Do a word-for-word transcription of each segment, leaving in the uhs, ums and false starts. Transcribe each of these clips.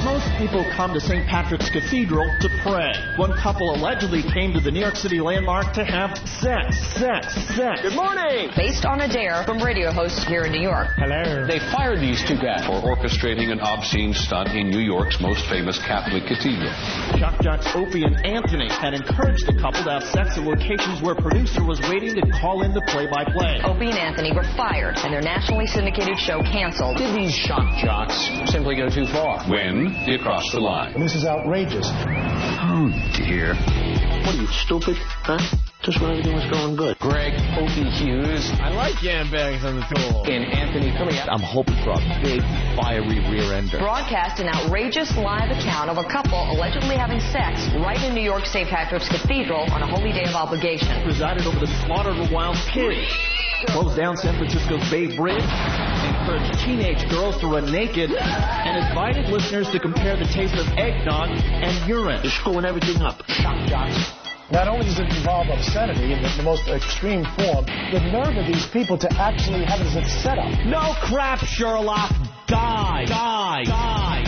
Most people come to Saint Patrick's Cathedral to pray. One couple allegedly came to the New York City landmark to have sex, sex, sex. Good morning! Based on a dare from radio hosts here in New York. Hello. They fired these two guys for orchestrating an obscene stunt in New York's most famous Catholic cathedral. Shock jocks Opie and Anthony had encouraged the couple to have sex at locations where a producer was waiting to call in the play-by-play. Opie and Anthony were fired and their nationally syndicated show canceled. Did these shock jocks simply go too far? When they crossed the line? This is outrageous. Oh, dear. What are you, stupid? Huh? Just when everything was going good. Greg Opie Hughes. I like yam bags on the tool. And Anthony coming out. I'm hoping for a big, fiery rear ender. Broadcast an outrageous live account of a couple allegedly having sex right in New York's Saint Patrick's Cathedral on a holy day of obligation. Presided over the slaughter of a wild pig. Closed down San Francisco's Bay Bridge. Encouraged teenage girls to run naked. And invited listeners to compare the taste of eggnog and urine. You're screwing everything up. Shock jocks. Not only does it involve obscenity in the, the most extreme form, the nerve of these people to actually have it as a setup. No crap, Sherlock. Die. Die. Die.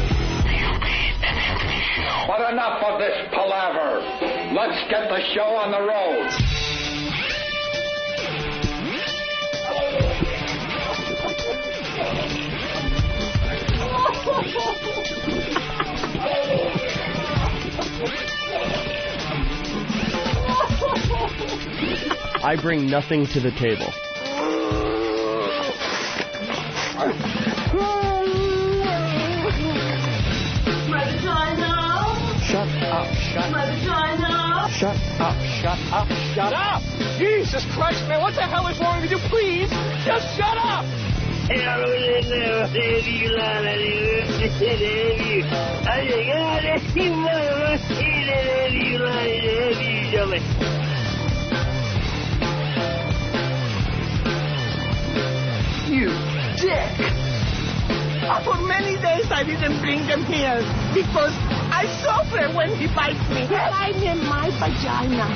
But enough of this palaver. Let's get the show on the road. I bring nothing to the table. My vagina. Shut up, shut My vagina. Shut up, shut up, shut up! Jesus Christ, man, what the hell is wrong with you? Please, just shut up! You dick! For many days I didn't bring them here because I suffer when he bites me. I'm in my vagina.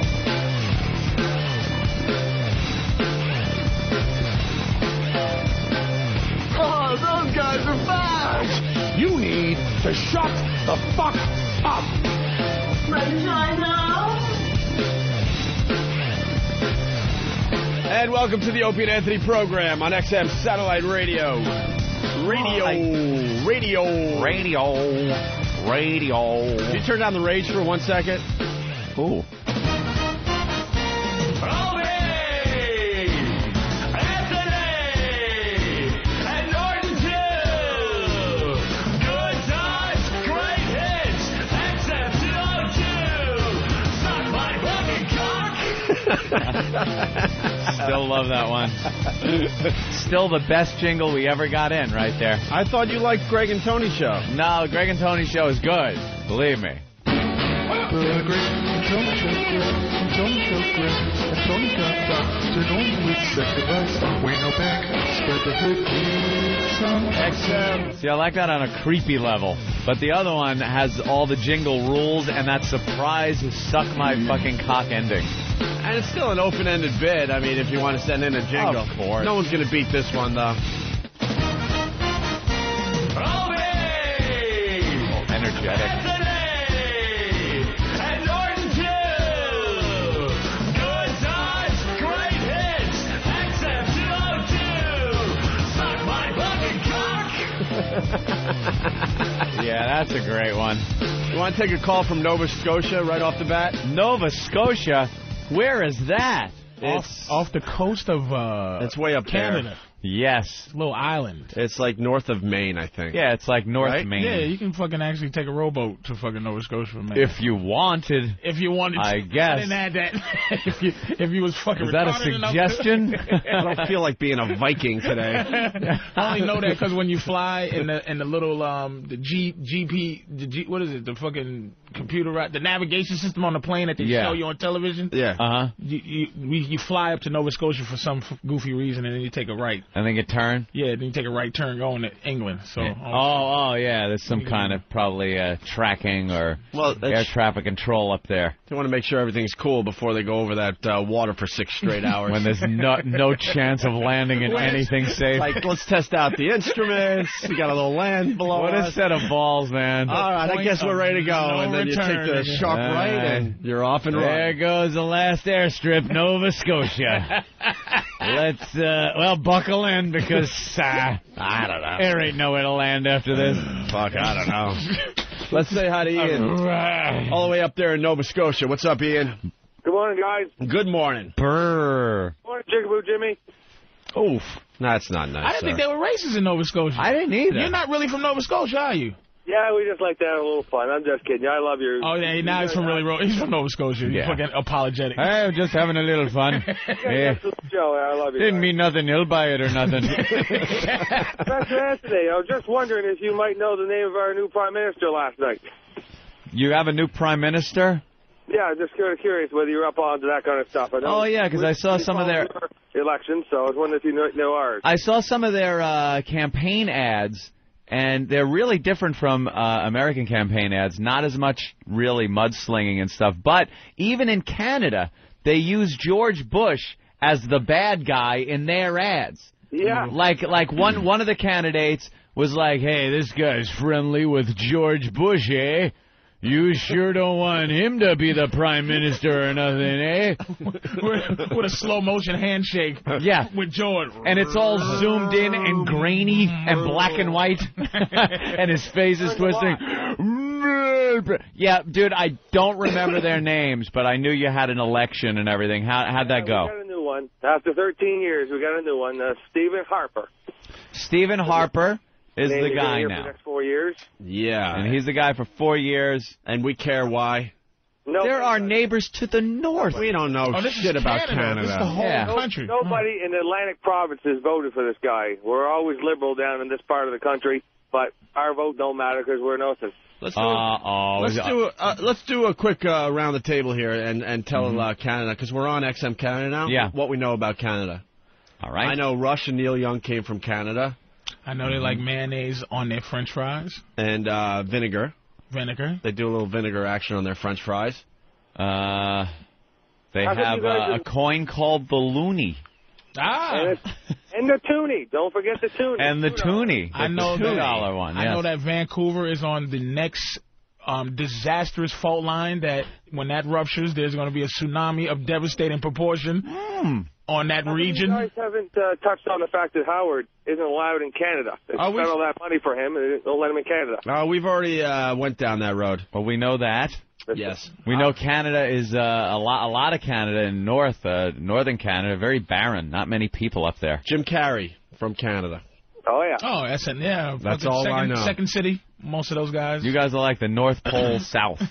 Oh, those guys are back! You need to shut the fuck up! My vagina. And welcome to the Opie and Anthony program on X M Satellite Radio. Radio, Oh, radio, Radio, radio. Can you turn down the rage for one second? Ooh. Still love that one. Still the best jingle we ever got in right there. I thought you liked Greg and Tony show. No, Greg and Tony show is good. Believe me. The Greg and Tony show, Greg and Tony show, Greg and Tony got Doctor Norman with sex advice. We know back, spread the hood, some X M. See, I like that on a creepy level. But the other one has all the jingle rules and that surprise suck my fucking cock ending. And it's still an open-ended bid. I mean, if you want to send in a jingle. Of course. No one's going to beat this one, though. Oh, energetic. And Norton too. Good times, great hits. X M two oh two. Suck my fucking cock. Yeah, that's a great one. You want to take a call from Nova Scotia right off the bat? Nova Scotia? Where is that? Off, off the coast of uh, it's way up Canada. there. Yes. Little island. It's like north of Maine, I think. Yeah, it's like North Right? Maine. Yeah, you can fucking actually take a rowboat to fucking Nova Scotia from Maine. If you wanted. If you wanted to. I guess. I didn't add that. if you if you was fucking Is that a retarded enough suggestion? to- I don't feel like being a Viking today. I only know that because when you fly in the in the little um the G GP the G what is it the fucking computer, the navigation system on the plane that they Yeah. show you on television. Yeah. Uh-huh. You, you, we, you fly up to Nova Scotia for some f- goofy reason, and then you take a right. And then you turn? Yeah, then you take a right turn going to England. So. Yeah. Oh, oh, yeah. There's some kind of probably uh, tracking or well, air traffic control up there. They want to make sure everything's cool before they go over that uh, water for six straight hours. When there's no no chance of landing in anything safe. Like, let's test out the instruments. You got a little land below What us. a set of balls, man. All right, I guess we're ready to go. No and then you return. take the sharp All right, right. and you're off and There running. goes the last airstrip, Nova Scotia. Let's, uh, well, buckle in because uh, I don't know. there ain't nowhere to land after this. Fuck, I don't know. Let's say hi to Ian. All the way up there in Nova Scotia. What's up, Ian? Good morning, guys. Good morning. Brr. Morning, Jigaboo Jimmy. Oof. That's not nice. I didn't sir. think there were races in Nova Scotia. I didn't either. You're not really from Nova Scotia, are you? Yeah, we just like to have a little fun. I'm just kidding. I love your... Oh, yeah, now he's from really. Ro- He's from Nova Scotia. He's Yeah. fucking apologetic. Hey, I'm just having a little fun. Yeah. Joe, I love you. Didn't guys. mean nothing. He'll buy it or nothing. Professor Anthony, I was just wondering if you might know the name of our new Prime Minister last night. You have a new prime minister? Yeah, I'm just kind of curious whether you're up on to that kind of stuff. I know Oh, yeah, because I saw some of their... elections, so I was wondering if you know, know ours. I saw some of their uh, campaign ads, and they're really different from uh, American campaign ads. Not as much really mudslinging and stuff. But even in Canada, they use George Bush as the bad guy in their ads. Yeah. Like like one one of the candidates was like, hey, this guy's friendly with George Bush, eh? You sure don't want him to be the prime minister or nothing, eh? with, with a slow motion handshake. Yeah. With George. And it's all zoomed in and grainy and black and white. And his face is twisting. Yeah, dude, I don't remember their names, but I knew you had an election and everything. How, how'd that go? We got a new one. After thirteen years, we got a new one. Uh, Stephen Harper. Stephen Harper is Name the is guy here now. For the next four years. Yeah. And he's the guy for four years. And we care why. No, There are neighbors to the north. We don't know Oh, this shit is about Canada. Canada. This is the whole Yeah. country. Nobody in the Atlantic provinces voted for this guy. We're always liberal down in this part of the country, but our vote don't matter because we're nothing. Let's do, Uh-oh. let's do a, uh, let's do a quick uh, around the table here and, and tell Mm-hmm. uh, Canada, because we're on X M Canada now, Yeah. what we know about Canada. All right. I know Rush and Neil Young came from Canada. I know they like mayonnaise on their French fries. And uh, vinegar. Vinegar. They do a little vinegar action on their French fries. Uh, they How come have you guys uh, a didn't- coin called the Looney. Ah. And, it's, and the Toonie. Don't forget the Toonie. And the Toonie. I know the that. two dollar one. I yes. know that Vancouver is on the next um, disastrous fault line. That when that ruptures, there's going to be a tsunami of devastating proportion Mm. on that How come region. You guys haven't uh, touched on the fact that Howard isn't allowed in Canada. They Oh, spent we- all that money for him, and they don't let him in Canada. Uh, we've already uh, went down that road. Well, we know that. Yes. We know Canada is uh, a lot. A lot of Canada in north, uh, northern Canada, very barren. Not many people up there. Jim Carrey from Canada. Oh, yeah. Oh, that's an, yeah. That's fucking all second, I know. Second city. Most of those guys. You guys are like the North Pole South.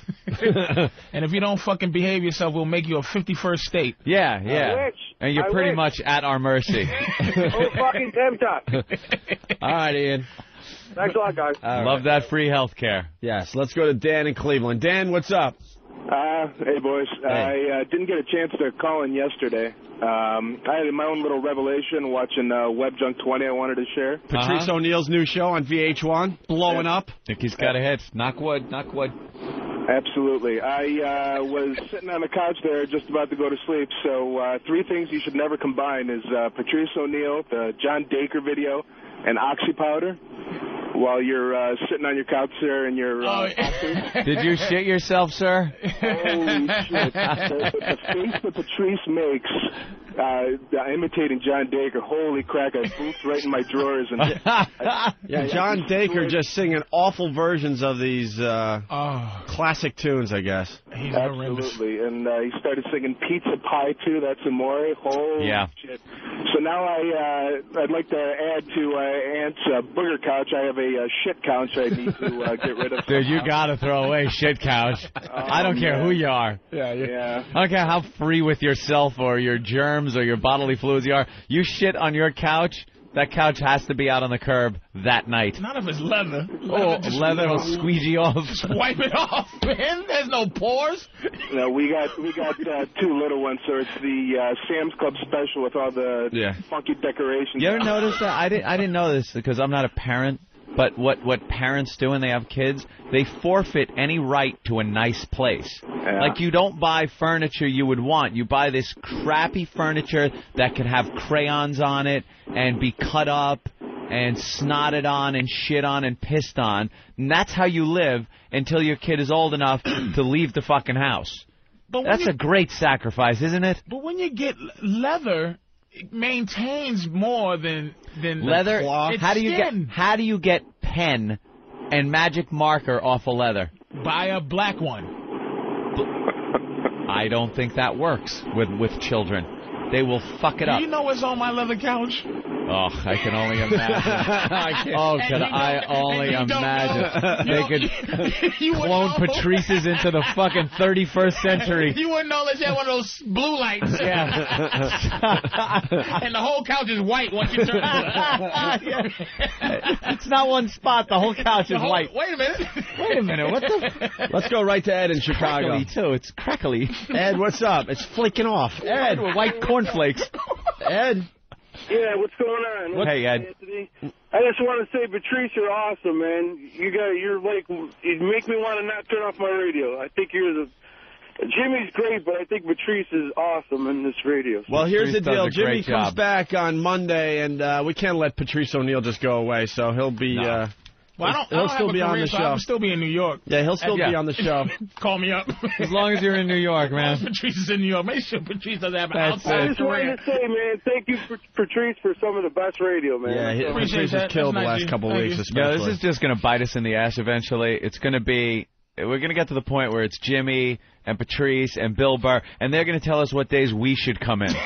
And if you don't fucking behave yourself, we'll make you a fifty-first state. Yeah, yeah. I wish. And you're I pretty wish. much at our mercy. Oh, fucking tempt us. All right, Ian. Thanks a lot, guys. All Love right. that free health care. Yes. Let's go to Dan in Cleveland. Dan, what's up? Uh, hey, boys. Hey. I uh, didn't get a chance to call in yesterday. Um, I had my own little revelation watching uh, Web Junk twenty I wanted to share. Patrice Uh-huh. O'Neill's new show on V H one, blowing up. Think he's got a hit. Knock wood, knock wood. Absolutely. I uh, was sitting on the couch there just about to go to sleep, so uh, three things you should never combine is uh, Patrice O'Neill, the John Dacre video, and Oxy powder while you're uh, sitting on your couch there and you're... Uh, Oh, Did you shit yourself, sir? Holy shit. The, the face that Patrice makes uh, imitating John Dacre, holy crack, I boofed right in my drawers. And I, Yeah, John Dacre just singing awful versions of these uh, oh, classic tunes, I guess. he's horrendous. absolutely. And uh, he started singing Pizza Pie, too. That's Amore. Holy Yeah. shit. So now I, uh, I'd like to add to uh, Aunt's uh, booger couch, I have a uh, shit couch I need to uh, get rid of. Dude, you gotta throw away shit couch. I don't care who you are. Yeah, yeah. I don't care how free with yourself or your germs or your bodily fluids you are. You shit on your couch, That couch has to be out on the curb that night. Not if it's leather. Oh, just, leather will squeegee off. Just wipe it off, man. There's no pores. No, we got we got uh, two little ones, so it's the uh, Sam's Club special with all the yeah. funky decorations. You ever notice that? I didn't. I didn't know this because I'm not a parent. But what, what parents do when they have kids, they forfeit any right to a nice place. Yeah. Like, you don't buy furniture you would want. You buy this crappy furniture that could have crayons on it and be cut up and snotted on and shit on and pissed on. And that's how you live until your kid is old enough to leave the fucking house. But That's you, a great sacrifice, isn't it? But when you get leather, it maintains more than than leather. It's how do you skin. get? How do you get pen and magic marker off of leather? Buy a black one. I don't think that works with with children. They will fuck it do up. You know what's on my leather couch? Oh, I can only imagine. I oh, could I only imagine? They could you clone Patrice's into the fucking thirty-first century. You wouldn't know unless you had one of those blue lights. Yeah. And the whole couch is white once you turn it. It's not one spot. The whole couch is whole, white. Wait a minute. Wait a minute. What the? Let's go right to Ed in Chicago. Crackly, too. It's crackly. Ed, what's up? It's flaking off. Ed, with white cornflakes. Ed. Yeah, what's going on? What's hey, Ed. Anthony? I just want to say, Patrice, you're awesome, man. You got, you're like, you make me want to not turn off my radio. I think you're the. Jimmy's great, but I think Patrice is awesome in this radio. Well, here's Patrice the deal. job. Jimmy comes back on Monday, and uh, we can't let Patrice O'Neal just go away, so he'll be. No. Uh, Well, I don't, he'll I don't still have be a on career, the so show. I'll still be in New York. Yeah, he'll still yeah. be on the show. Call me up. As long as you're in New York, man. Patrice is in New York. Make sure Patrice doesn't have an That's outside I just career. wanted to say, man, thank you, for Patrice, for some of the best radio, man. Yeah, he, Appreciate Patrice that. has killed That's the nice last of couple you. of weeks, Thank especially. Yeah, this is just going to bite us in the ass eventually. It's going to be, we're going to get to the point where it's Jimmy and Patrice and Bill Burr, and they're going to tell us what days we should come in.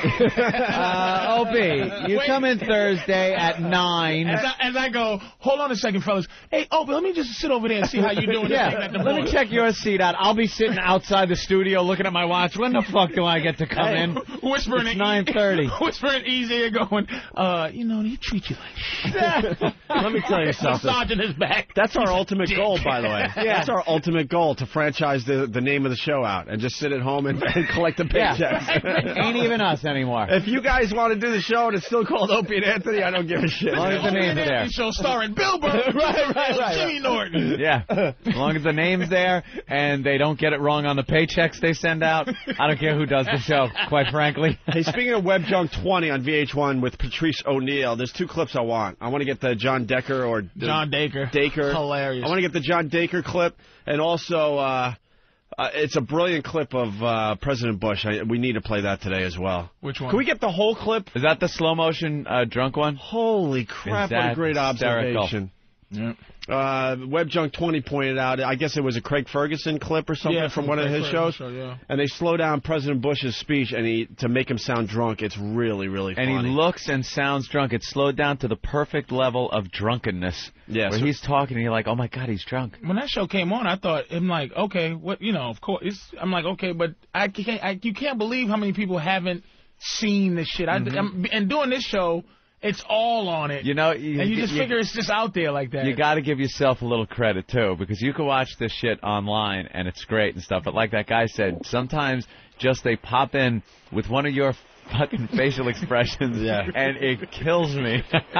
uh, O B, you Wait. come in Thursday at nine. As I, as I go, hold on a second, fellas. Hey, oh, but let me just sit over there and see how you're doing. Yeah, this thing at the let me board. check your seat out. I'll be sitting outside the studio looking at my watch. When the fuck do I get to come Hey, in? Whispering It's in- nine thirty. Whispering easy and going, uh, you know, he treat you like shit. Let me tell you something. Massaging his back. That's our ultimate dick. goal, by the way. Yeah. That's our ultimate goal, to franchise the, the name of the show out and just sit at home and, and collect the paychecks. Yeah. Ain't even us anymore. If you guys want to do the show and it's still called Opie and Anthony, I don't give a shit. As long as the Opie name's and there. Anthony Show starring Bill Burr, Right, right, right, right. Jimmy Norton. Yeah. As long as the name's there and they don't get it wrong on the paychecks they send out, I don't care who does the show, quite frankly. Hey, speaking of Web Junk twenty on V H one with Patrice O'Neal, there's two clips I want. I want to get the John Decker or the John Dacre. Dacre. Hilarious. I want to get the John Dacre clip, and also uh, uh, it's a brilliant clip of uh, President Bush. I, we need to play that today as well. Which one? Can we get the whole clip? Is that the slow motion uh, drunk one? Holy crap, Is what a that great hysterical? observation. Yeah. Uh, Web Junk twenty pointed out, I guess it was a Craig Ferguson clip or something Yeah, from from one of Craig his Ferguson shows. show, yeah. And they slow down President Bush's speech and he to make him sound drunk. It's really, really And funny. he looks and sounds drunk. It's slowed down to the perfect level of drunkenness. Yeah, where so- he's talking and you're like, oh my God, he's drunk. When that show came on, I thought, I'm like, okay, what, you know, of course, it's, I'm like, okay, but I can't, I, you can't believe how many people haven't seen this shit. I, Mm-hmm. I'm, and doing this show, it's all on it. You know, you, and you just you, figure it's just out there like that. You got to give yourself a little credit, too, because you can watch this shit online, and it's great and stuff. But like that guy said, sometimes just they pop in with one of your fucking facial expressions, Yeah. and it kills me.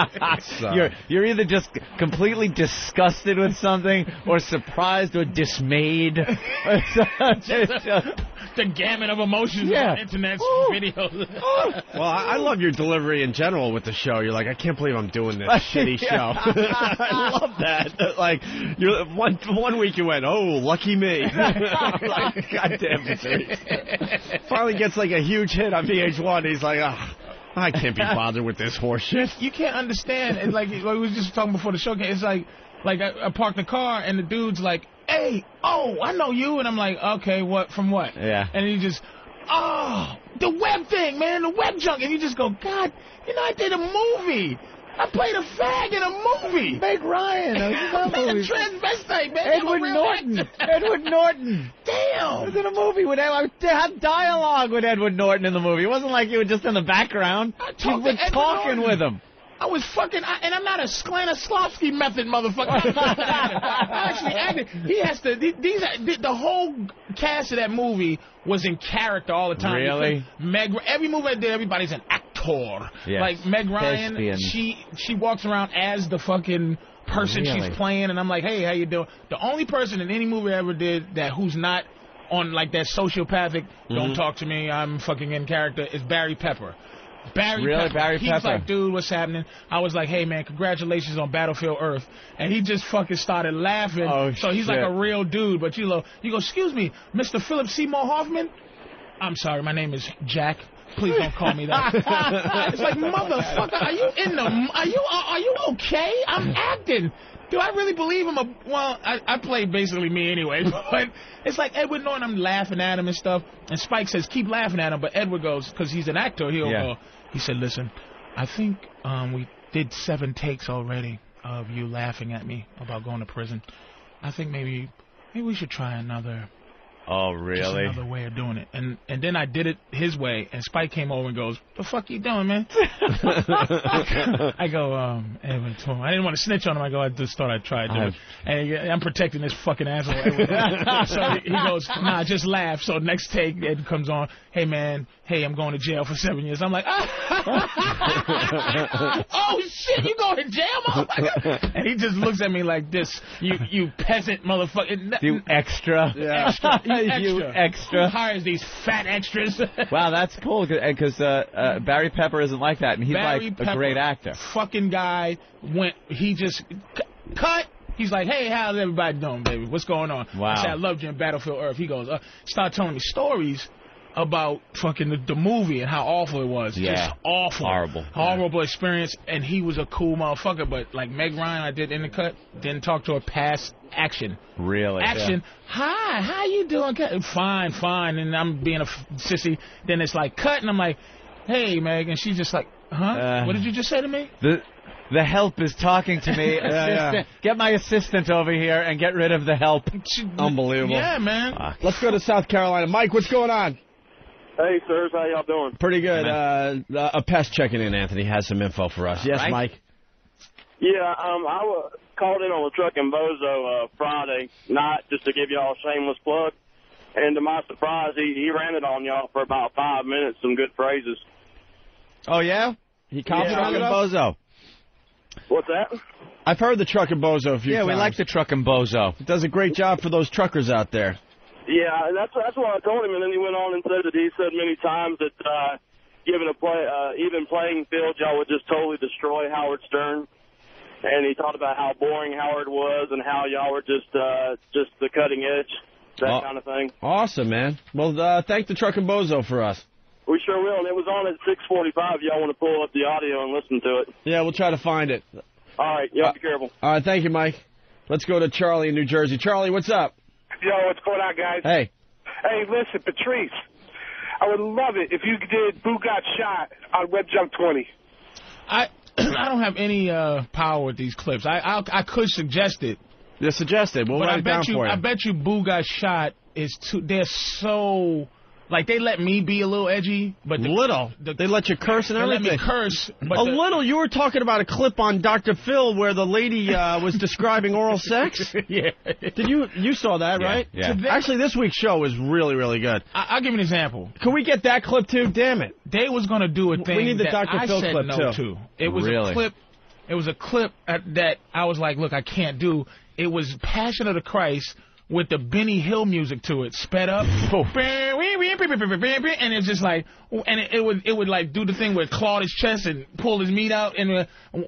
So- You're you're either just completely disgusted with something, or surprised, or dismayed. It's just- the gamut of emotions Yeah. on internet Ooh. videos. Well, I, I love your delivery in general with the show. You're like, I can't believe I'm doing this shitty show. I love that. Like, you're, one one week you went, oh, lucky me. I'm like, God damn it. Finally gets like a huge hit on V H one. He's like, oh, I can't be bothered with this horse shit. You can't understand. It's like, like we were just talking before the show came. It's like, like I, I parked the car and the dude's like, hey, oh, I know you. And I'm like, okay, what, from what? Yeah. And he just, oh, the web thing, man, the web junk. And you just go, God, you know, I did a movie. I played a fag in a movie. Meg Ryan. I was in that Man, movie. transvestite, man. Edward I'm a real Norton. actor. Edward Norton. I Damn. was in a movie with I had dialogue with Edward Norton in the movie. It wasn't like you were just in the background. I You talked were to Edward talking Norton. with him. I was fucking, I, and I'm not a Stanislavski method motherfucker. I actually acted. He has to. These, the whole cast of that movie was in character all the time. Really? Meg, every movie I did, everybody's an actor. Yes. Like Meg Ryan, Thespian. she she walks around as the fucking person Really? she's playing, and I'm like, hey, how you doing? The only person in any movie I ever did that who's not on like that sociopathic, mm-hmm. don't talk to me, I'm fucking in character, is Barry Pepper. Barry really? Pepper. Barry He Pepper. was like, dude, what's happening? I was like, hey, man, congratulations on Battlefield Earth. And he just fucking started laughing. Oh, so he's shit. like a real dude. But you go, you go, excuse me, Mister Philip Seymour Hoffman? I'm sorry, my name is Jack. Please don't call me that. It's like, motherfucker, are you in the, are you, are you okay? I'm acting. Do I really believe him? A, well, I, I play basically me anyway, but it's like Edward Norton, I'm laughing at him and stuff, and Spike says, keep laughing at him, but Edward goes, because he's an actor, he'll Yeah. go, he said, listen, I think um, we did seven takes already of you laughing at me about going to prison. I think maybe maybe we should try another Oh, Just really? another way of doing it. And and then I did it his way, and Spike came over and goes, the fuck you doing, man? I go, um, Edwin told him. I didn't want to snitch on him. I go, I just thought I'd try to do it. And he, I'm protecting this fucking asshole. So he goes, nah, just laugh. So next take, Ed comes on, hey, man, hey, I'm going to jail for seven years. I'm like, oh, shit, you going to jail, motherfucker? And he just looks at me like this, you you peasant motherfucker. You extra. Yeah. Extra. You extra. You extra. Who hires these fat extras? Wow, that's cool, because uh, uh, Barry Pepper isn't like that, and he's Barry like Pepper, a great actor. Fucking guy went, he just, cut. He's like, hey, how's everybody doing, baby? What's going on? Wow. I said, I loved you in Battlefield Earth. He goes, uh, start telling me stories about fucking the, the movie and how awful it was. Yeah. Just awful. Horrible. Horrible yeah. experience, and he was a cool motherfucker, but like Meg Ryan, I did in the cut, didn't talk to her past action. Really? Action. Yeah. Hi, how you doing? Fine, fine. And I'm being a sissy. Then it's like, cut, and I'm like, hey, Meg, and she's just like, huh? Uh, what did you just say to me? The the help is talking to me. yeah, yeah. Get my assistant over here and get rid of the help. Unbelievable. Yeah, man. Uh, let's go to South Carolina. Mike, what's going on? Hey, sirs, how y'all doing? Pretty good. Uh, a pest checking in, Anthony, has some info for us. Yes, right. Mike? Yeah, um, I w- called in on the Truck and Bozo uh, Friday night just to give y'all a shameless plug. And to my surprise, he, he ranted on y'all for about five minutes, some good phrases. Oh, yeah? He complimented yeah, us? Bozo. What's that? I've heard the Truck and Bozo a few yeah, times. we like the Truck and Bozo. It does a great job for those truckers out there. Yeah, that's that's what I told him, and then he went on and said that he said many times that uh, given a play, uh, even playing field, y'all would just totally destroy Howard Stern. And he talked about how boring Howard was and how y'all were just uh, just the cutting edge, that oh, kind of thing. Awesome, man. Well, uh, thank the Truck and Bozo for us. We sure will, and it was on at six forty-five. Y'all want to pull up the audio and listen to it. Yeah, we'll try to find it. All right, y'all uh, be careful. All right, thank you, Mike. Let's go to Charlie in New Jersey. Charlie, what's up? Yo, what's going on, guys? Hey. Hey, listen, Patrice, I would love it if you did Boo Got Shot on Web Junk twenty. I I don't have any uh, power with these clips. I I, I could suggest it. Yeah, suggest it. We'll but write I it bet down you, for you. I bet you Boo Got Shot is too, they're so, like, they let me be a little edgy. but the, Little? The, they let you curse and they everything? They let me curse. But a the, little? You were talking about a clip on Doctor Phil where the lady uh, was describing oral sex? Yeah. Did you, you saw that, yeah, right? Yeah. They, Actually, this week's show was really, really good. I, I'll give you an example. Can we get that clip, too? Damn it. They was going to do a thing we need the that Doctor I Phil said clip, no too. to. It was really? a clip. It was a clip at, that I was like, look, I can't do. It was Passion of the Christ with the Benny Hill music to it, sped up, oh. and it's just like, and it, it would it would like do the thing where it clawed his chest and pull his meat out, and uh, oh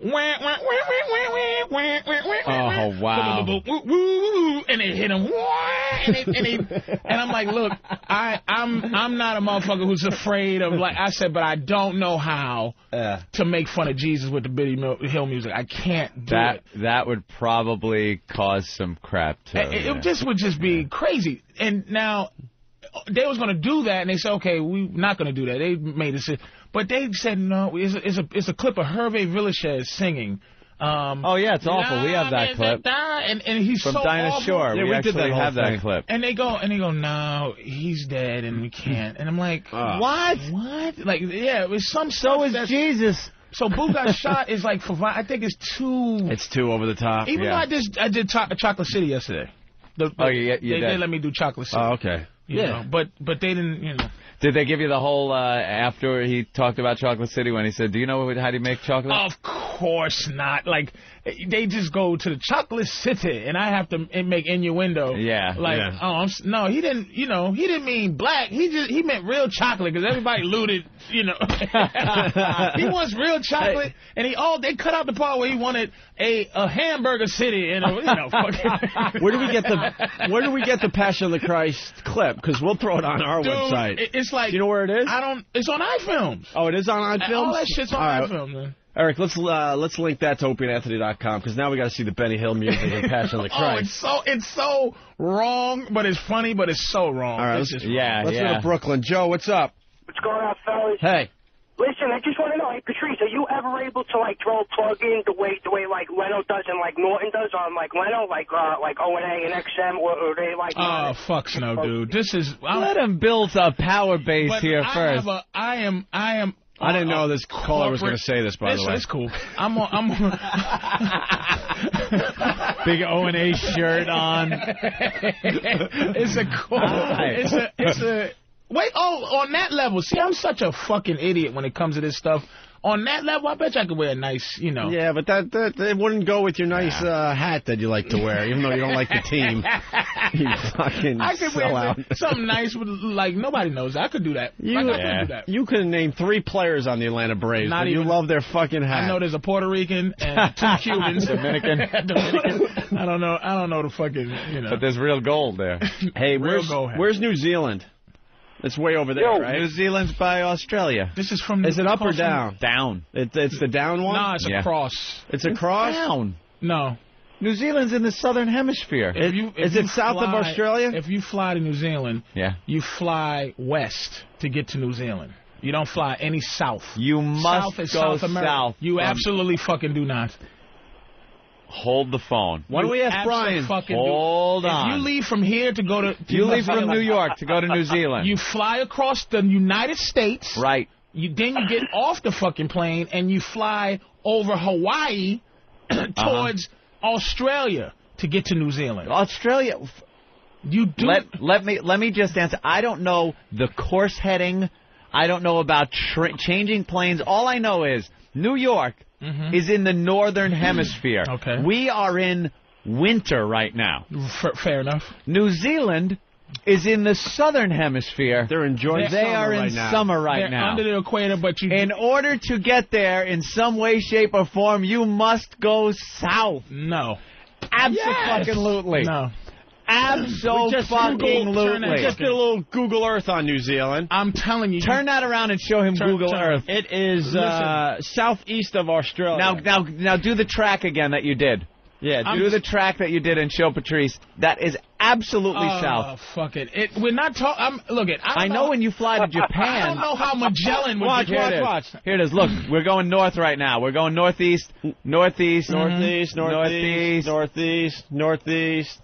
wow, and it hit him, and, it, and, it, and I'm like, look, I I'm I'm not a motherfucker who's afraid of, like I said, but I don't know how uh. to make fun of Jesus with the Benny Hill music. I can't do that. it. That would probably cause some crap too. It, yeah. it just would just be crazy. And now they was going to do that, and they said, okay, we're not going to do that. They made it, but they said no. It's a, it's a, it's a clip of Hervé Villechaize singing. Um, oh yeah, it's awful. We have that clip. And, and he's from so Dinah awful. Shore. Yeah, we, we actually did that have thing. that clip. And they go and they go, no, he's dead, and we can't. And I'm like, uh, what? What? Like, yeah, it was some. So is Jesus. So Boo Got Shot is like for vi- I think it's too. It's too over the top. Even yeah. though I just I did cho- Chocolate City yesterday. The, the, Oh, you, you they, did. they let me do Chocolate City. Oh, okay. You Yeah. know, but but they didn't. You know. Did they give you the whole, uh, after he talked about Chocolate City when he said, do you know how do you make chocolate? Of course not. Like, they just go to the Chocolate City, and I have to make innuendo. Yeah. Like, yeah. oh, I'm, no, he didn't, you know, he didn't mean black. He just, he meant real chocolate, because everybody looted, you know. He wants real chocolate, and he, oh, they cut out the part where he wanted a, a hamburger city, and a, you know, fucking. Where do we get the, where do we get the Passion of the Christ clip? Because we'll throw it on our Dude, website. it- it's like. Do you know where it is? I don't, it's on iFilms. Oh, it is on iFilms? All that shit's on All right. iFilms, man. Eric, let's uh, let's link that to Opie and Anthony dot com, because now we got to see the Benny Hill music and Passion of the Oh, Christ. it's so it's so wrong, but it's funny, but it's so wrong. All right, It's let's, just yeah, let's yeah. go to Brooklyn. Joe, what's up? What's going on, fellas? Hey. Listen, I just want to know, hey, Patrice, are you ever able to, like, throw a plug in the way, the way like, Leno does and, like, Norton does on, like, Leno, like, uh, like O and A and X M, or, or they, like... Oh, fuck no, dude. This is... I'm, Let him build a power base but here I first. Have a, I am... I am... I didn't know this corporate- caller was going to say this, by it's, the way. It's cool. I'm on... I'm on Big O and A shirt on. It's a cool... Hi. It's a... It's a... Wait, oh, on that level. See, I'm such a fucking idiot when it comes to this stuff. On that level, I bet you I could wear a nice, you know... Yeah, but that, that it wouldn't go with your nice uh, hat that you like to wear, even though you don't like the team. You fucking I could sell wear out. something nice with, like, nobody knows. I could do that. You, like, I could do that. you could name three players on the Atlanta Braves, Not but even- you love their fucking hat. I know there's a Puerto Rican and two Cubans. Dominican. Dominican. I don't know. I don't know the fucking, you know. But there's real gold there. Hey, Real where's, go hat. where's New Zealand? It's way over there, Yo, right? New Zealand's by Australia. This is from... Is it up or across from- down? Down. It, it's the down one? No, it's a Yeah. cross. It's a cross? Down. No. New Zealand's in the southern hemisphere. If you, if Is you it south of fly- Australia? If you fly to New Zealand, Yeah. you fly west to get to New Zealand. You don't fly any south. You must south is go South America. south You from- absolutely fucking do not. Hold the phone. Why don't we ask Brian? Fucking Hold do. on. If you leave from here to go to... to You New leave from Zealand, New York to go to New Zealand. You fly across the United States. Right. You then you get off the fucking plane and you fly over Hawaii towards Australia to get to New Zealand. Australia. You do. Let let me let me just answer. I don't know the course heading. I don't know about tra- changing planes. All I know is New York Mhm. is in the northern hemisphere. Okay. We are in winter right now. F- fair enough. New Zealand is in the southern hemisphere. They're enjoying They summer are in right now. summer right They're now. under the equator, but you... In order to get there in some way, shape, or form, you must go south. No. Absolutely. No. Absolutely. We just did a little Google Earth on New Zealand. I'm telling you. Turn that around and show him Turn- Google turn. Earth. It is uh, southeast of Australia. Now, now, now, do the track again that you did. yeah, I'm do dude, the track that you did and show Patrice. That is absolutely Oh, south. fuck it. It. We're not talking... Look, it. I, don't I know when you fly to Japan. I don't know how Magellan would Watch, do Here watch, it is. watch. Here it is. Look, we're going north right now. We're going northeast, northeast, northeast, northeast, northeast. northeast, northeast,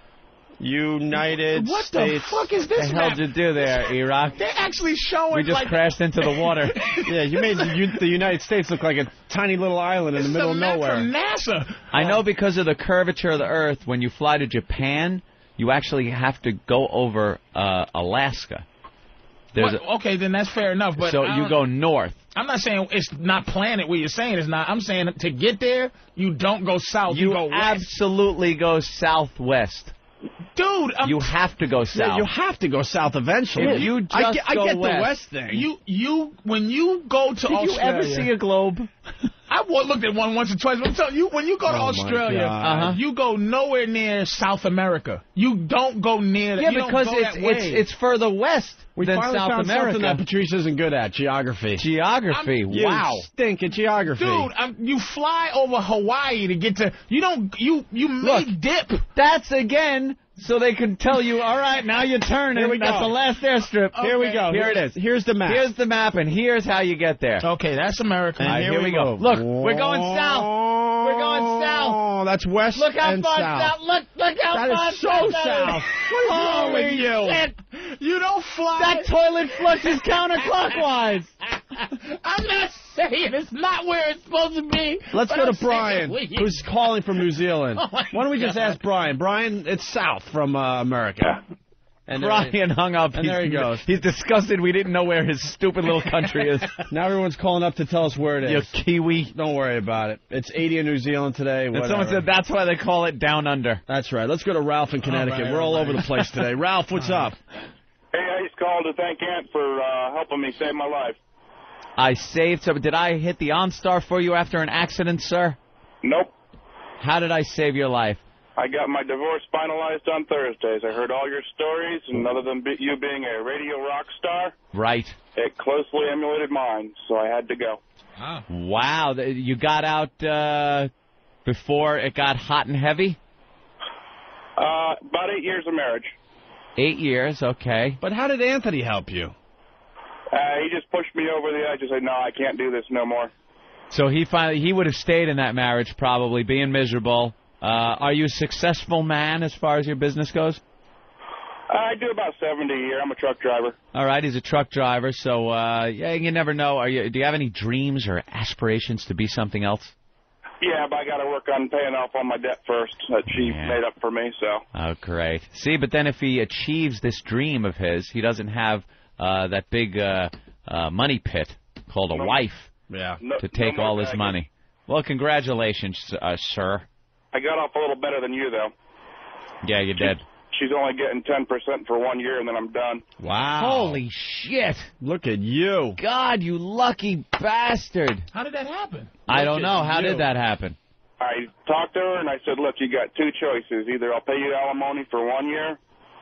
United What the States. fuck is What this the hell map? did you do there, Iraq? They're actually showing We just like... crashed into the water. Yeah, you made the, U- the United States look like a tiny little island in This the is middle a of map nowhere. from NASA. I know because of the curvature of the Earth, when you fly to Japan, you actually have to go over uh, Alaska. There's What- okay, then that's fair enough. a, But so I you don't- go north. I'm not saying it's not planet where you're saying it's not. I'm saying to get there, you don't go south. You, You go west. absolutely go southwest. Dude, I'm You have to go south. Yeah, you have to go south eventually. If you just I get, I go get west. the west thing. You, you, when you go to Did you Australia, ever see a globe? I wa- looked at one once or twice. But I'm telling you, when you go to Oh, my Australia, God. Uh-huh. you go nowhere near South America. You don't go near. Yeah, you don't because go it's that way. it's it's further west we than finally South found America. something that Patrice isn't good at, geography. Geography. You Wow. stink at geography. Dude, I'm, you fly over Hawaii to get to. You don't. You you Look. make dip. That's again so they can tell you, all right, now you're turning. Here we That's go. the last airstrip. Here we go. Here it is. Here's the map. Here's the map, and here's how you get there. Okay, that's America. And All right, here here we we go. go. Look, we're going south. We're going south. Oh, that's west Look how and far south. south. Look, look how That far is so south. that south. is. What is wrong with Holy you? shit. You don't fly. That toilet flushes counterclockwise. I'm not saying it's not where it's supposed to be. Let's but go I'm to Brian, saying it. who's calling from New Zealand. Oh, my Why don't we just God. ask Brian? Brian, it's south from uh, America. And there- Brian hung up. And he's, there he goes. He's disgusted we didn't know where his stupid little country is. Now everyone's calling up to tell us where it is. You Kiwi. Don't worry about it. It's eighty in New Zealand today. And Whatever. someone said that's why they call it Down Under. That's right. Let's go to Ralph in Connecticut. right, We're all all over right. the place today. Ralph, what's up? Hey, I just called to thank Ant for uh, helping me save my life. I saved some. Did I hit the OnStar for you after an accident, sir? Nope. How did I save your life? I got my divorce finalized on Thursdays. I heard all your stories, and other than be you being a radio rock star, Right. it closely emulated mine, so I had to go. Wow. th- You got out uh, before it got hot and heavy? Uh, about eight years of marriage. Eight years, okay. But how did Anthony help you? Uh, he just pushed me over the edge and said, no, I can't do this no more. So he finally he would have stayed in that marriage probably, being miserable. Uh, are you a successful man as far as your business goes? I do about seventy a year. I'm a truck driver. All right, he's a truck driver, so uh, yeah, you never know. Are you? Do you have any dreams or aspirations to be something else? Yeah, but I got to work on paying off all my debt first that she Yeah. made up for me, so. Oh, great. See, but then if he achieves this dream of his, he doesn't have uh, that big uh, uh, money pit called a No. wife Yeah. No, to take no more all his baggage. money. Well, congratulations, uh, sir. I got off a little better than you, though. Yeah, you did. She's only getting ten percent for one year, and then I'm done. Wow. Holy shit. Look at you. God, you lucky bastard. How did that happen? I don't know. at How you. did that happen? I talked to her, and I said, look, you got two choices. Either I'll pay you alimony for one year,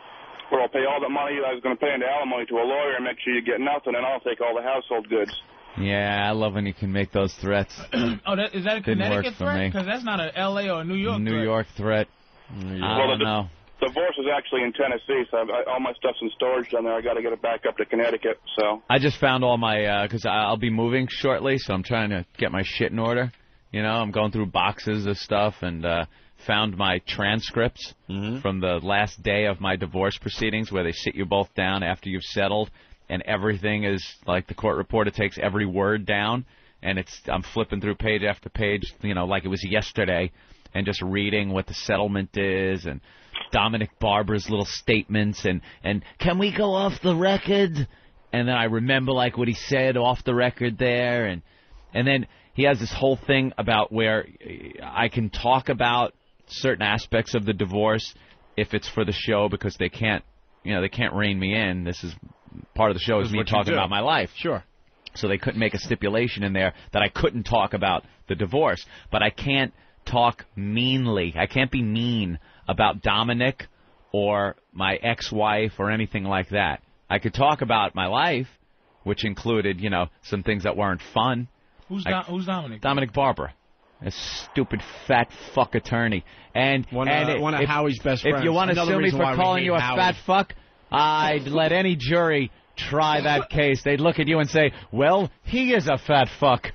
or I'll pay all the money that I was going to pay into alimony to a lawyer and make sure you get nothing, and I'll take all the household goods. Yeah, I love when you can make those threats. Oh, that, is that a Didn't work Connecticut for threat? me. Because that's not a L A or a New York New threat. York threat. I Well, don't the- know. Divorce is actually in Tennessee, so I've, I, all my stuff's in storage down there. I got to get it back up to Connecticut, so. I just found all my, because I'll be moving shortly, so I'm trying to get my shit in order. You know, I'm going through boxes of stuff and uh, found my transcripts Mm-hmm. from the last day of my divorce proceedings where they sit you both down after you've settled and everything is, like the court reporter takes every word down and it's I'm flipping through page after page, you know, like it was yesterday and just reading what the settlement is and Dominic Barbara's little statements and, and can we go off the record? And then I remember like what he said off the record there and and then he has this whole thing about where I can talk about certain aspects of the divorce if it's for the show because they can't, you know, they can't rein me in. This is part of the show This is is me what you talking do. about my life. Sure. So they couldn't make a stipulation in there that I couldn't talk about the divorce. But I can't talk meanly. I can't be mean about Dominic or my ex-wife or anything like that. I could talk about my life, which included, you know, some things that weren't fun. Who's, I- Dom- who's Dominic? Dominic Barbara. A stupid fat fuck attorney. And, One, and uh, it- one of if, Howie's best if friends. you want to Another sue me reason for why we calling hate you a Howie. fat fuck, I'd let any jury try that case. They'd look at you and say, well, he is a fat fuck.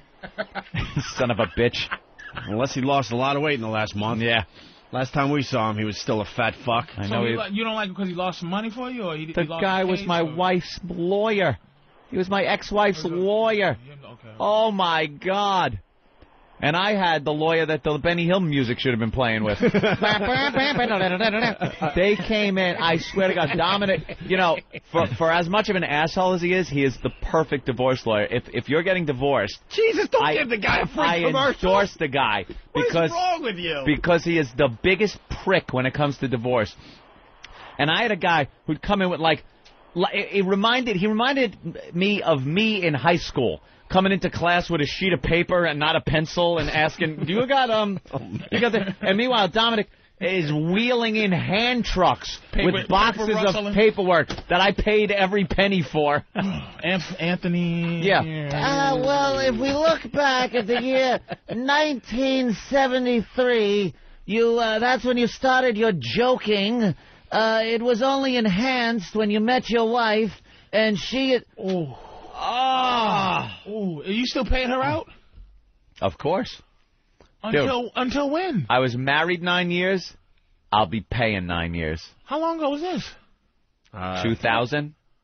Son of a bitch. Unless he lost a lot of weight in the last month. Yeah. Last time we saw him, he was still a fat fuck. I So know he, he, li- you don't like him because he lost some money for you? Or he, the he lost guy the was case, my or- wife's lawyer. He was my ex-wife's lawyer. Okay. Oh, my God. And I had the lawyer that the Benny Hill music should have been playing with. They came in, I swear to God, Dominic, you know, for for as much of an asshole as he is, he is the perfect divorce lawyer. If if you're getting divorced, Jesus, don't I, give the guy a free I commercial. endorse the guy because What is wrong with you? because he is the biggest prick when it comes to divorce. And I had a guy who'd come in with like, li- it reminded he reminded me of me in high school. Coming into class with a sheet of paper and not a pencil and asking, do you got, um, you got the, and meanwhile, Dominic is wheeling in hand trucks Paper- with boxes paper of rustling. paperwork that I paid every penny for. Anth- Anthony. Yeah. Uh, well, if we look back at the year nineteen seventy-three, you, uh, that's when you started your joking. Uh, it was only enhanced when you met your wife, and she... Oh. Ah. Oh. Are you still paying her out? Of course. Until Dude. until when? I was married nine years. I'll be paying nine years. How long ago was this? Uh, two thousand?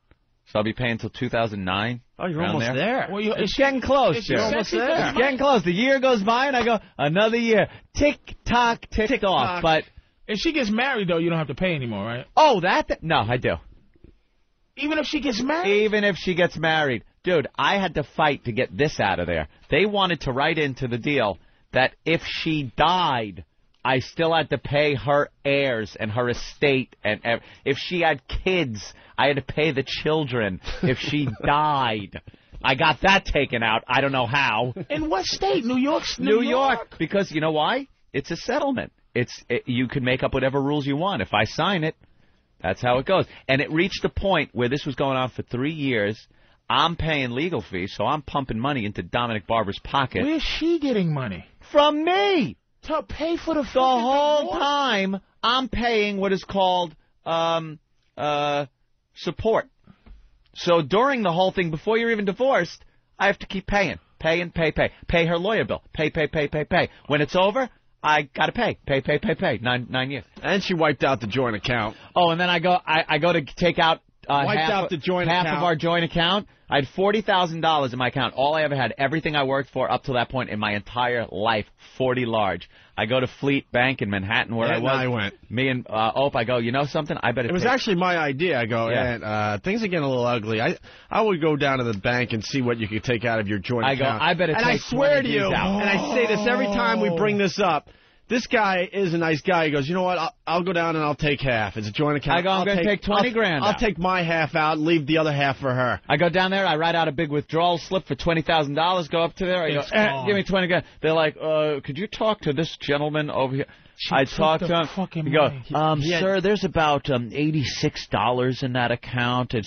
So I'll be paying until two thousand nine. Oh, you're almost there. there. Well, you, It's getting close, You're Jerry. almost there. It's getting close. The year goes by, and I go, another year. Tick-tock, ticked off. But if she gets married, though, you don't have to pay anymore, right? Oh, that? Th- no, I do. Even if she gets married? Even if she gets married. Dude, I had to fight to get this out of there. They wanted to write into the deal that if she died, I still had to pay her heirs and her estate. And ev- if she had kids, I had to pay the children if she died. I got that taken out. I don't know how. In what state? New York? New, New York. York. Because you know why? It's a settlement. It's it, you can make up whatever rules you want. If I sign it, that's how it goes. And it reached a point where this was going on for three years. I'm paying legal fees, so I'm pumping money into Dominic Barber's pocket. Where's she getting money? From me. To pay for the The whole time, I'm paying what is called um, uh, support. So during the whole thing, before you're even divorced, I have to keep paying. Pay and pay, pay. Pay her lawyer bill. Pay, pay, pay, pay, pay. When it's over, I got to pay. Pay, pay, pay, pay. Nine nine years. And she wiped out the joint account. Oh, and then I go I, I go to take out uh, Wiped half, out the joint half account. of our joint account. I had forty thousand dollars in my account. All I ever had, everything I worked for up to that point in my entire life, forty large. I go to Fleet Bank in Manhattan where Yeah, I was. I went. Me and uh, Ope, I go, you know something? I better It was take- actually my idea. I go, Yeah. and uh, things are getting a little ugly. I I would go down to the bank and see what you could take out of your joint I go, account. I better and take I swear to twenty you, G's out. and I say this every time we bring this up. This guy is a nice guy. He goes, you know what? I'll, I'll go down and I'll take half. It's a joint account. I go, I'm I'll gonna take twenty I'll, grand I'll out. take my half out and leave the other half for her. I go down there, I write out a big withdrawal slip for twenty thousand dollars, go up to there, I go, It's eh, gone. give me twenty grand. They're like, uh, could you talk to this gentleman over here? She I took talk the to him. fucking You go, money. um, He had- sir, there's about um, eighty-six dollars in that account. It's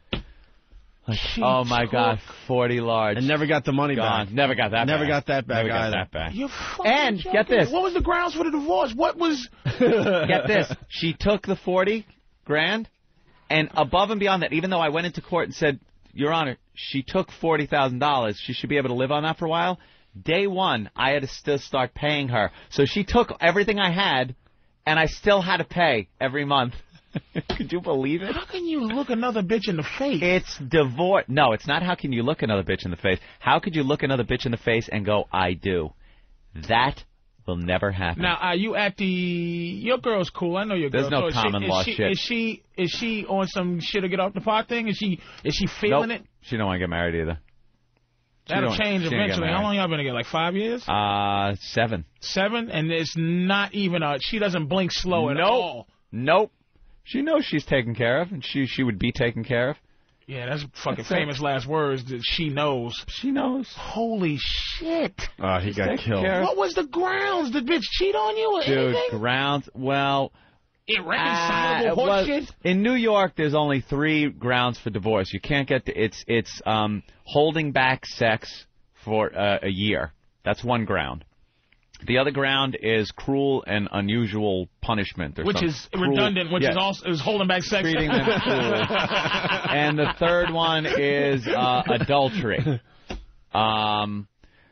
like, She oh my took- God, forty large. And never got the money Gone. back. Never got that Never back. got that back Never got either. that back. You're fucking And, joking. get this. What was the grounds for the divorce? What was... Get this. She took the forty grand, and above and beyond that, even though I went into court and said, Your Honor, she took forty thousand dollars. She should be able to live on that for a while. Day one, I had to still start paying her. So she took everything I had, and I still had to pay every month. Could you believe it? How can you look another bitch in the face? It's divorce. No, it's not how can you look another bitch in the face. How could you look another bitch in the face and go, I do? That will never happen. Now, are you at the... Your girl's cool. I know your girl. There's no So is she- common is law she, shit. Is she is she on some shit to get off the pot thing? Is she is she feeling Nope. it? She don't want to get married either. She That'll don't- change she ain't get eventually. How married. long y'all been together? Like five years? Uh, seven. Seven? And it's not even a... She doesn't blink slow at Nope. all. Nope. She knows she's taken care of, and she she would be taken care of. Yeah, that's fucking That's it. famous last words that she knows. She knows. Holy shit. Oh, he got taken killed. care of. What was the grounds? Did bitch cheat on you or Dude, anything? grounds. Well, Irreconcilable uh, horse well, shit? in New York, there's only three grounds for divorce. You can't get the, it's it's um holding back sex for uh, a year. That's one ground. The other ground is cruel and unusual punishment, or Which some is cruel- redundant, which yeah. is also is holding back sex. Treating them cruel. And the third one is uh, adultery. Um,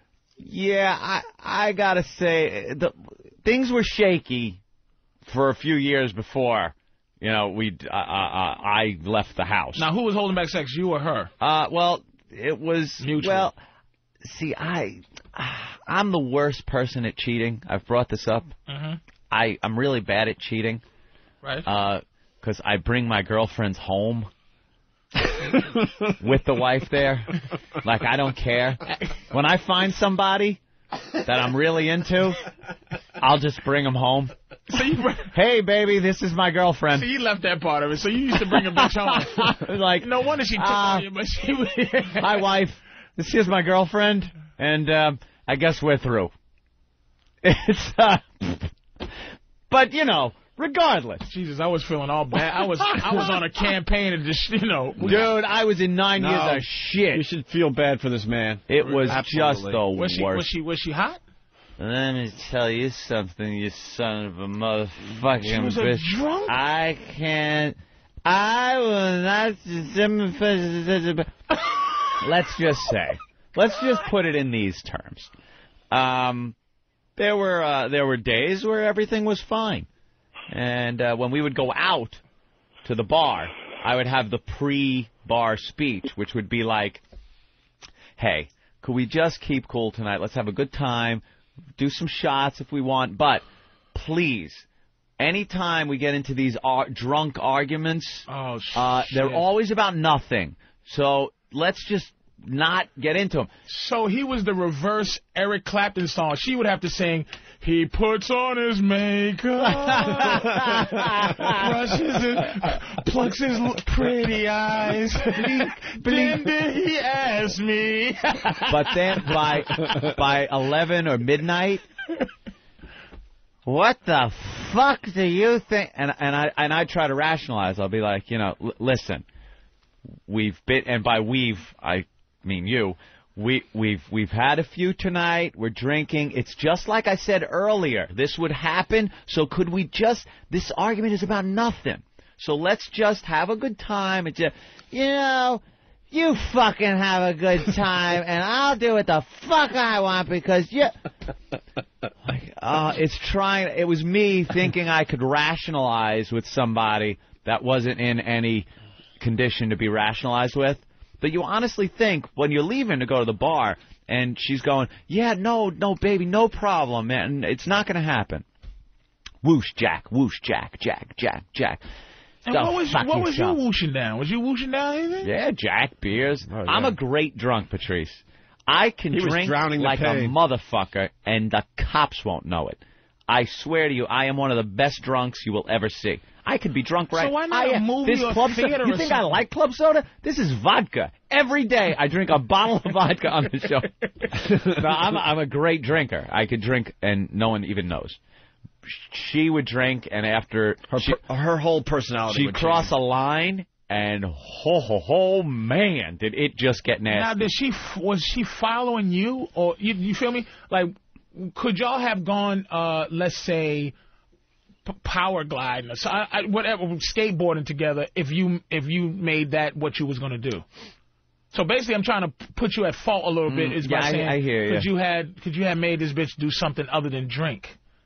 yeah, I I gotta say the things were shaky for a few years before, you know, we uh, uh, I left the house. Now, who was holding back sex, you or her? Uh, well, it was Mutual. well. See, I I'm the worst person at cheating. I've brought this up. Mm-hmm. I I'm really bad at cheating. Right. Uh, because I bring my girlfriends home with the wife there. Like, I don't care. When I find somebody that I'm really into, I'll just bring them home. So you, Hey, baby, this is my girlfriend. so you left that part of it. So you used to bring a bitch home. Like, No wonder she took uh, on you, but she was... hi, wife. This is my girlfriend, and um, I guess we're through. It's, uh, but, you know, regardless. Jesus, I was feeling all bad. I was I was on a campaign to just, you know... Dude, I was in nine No. years of shit. You should feel bad for this man. It was Absolutely. just the Was she, worst. was she was she hot? Let me tell you something, you son of a motherfucking She was a bitch. drunk? I can't. I will not. Let's just say. Let's just put it in these terms. Um, there were uh, there were days where everything was fine, and uh, when we would go out to the bar, I would have the bar speech, which would be like, hey, could we just keep cool tonight? Let's have a good time, do some shots if we want, but please, anytime we get into these ar- drunk arguments, oh, uh, they're always about nothing. So let's just not get into them. So he was the reverse Eric Clapton song. She would have to sing, he puts on his makeup, brushes his, plucks his pretty eyes, then he asks me. But then by by eleven or midnight, what the fuck do you think? And and I and I try to rationalize. I'll be like, you know, l- listen, we've been, and by we've I mean you. We we've we've had a few tonight. We're drinking. It's just like I said earlier. This would happen. So could we just? This argument is about nothing. So let's just have a good time. And just, you know, you fucking have a good time, and I'll do what the fuck I want because you. Uh, it's trying. It was me thinking I could rationalize with somebody that wasn't in any condition to be rationalized with. But you honestly think when you're leaving to go to the bar and she's going, yeah, no, no, baby, no problem, man. It's not going to happen. Whoosh, Jack, whoosh, Jack, Jack, Jack, Jack. And The what was fuck what was yourself. you whooshing down? Was you whooshing down anything? Yeah, Jack, beers. Oh, yeah. I'm a great drunk, Patrice. I can He was drink drowning the like a pain. motherfucker, and the cops won't know it. I swear to you, I am one of the best drunks you will ever see. I could be drunk right. So why not I, a movie this or club theater soda, You or think I something? like club soda? This is vodka. Every day I drink a bottle of vodka on the show. No, I'm, I'm a great drinker. I could drink, and no one even knows. She would drink, and after Her she, per- her whole personality she'd would cross change. a line, and ho ho ho, man, did it just get nasty. Now, did she f- was she following you, or you, you feel me? Like, could y'all have gone, uh, let's say, p- power gliding or so, I, I, whatever, skateboarding together if you if you made that what you was gonna do? So basically, I'm trying to p- put you at fault a little bit. Mm, Is yeah, by I- saying, I hear ya. could you had could you have made this bitch do something other than drink?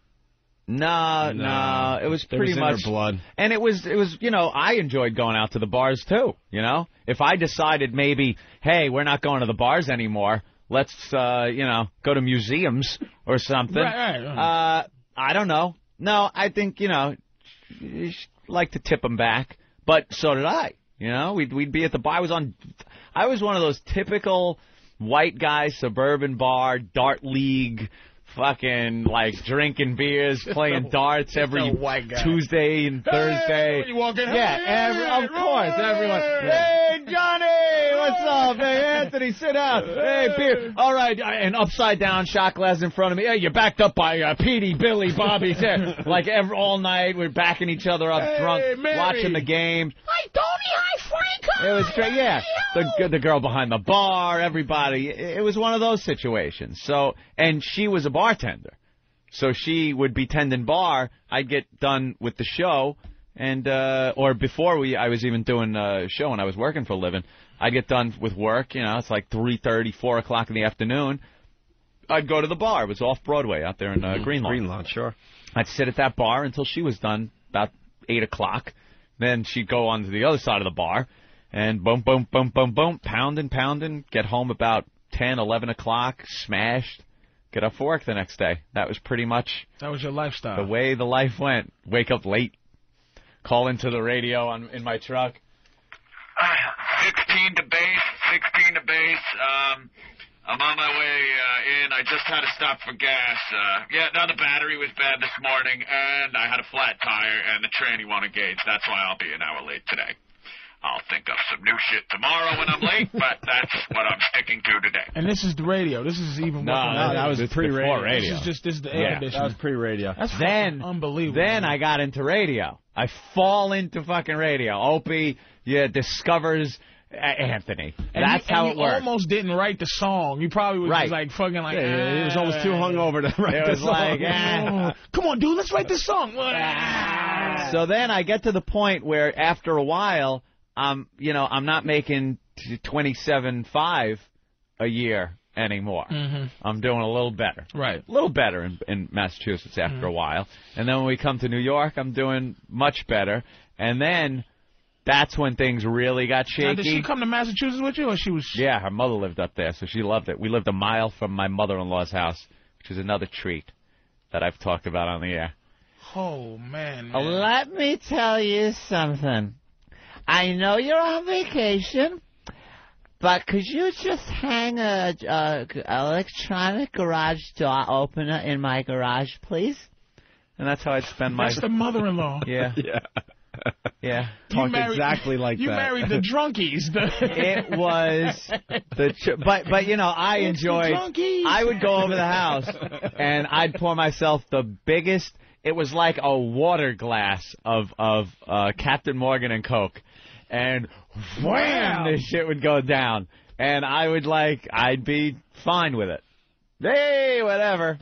No, no, No. it was It pretty was in her much blood. And it was, it was, you know, I enjoyed going out to the bars too. You know, if I decided maybe, hey, we're not going to the bars anymore, let's, uh, you know, go to museums or something. Right, right, right. Uh, I don't know. No, I think you know, you should like to tip them back, but so did I. You know, we'd we'd be at the bar. I was on, I was one of those typical white guy suburban bar dart league. Fucking, like, drinking beers, playing darts every white guy. Tuesday and Thursday. When you walk in, Yeah, hey, every, of course, hey, everyone. hey. Hey, Johnny, what's up? Hey, Anthony, sit down. Hey, beer. All right, and upside down shot glass in front of me. Hey, you're backed up by uh, Petey, Billy, Bobby. Like, every, all night, we're backing each other up Hey, drunk, Mary. watching the game. Hi, Tony. Hi, Frank. It was great, yeah. The the girl behind the bar, everybody. It was one of those situations. So, and she was a bartender, so she would be tending bar. I'd get done with the show, and uh, or before we, I was even doing a show when I was working for a living. I'd get done with work. You know, it's like three thirty, four o'clock in the afternoon. I'd go to the bar. It was off Broadway out there in uh, Greenlawn. Greenlawn, sure. I'd sit at that bar until she was done, about eight o'clock. Then she'd go on to the other side of the bar, and boom, boom, boom, boom, boom, pounding, pounding, get home about ten, eleven o'clock, smashed, get up for work the next day. That was pretty much That was your lifestyle. the way the life went. Wake up late, call into the radio on in my truck. sixteen to base, sixteen to base. Um, I'm on my way uh, in. I just had to stop for gas. Uh, yeah, now the battery was bad this morning, and I had a flat tire, and the tranny won't engage. That's why I'll be an hour late today. I'll think of some new shit tomorrow when I'm late, but that's what I'm sticking to today. And this is the radio. This is even No, working no, radio. that was It's pre-radio. before This radio. is just this is the Yeah, air that conditioning. That was pre-radio. That's Then, fucking unbelievable. then man. I got into radio. I fall into fucking radio. Opie, yeah, discovers uh, Anthony. And That's you, how and it you works. almost didn't write the song. You probably was Right. just like fucking like. Yeah, he was almost too "Ah." hungover to write It the was song. like, ah. Come on, dude, let's write this song. So then I get to the point where after a while, I'm, you know, I'm not making twenty-seven five a year anymore. Mhm. I'm doing a little better. Right. A little better in, in Massachusetts after Mhm. a while. And then when we come to New York, I'm doing much better. And then That's when things really got shaky. Now, did she come to Massachusetts with you, or she was... Yeah, her mother lived up there, so she loved it. We lived a mile from my mother-in-law's house, which is another treat that I've talked about on the air. Oh, man, man. Let me tell you something. I know you're on vacation, but could you just hang a, a electronic garage door opener in my garage, please? And that's how I'd spend my... That's the mother-in-law. Yeah. Yeah. Yeah. Talk married, exactly like you that. You married the drunkies. The it was the, ch- but but you know I it's enjoyed. I would go over the house and I'd pour myself the biggest. It was like a water glass of of uh, Captain Morgan and Coke, and wham, this shit would go down, and I would like I'd be fine with it. Hey, whatever.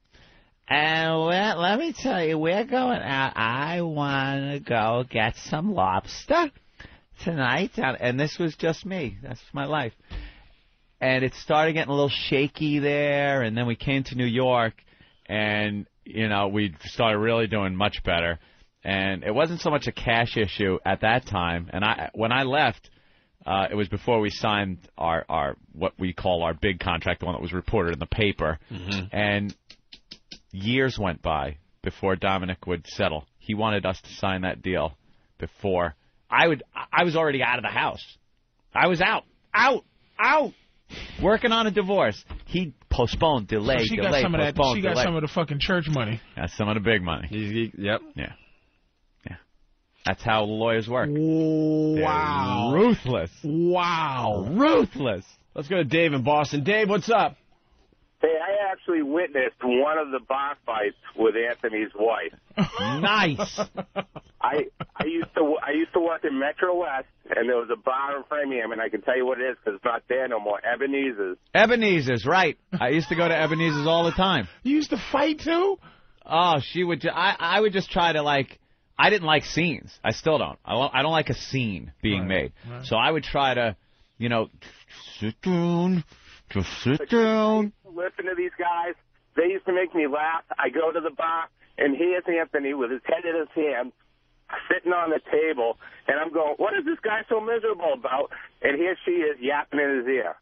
And well, let me tell you, we're going out. I want to go get some lobster tonight. And this was just me. That's my life. And it started getting a little shaky there. And then we came to New York. And, you know, we started really doing much better. And it wasn't so much a cash issue at that time. And I, when I left, uh, it was before we signed our, our what we call our big contract, the one that was reported in the paper. Mm-hmm. And years went by before Dominic would settle. He wanted us to sign that deal before I would. I was already out of the house. I was out, out, out, working on a divorce. He postponed, delayed, so she delayed, got some of that. postponed, She got delayed. some of the fucking church money. Got some of the big money. He, he, yep. Yeah. Yeah. That's how lawyers work. Wow. They're ruthless. Wow. Ruthless. Let's go to Dave in Boston. Dave, what's up? Hey, I actually witnessed one of the bar fights with Anthony's wife. Nice. I I used to I used to work in Metro West, and there was a bar in Framingham, and I can tell you what it is because it's not there no more. Ebenezer's. Ebenezer's, right? I used to go to Ebenezer's all the time. You used to fight too? Oh, she would. Ju- I I would just try to like. I didn't like scenes. I still don't. I don't, I don't like a scene being right, made. Right. So I would try to, you know, sit down, just sit down. Listen to these guys. They used to make me laugh. I go to the bar, and here's Anthony with his head in his hand, sitting on the table, and I'm going, what is this guy so miserable about? And here she is yapping in his ear.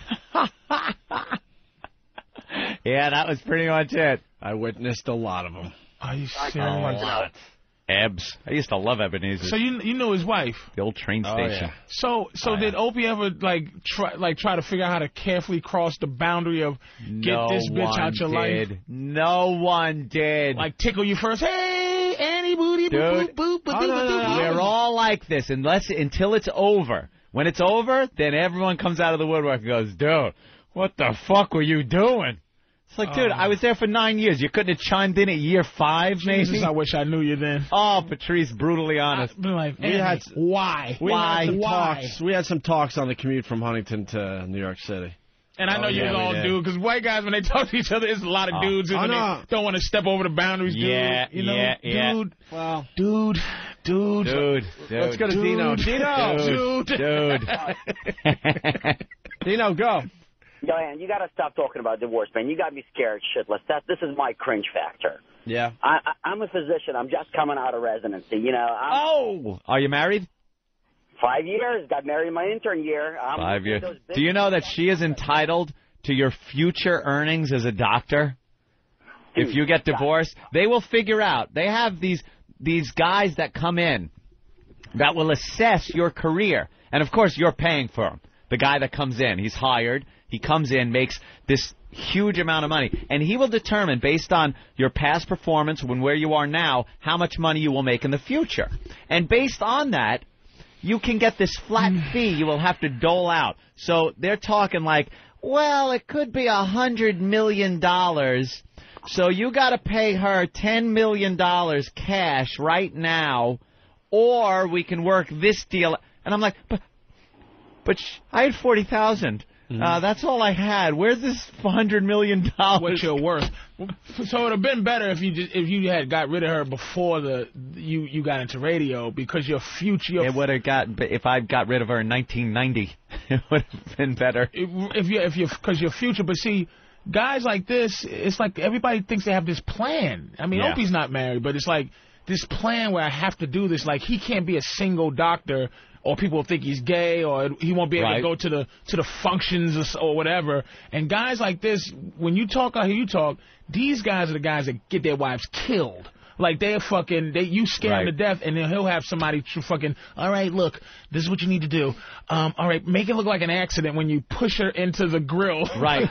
Yeah, that was pretty much it. I witnessed a lot of them. Are you I serious? A lot. Ebbs. I used to love Ebenezer. So you you knew his wife? The old train Oh, station. yeah. So so Oh, did yeah. Opie ever like try like try to figure out how to carefully cross the boundary of get no this bitch one out your did. life? No one did. Like tickle you first. Hey, Annie booty boop Dude. boop boop boop Oh, no, no, no. We're all like this unless until it's over. When it's over, then everyone comes out of the woodwork and goes, dude, what the fuck were you doing? It's like, dude, Oh. I was there for nine years. You couldn't have chimed in at year five, maybe? Jesus, I wish I knew you then. Oh, Patrice, brutally honest. I've been like, We Annie, had- why? We Why? had some Why? talks. We had some talks on the commute from Huntington to New York City. And I know Oh, you yeah, was we all did. dude, because white guys, when they talk to each other, there's a lot of Oh. dudes who Oh, when no. they don't want to step over the boundaries, Yeah, dude. You know, yeah, yeah. dude, Well, dude, dude, Dude, dude. let's go to dude, Dino. Dino, Dude, dude. Dino, go. Diane, you got to stop talking about divorce, man. You got me scared shitless. That this is my cringe factor. Yeah. I, I, I'm a physician. I'm just coming out of residency. You know, I'm Oh! Are you married? five years. Got married in my intern year. I'm Five years. those big- Do you know that she is entitled to your future earnings as a doctor? Dude, If you get divorced, they will figure out. They have these these guys that come in that will assess your career. And, of course, you're paying for them. The guy that comes in, he's hired. He comes in, makes this huge amount of money. And he will determine, based on your past performance and where you are now, how much money you will make in the future. And based on that, you can get this flat fee you will have to dole out. So they're talking like, well, it could be a hundred million dollars. So you got to pay her ten million dollars cash right now, or we can work this deal. And I'm like, but, but sh- I had forty thousand. Mm-hmm. Uh, that's all I had. Where's this hundred million dollars? what you're worth. So it would have been better if you just, if you had got rid of her before the you you got into radio, because your future. Your It would have got if I got rid of her in nineteen ninety. It would have been better. if you if you because your future. But see, guys like this, it's like everybody thinks they have this plan. I mean, Yeah. Opie's not married, but it's like this plan where I have to do this. Like, he can't be a single doctor, or people will think he's gay, or he won't be able Right. to go to the to the functions or, or whatever. And guys like this, when you talk out here, you talk. These guys are the guys that get their wives killed. Like, they're fucking, they, you scare Right. him to death, and then he'll have somebody to fucking, all right, look, this is what you need to do. Um, all right, make it look like an accident when you push her into the grill. Right.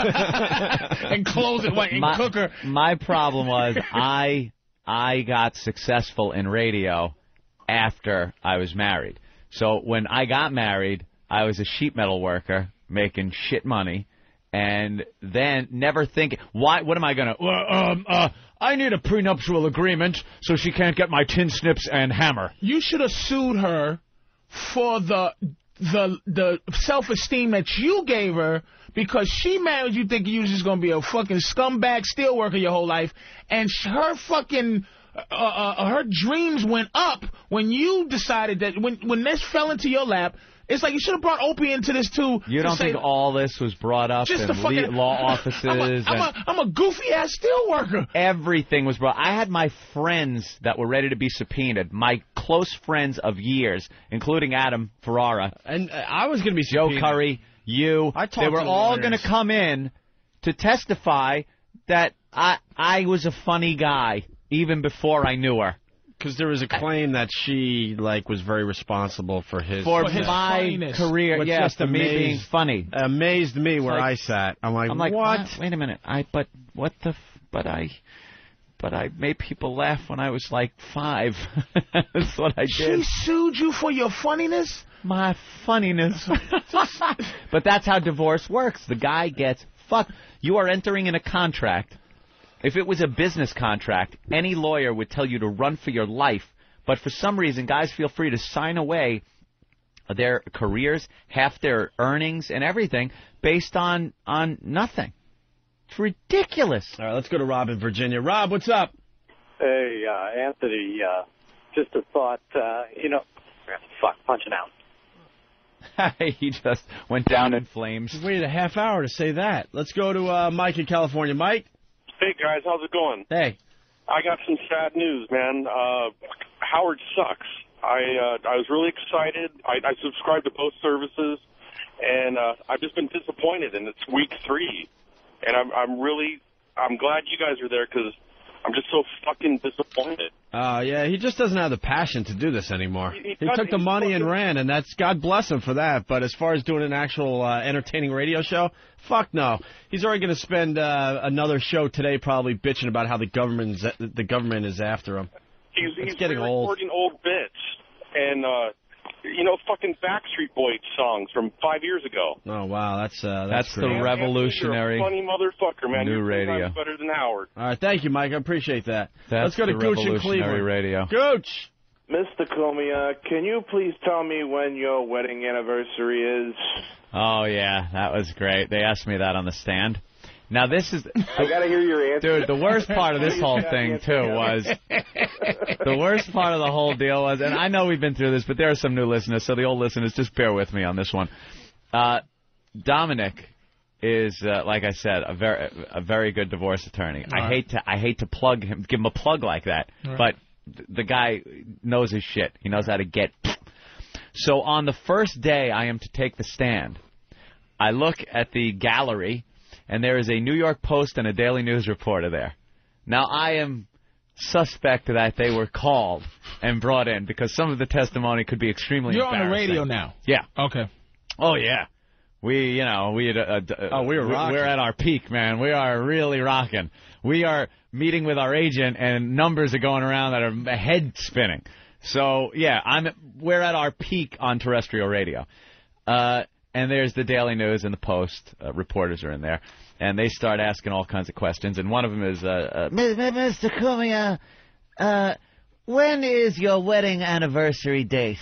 And close it, like, and my, cook her. My problem was I I got successful in radio after I was married. So when I got married, I was a sheet metal worker making shit money, and then never thinking, why? What am I gonna? Uh, um, uh, I need a prenuptial agreement so she can't get my tin snips and hammer. You should have sued her for the the the self-esteem that you gave her, because she married you thinking you was just going to be a fucking scumbag steelworker your whole life, and sh- her fucking uh, uh, her dreams went up when you decided that when when this fell into your lap. It's like you should have brought Opie into this too. You don't think all this was brought up Just in the fucking- le- law offices? I'm a, I'm and a, I'm a goofy ass steelworker. Everything was brought. I had my friends that were ready to be subpoenaed, my close friends of years, including Adam Ferrara. And uh, I was going to be Joe subpoenaed. Curry, you. I talked They were to the all lawyers. going to come in to testify that I I was a funny guy even before I knew her. Because there was a claim that she like was very responsible for his For success. my funniness. career, Which yeah, just for me amazed- being funny. Amazed me where like- I sat. I'm like, I'm like, what? "Wait- Wait a minute. I but what the? F- but I, but I made people laugh when I was like five. That's what I did. She sued you for your funniness? My funniness. But that's how divorce works. The guy gets fucked. You are entering in a contract. If it was a business contract, any lawyer would tell you to run for your life. But for some reason, guys feel free to sign away their careers, half their earnings, and everything based on on nothing. It's ridiculous. All right, let's go to Rob in Virginia. Rob, what's up? Hey, uh, Anthony, uh, just a thought, uh, you know, fuck, punching out. He just went down in flames. Just waited a half hour to say that. Let's go to uh, Mike in California. Mike? Hey, guys, how's it going? Hey. I got some sad news, man. Uh, Howard sucks. I uh, I was really excited. I, I subscribed to both services, and uh, I've just been disappointed, and it's week three. And I'm I'm really, I'm glad you guys are there, because I'm just so fucking disappointed. Oh, yeah, he just doesn't have the passion to do this anymore. He- he He cut- took the he money and fucking- ran, and that's God bless him for that. But as far as doing an actual uh, entertaining radio show, fuck no. He's already going to spend uh, another show today probably bitching about how the government the government is after him. He's, It's he's getting old. recording old bits, and, uh, you know, fucking Backstreet Boys songs from five years ago. Oh, wow, that's uh, That's that's the crazy. revolutionary You're a funny motherfucker, man. new You're ten radio. times better than Howard. All right, thank you, Mike. I appreciate that. That's Let's go to the Gooch in revolutionary Cleveland. radio. Gooch! Mister Comey, can you please tell me when your wedding anniversary is? Oh, yeah, that was great. They asked me that on the stand. Now, this is... I gotta hear your answer. Dude, the worst part of this whole thing, too, was... The worst part of the whole deal was... And I know we've been through this, but there are some new listeners, so the old listeners, just bear with me on this one. Uh, Dominic is, uh, like I said, a very a very good divorce attorney. All I right. hate to I hate to plug him, give him a plug like that, All right. but th- the guy knows his shit. He knows how to get... So on the first day I am to take the stand, I look at the gallery, and there is a New York Post and a Daily News reporter there. Now, I am suspect that they were called and brought in because some of the testimony could be extremely You're on the embarrassing. radio now. Yeah. Okay. Oh, yeah. We, you know, we had, uh, uh, Oh, we were rocking. We're at our peak, man. We are really rocking. We are meeting with our agent, and numbers are going around that are head spinning. So, yeah, I'm. We're at our peak on terrestrial radio. Uh, and there's the Daily News and the Post. Uh, reporters are in there. And they start asking all kinds of questions. And one of them is, uh, uh, Mister Comey, uh, when is your wedding anniversary date?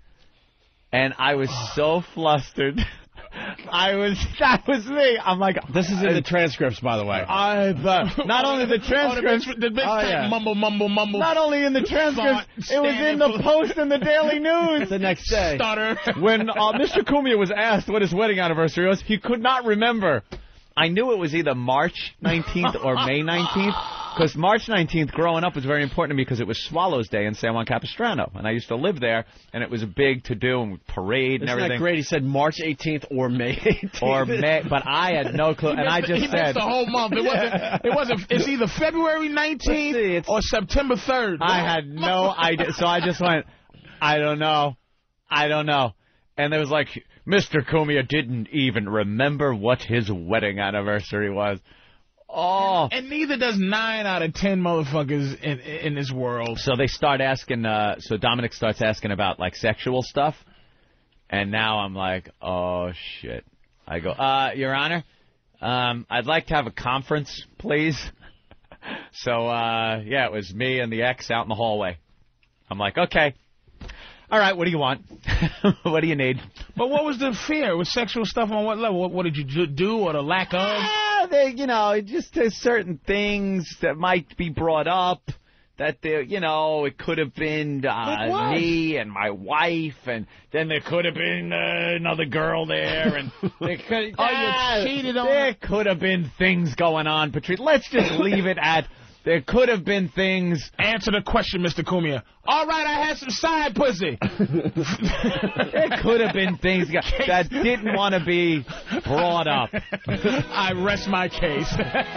and I was so flustered. I was, that was me. I'm like, This is in the transcripts, by the way. I've, uh, not only the transcripts, Oh, the bitch, the bitch oh, type yeah. mumble, mumble, mumble. Not only in the transcripts, Thought, it was in stand the for- Post and the Daily News. The next day. Stutter. When uh, Mister Cumia was asked what his wedding anniversary was, he could not remember. I knew it was either March nineteenth or May nineteenth, Because March nineteenth, growing up, was very important to me because it was Swallows Day in San Juan Capistrano, and I used to live there, and it was a big to-do and parade and Isn't everything. that great? He said March eighteenth or May eighteenth. Or May, but I had no clue, and I just he said missed the whole month. It wasn't. It wasn't. It's either February nineteenth or September third. I had no idea, so I just went, I don't know, I don't know, and there was like, Mister Cumia didn't even remember what his wedding anniversary was. Oh. And neither does nine out of ten motherfuckers in in this world. So they start asking, uh, so Dominic starts asking about, like, sexual stuff. And now I'm like, oh, shit. I go, uh, Your Honor, um, I'd like to have a conference, please. So, uh, yeah, it was me and the ex out in the hallway. I'm like, okay. All right, what do you want? What do you need? But what was the fear? Was sexual stuff on what level? What, what did you do or the lack of? Ah, they, you know, just there's certain things that might be brought up that, there, you know, it could have been uh, Like me and my wife, and then there could have been uh, another girl there, and there could, Oh, ah, you cheated on there her? could have been things going on, Patrice. Let's just leave it at there could have been things. Answer the question, Mister Cumia. All right, I had some side pussy. There could have been things that didn't want to be brought up. I rest my case.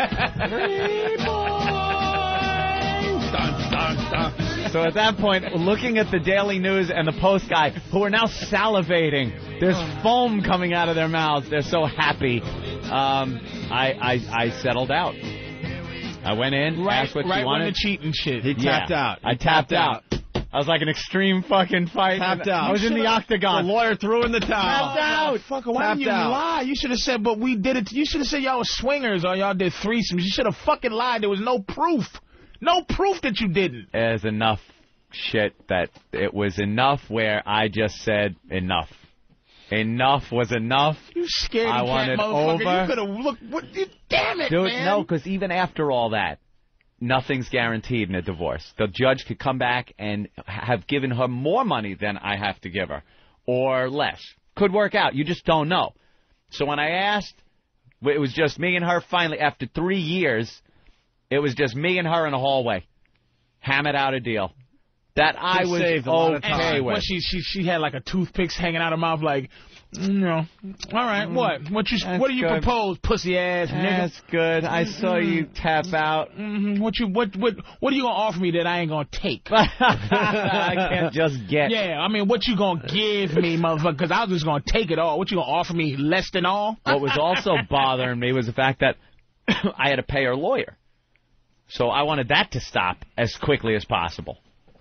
Dun, dun, dun. So at that point, looking at the Daily News and the Post guy, who are now salivating, there's foam coming out of their mouths. They're so happy. Um, I, I I settled out. I went in, Right, asked what right you wanted. when the cheating shit. He tapped Yeah. out. I He tapped out. I was like an extreme fucking fight. Tapped and out. I was in the octagon. The lawyer threw in the towel. Tapped out. Fucker, why Tapped didn't you out. lie? You should have said, but we did it. You should have said y'all were swingers or y'all did threesomes. You should have fucking lied. There was no proof. No proof that you didn't. There's enough shit that it was enough where I just said enough. Enough was enough. You scared I cat wanted motherfucker. over. You could have looked. What, you, damn it, Dude, man. no, because even after all that, nothing's guaranteed in a divorce. The judge could come back and have given her more money than I have to give her, or less. Could work out. You just don't know. So when I asked, it was just me and her finally, after three years, it was just me and her in a hallway. Hammered out a deal that I Could've was saved a lot of okay time. with. What, she, she, she had like a toothpick hanging out her mouth like, no. All right, what? What you That's What do you good. propose, pussy ass nigga? That's good. I saw you tap out. Mm-hmm. What you what what what are you gonna offer me that I ain't gonna take? I can't just get. Yeah, I mean, what you gonna give me, motherfucker? Because I was just gonna take it all. What you gonna offer me less than all? What was also bothering me was the fact that I had to pay her lawyer. So I wanted that to stop as quickly as possible.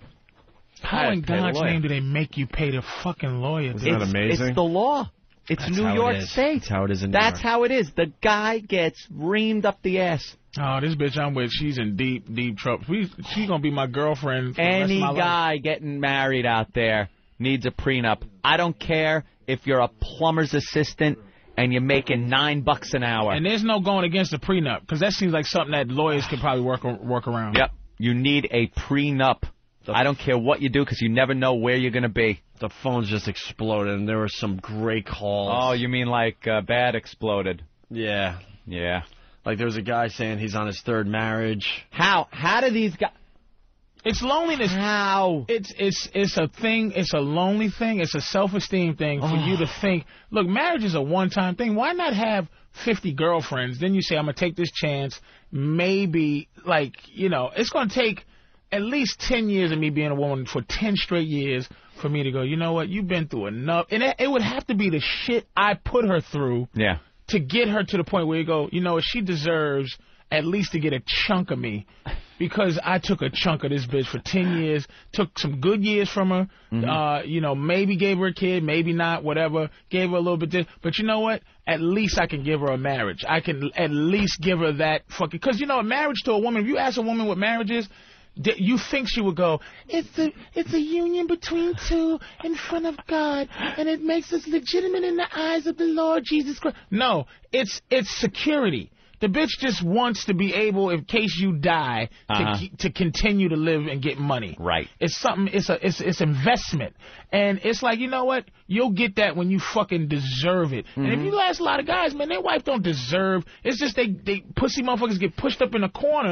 I How had in to pay the God's lawyer. name do they make you pay the fucking lawyer? Isn't that It's, amazing? it's the law. It's That's New how it York is. State. That's how it is in New That's York. how it is. The guy gets reamed up the ass. Oh, this bitch I'm with, she's in deep, deep trouble. We, she's gonna be my girlfriend for the rest Any of my life. guy getting married out there needs a prenup. I don't care if you're a plumber's assistant and you're making nine bucks an hour. And there's no going against the prenup, because that seems like something that lawyers could probably work work around. Yep. You need a prenup. I don't care what you do because you never know where you're going to be. The phones just exploded, and there were some great calls. Oh, you mean like uh, bad exploded? Yeah. Yeah. Like there was a guy saying he's on his third marriage. How? How do these guys... It's loneliness. How? It's it's it's a thing. It's a lonely thing. It's a self-esteem thing for you to think. Look, marriage is a one-time thing. Why not have fifty girlfriends? Then you say, I'm gonna take this chance. Maybe, like, you know, it's gonna take at least ten years of me being a woman for ten straight years for me to go, you know what? You've been through enough, and it, it would have to be the shit I put her through Yeah. to get her to the point where you go, you know what? She deserves at least to get a chunk of me. Because I took a chunk of this bitch for ten years, took some good years from her, Mm-hmm. uh, you know, maybe gave her a kid, maybe not, whatever, gave her a little bit. This, but you know what? At least I can give her a marriage. I can at least give her that fucking. Because, you know, a marriage to a woman, if you ask a woman what marriage is, th- you think she would go, it's a, it's a union between two in front of God, and it makes us legitimate in the eyes of the Lord Jesus Christ. No, it's it's security. The bitch just wants to be able, in case you die, to Uh-huh. ke- to continue to live and get money. Right. It's something. It's a. It's it's investment, and it's like, you know what? You'll get that when you fucking deserve it. And if Mhm. you ask a lot of guys, man, their wife don't deserve. It's just they they pussy motherfuckers get pushed up in a corner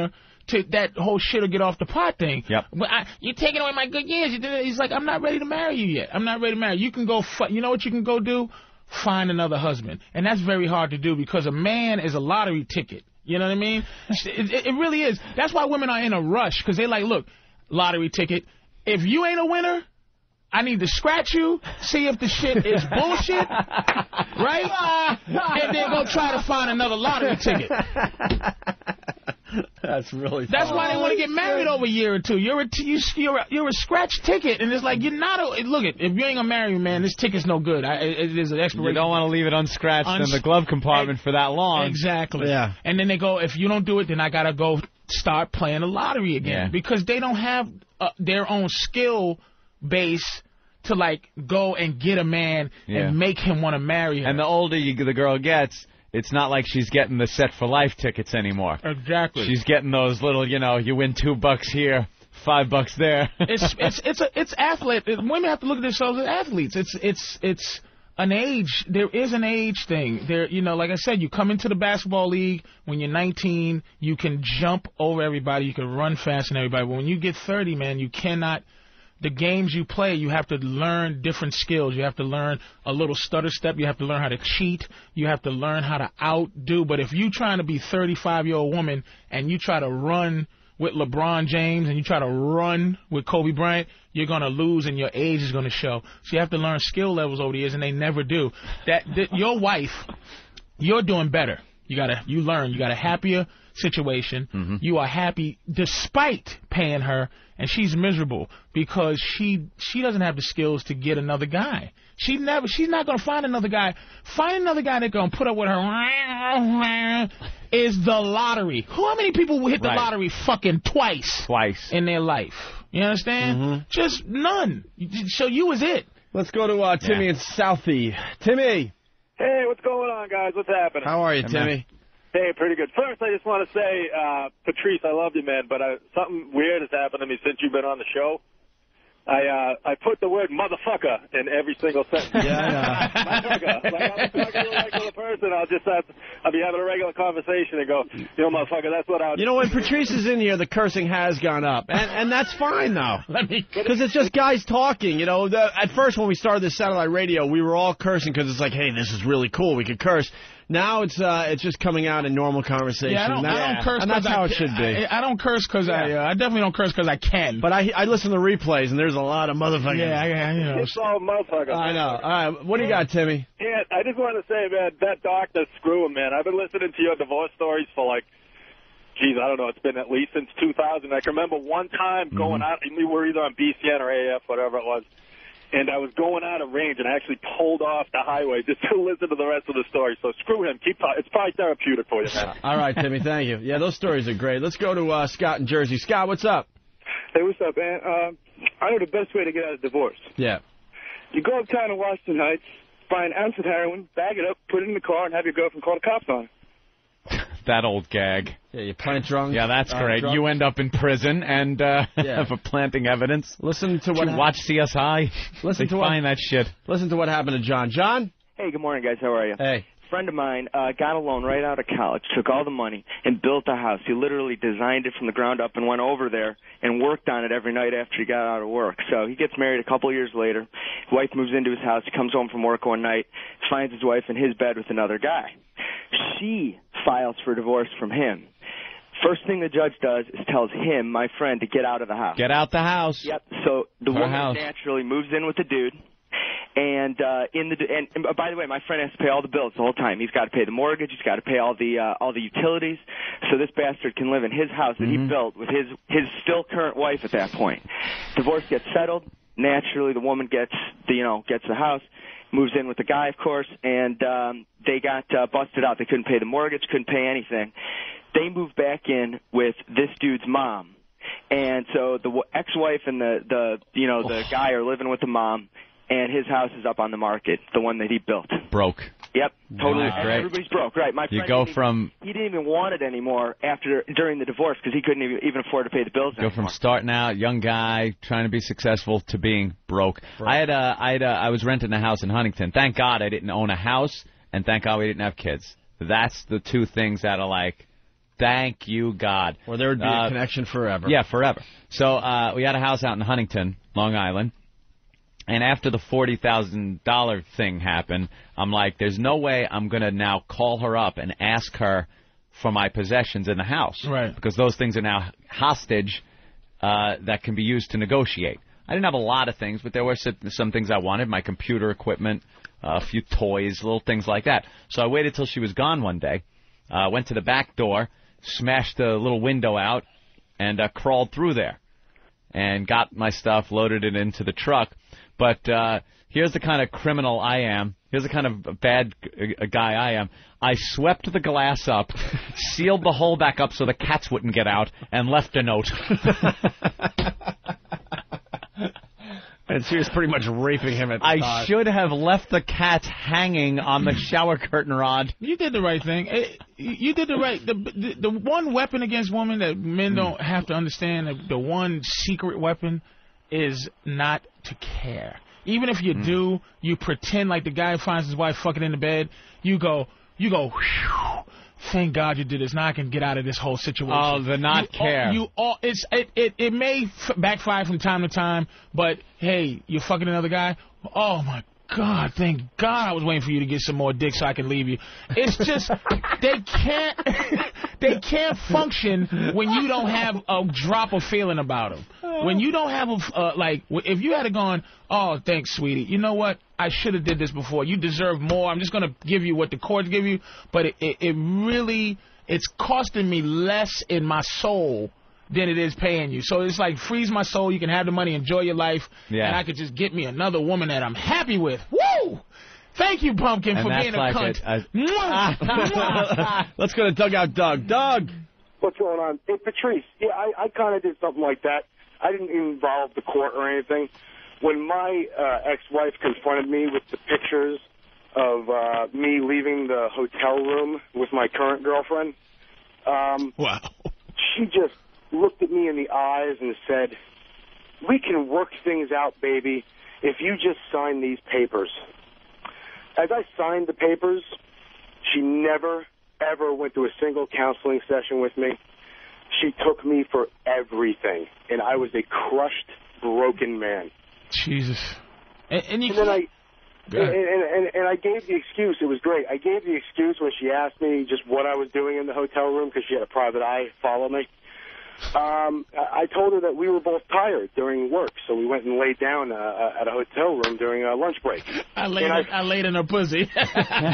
to that whole shit will get off the pot thing. Yep. But I, you're taking away my good years. You did it. He's like, I'm not ready to marry you yet. I'm not ready to marry you. You can go, fu- you know what you can go do? Find another husband. And that's very hard to do because a man is a lottery ticket. You know what I mean? it, it, it really is. That's why women are in a rush because they like, look, lottery ticket. If you ain't a winner, I need to scratch you, see if the shit is bullshit, right? And then go try to find another lottery ticket. That's really funny. That's why they want to get married over a year or two. You're a, t- you, you're a, you're a scratch ticket, and it's like, you're not a... Look, if you ain't going to marry me, man, this ticket's no good. I, it, it is an expiration. You don't want to leave it unscratched Uns- in the glove compartment for that long. Exactly. Yeah. And then they go, if you don't do it, then I got to go start playing the lottery again. Yeah. Because they don't have uh, their own skill base to, like, go and get a man Yeah. and make him want to marry her. And the older you, the girl gets, it's not like she's getting the set for life tickets anymore. Exactly. She's getting those little, you know, you win two bucks here, five bucks there. it's it's it's a, it's athlete. Women have to look at themselves as athletes. It's it's it's an age. There is an age thing. There, you know, like I said, you come into the basketball league when you're nineteen. You can jump over everybody. You can run faster than everybody. But when you get thirty, man, you cannot. The games you play, you have to learn different skills. You have to learn a little stutter step. You have to learn how to cheat. You have to learn how to outdo. But if you trying to be thirty-five-year-old woman and you try to run with LeBron James and you try to run with Kobe Bryant, you're going to lose and your age is going to show. So you have to learn skill levels over the years, and they never do. That, that your wife, you're doing better. You gotta, you learn. You got a happier situation. Mm-hmm. You are happy despite paying her, and she's miserable because she she doesn't have the skills to get another guy. She never. She's not gonna find another guy. Find another guy that's gonna put up with her. Is the lottery. How many people will hit the Right. lottery fucking twice? Twice. In their life. You understand? Mm-hmm. Just none. So you was it. Let's go to uh, Timmy Yeah. in Southie. Timmy, Hey, what's going on, guys? What's happening? how are you, Hey, Timmy? man. Hey, pretty good. First, I just want to say, uh, Patrice, I love you, man, but uh, something weird has happened to me since you've been on the show. I uh, I put the word motherfucker in every single sentence. Yeah, I know. Motherfucker. Like, I'm talking to a regular person, I'll just have, I'll be having a regular conversation and go, you know, motherfucker, that's what I'll You know, when Patrice is in here, the cursing has gone up. And and that's fine, though. Because it's just guys talking. You know, the, at first when we started this satellite radio, we were all cursing because it's like, hey, this is really cool. We could curse. Now it's uh, it's just coming out in normal conversation. Yeah, I don't, That- I don't curse. And that's 'cause how I, it should be. I, I don't curse because I. Uh, I definitely don't curse because I can. But I I listen to replays, and there's a lot of motherfuckers. Yeah, I, I, you know. It's all motherfucker. I know. All right, what do you got, Timmy? Yeah, I just want to say, man, that doctor, screw him, man. I've been listening to your divorce stories for like, geez, I don't know, it's been at least since two thousand. I can remember one time Mm-hmm. going out, and we were either on B C N or A F, whatever it was, and I was going out of range, and I actually pulled off the highway just to listen to the rest of the story. So screw him. Keep talking. It's probably therapeutic for you, man. All right, Timmy, thank you. Yeah, those stories are great. Let's go to uh, Scott in Jersey. Scott, what's up? Hey, what's up, man? Uh, I know the best way to get out of divorce. Yeah. You go uptown to Washington Heights, find an ounce of heroin, bag it up, put it in the car, and have your girlfriend call the cops on it. That old gag. Yeah, you plant drunk. Yeah, that's uh, great. drunk. You end up in prison and uh, Yeah. for planting evidence. Listen to Did what you watch C S I? Listen they to what- find that shit. Listen to what happened to John. John? Hey, good morning, guys. How are you? Hey. friend of mine uh, got a loan right out of college, took all the money, and built a house. He literally designed it from the ground up and went over there and worked on it every night after he got out of work. So he gets married a couple of years later. His wife moves into his house. He comes home from work one night, finds his wife in his bed with another guy. She files for divorce from him. First thing the judge does is tells him, my friend, to get out of the house. Get out the house. Yep. So the Our woman house. naturally moves in with the dude. And uh, in the and, and by the way, my friend has to pay all the bills the whole time. He's got to pay the mortgage. He's got to pay all the uh, all the utilities. So this bastard can live in his house that Mm-hmm. he built with his his still current wife at that point. Divorce gets settled. Naturally, the woman gets the you know gets the house, moves in with the guy, of course, and um, they got uh, busted out. They couldn't pay the mortgage, couldn't pay anything. They moved back in with this dude's mom. And so the w- ex-wife and the, the you know the Oh. guy are living with the mom, and his house is up on the market, the one that he built. Broke. Yep, totally. Nice, great. Everybody's broke, right? My You friend go didn't from even, he didn't even want it anymore after during the divorce because he couldn't even, even afford to pay the bills go anymore. from starting out, young guy trying to be successful, to being broke. I had a, I had a, I was renting a house in Huntington. Thank God I didn't own a house, and thank God we didn't have kids. That's the two things that are like, Thank you, God. Or there would be Uh, a connection forever. Yeah, forever. So uh, we had a house out in Huntington, Long Island. And after the forty thousand dollars thing happened, I'm like, there's no way I'm going to now call her up and ask her for my possessions in the house. Right. Because those things are now hostage uh, that can be used to negotiate. I didn't have a lot of things, but there were some, some things I wanted, my computer equipment, uh, a few toys, little things like that. So I waited till she was gone one day, uh, went to the back door, smashed the little window out, and uh, crawled through there and got my stuff, loaded it into the truck. But uh, here's the kind of criminal I am. Here's the kind of bad g- uh, guy I am. I swept the glass up, sealed the hole back up so the cats wouldn't get out, and left a note. And she was pretty much raping him at the I time. should have left the cats hanging on the shower curtain rod. You did the right thing. It, you did the right. The, the the one weapon against women that men don't have to understand. The, the one secret weapon is not to care. Even if you mm. do, you pretend like the guy finds his wife fucking in the bed. You go, you go. Whew, thank God you did this. Now I can get out of this whole situation. Oh, the not you care. All, you all, it's it, it it may f- backfire from time to time, but hey, you're fucking another guy. Oh my God, thank God I was waiting for you to get some more dick so I can leave you. It's just they can't they can't function when you don't have a drop of feeling about them. When you don't have a uh, like if you had gone, oh thanks sweetie, you know what? I should have did this before. You deserve more. I'm just gonna give you what the courts give you, but it, it, it really it's costing me less in my soul than it is paying you. So it's like freeze my soul. You can have the money, enjoy your life, yeah. and I could just get me another woman that I'm happy with. Woo! Thank you, Pumpkin, and for being a like cunt. It, uh, Let's go to Dugout Doug. Doug! What's going on? Hey, Patrice, yeah, I, I kind of did something like that. I didn't involve the court or anything. When my uh, ex-wife confronted me with the pictures of uh, me leaving the hotel room with my current girlfriend, um, wow. she just looked at me in the eyes and said, we can work things out, baby, if you just sign these papers. As I signed the papers, she never, ever went to a single counseling session with me. She took me for everything, and I was a crushed, broken man. Jesus. And, and you and then I, and, and, and, and I gave the excuse. It was great. I gave the excuse when she asked me just what I was doing in the hotel room because she had a private eye follow me. Um, I told her that we were both tired during work, so we went and laid down uh, at a hotel room during a lunch break. I laid, in, I, I laid in her pussy. And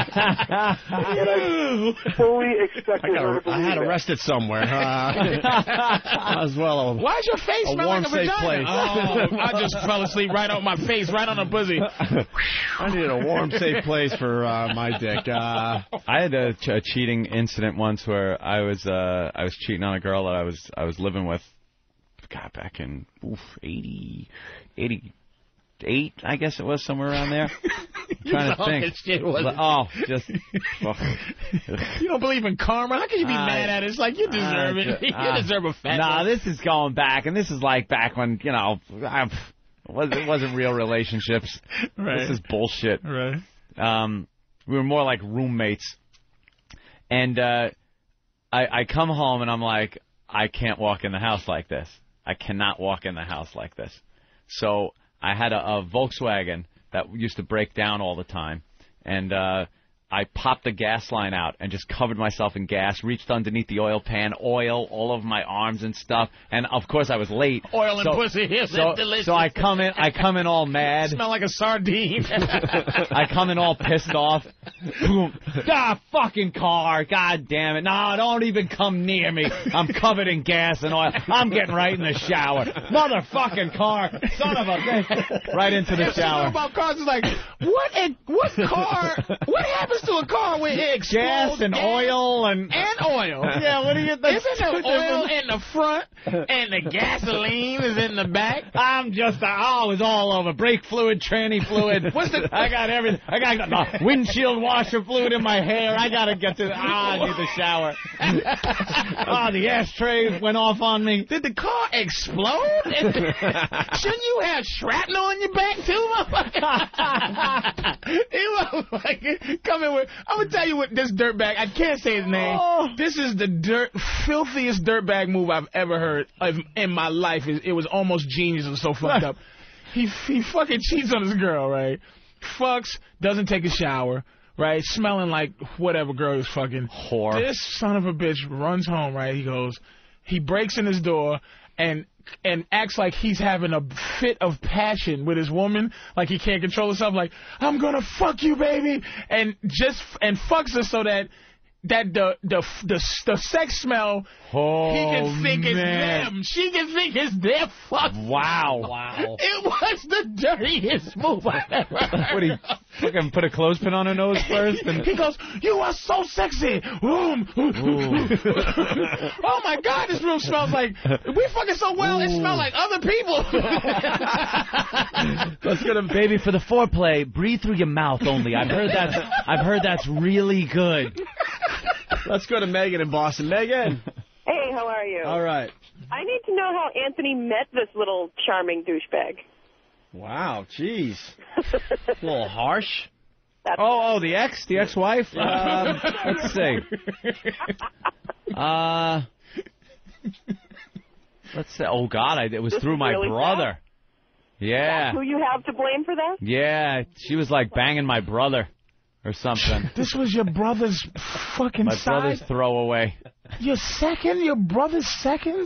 I fully expected I, her to I had it. arrested somewhere. Uh, as well. A, Why's your face a smell warm, like a safe vagina? place. Oh, I just fell asleep right on my face, right on her pussy. I needed a warm, safe place for uh, my dick. Uh, I had a, ch- a cheating incident once where I was uh, I was cheating on a girl that I was I was living with. God, back in oof, eighty, eighty-eight, I guess it was, somewhere around there. I'm trying to think. Shit, wasn't oh, just. Oh. You don't believe in karma? How can you be I, mad at it? It's like you deserve uh, it. you uh, deserve a fat. Nah, one. this is going back, and this is like back when you know, I, it wasn't, it wasn't real relationships. Right. This is bullshit. Right. Um, we were more like roommates, and uh, I, I come home and I'm like, I can't walk in the house like this. I cannot walk in the house like this. So I had a, a Volkswagen that used to break down all the time, and uh, I popped the gas line out and just covered myself in gas, reached underneath the oil pan, oil all over my arms and stuff, and of course I was late. Oil and so, pussy, yes, so, that's delicious. so I come in, I come in all mad. Smell like a sardine. I come in all pissed off. Boom. Ah, fucking car. God damn it. No, don't even come near me. I'm covered in gas and oil. I'm getting right in the shower. Motherfucking car. Son of a bitch. Right into the If you know shower. about cars, it's like, what, a, what car, what happens to a car when it explodes? Gas and oil and... And oil. Yeah, what do you think? Isn't there oil in the front and the gasoline is in the back. I'm just, oh, it's all over. Brake fluid, tranny fluid. What's the? I got everything. I got the windshield washer fluid in my hair. I got to get to, ah, I need the shower. Oh, the ashtray went off on me. Did the car explode? Shouldn't you have shrapnel on your back, too, motherfucker? It was like, coming with, I'm going to tell you what this dirtbag, I can't say his name. Oh. This is the dirt, filthiest dirtbag move I've ever heard of in my life. It, it was almost genius. It was so fucked up. He, he fucking cheats on his girl, right? Fucks, doesn't take a shower, right? Smelling like whatever girl is fucking. Whore. This son of a bitch runs home, right? He goes, he breaks in his door and and acts like he's having a fit of passion with his woman, like he can't control himself, like, I'm gonna fuck you, baby, and just, and fucks her so that that the the the, the sex smell, oh, he can think it's man. them. She can think it's their fuck. Wow. Wow. It was the dirtiest move I've ever heard. What, he fucking put a clothespin on her nose first? And... He goes, you are so sexy. Ooh. Oh, my God, this room smells like, we fucking so well, Ooh. It smells like other people. Let's get him. Baby, for the foreplay, breathe through your mouth only. I've heard that's, I've heard that's really good. Let's go to Megan in Boston. Megan. Hey, how are you? All right. I need to know how Anthony met this little charming douchebag. Wow, jeez. A little harsh. That's oh, oh, the ex, the ex-wife? Um, let's see. Uh, let's say, oh, God, I, it was this through my really brother. Sad? Yeah. That's who you have to blame for that? Yeah, she was like banging my brother or something. This was your brother's fucking my side? brother's throwaway. Your second? Your brother's seconds?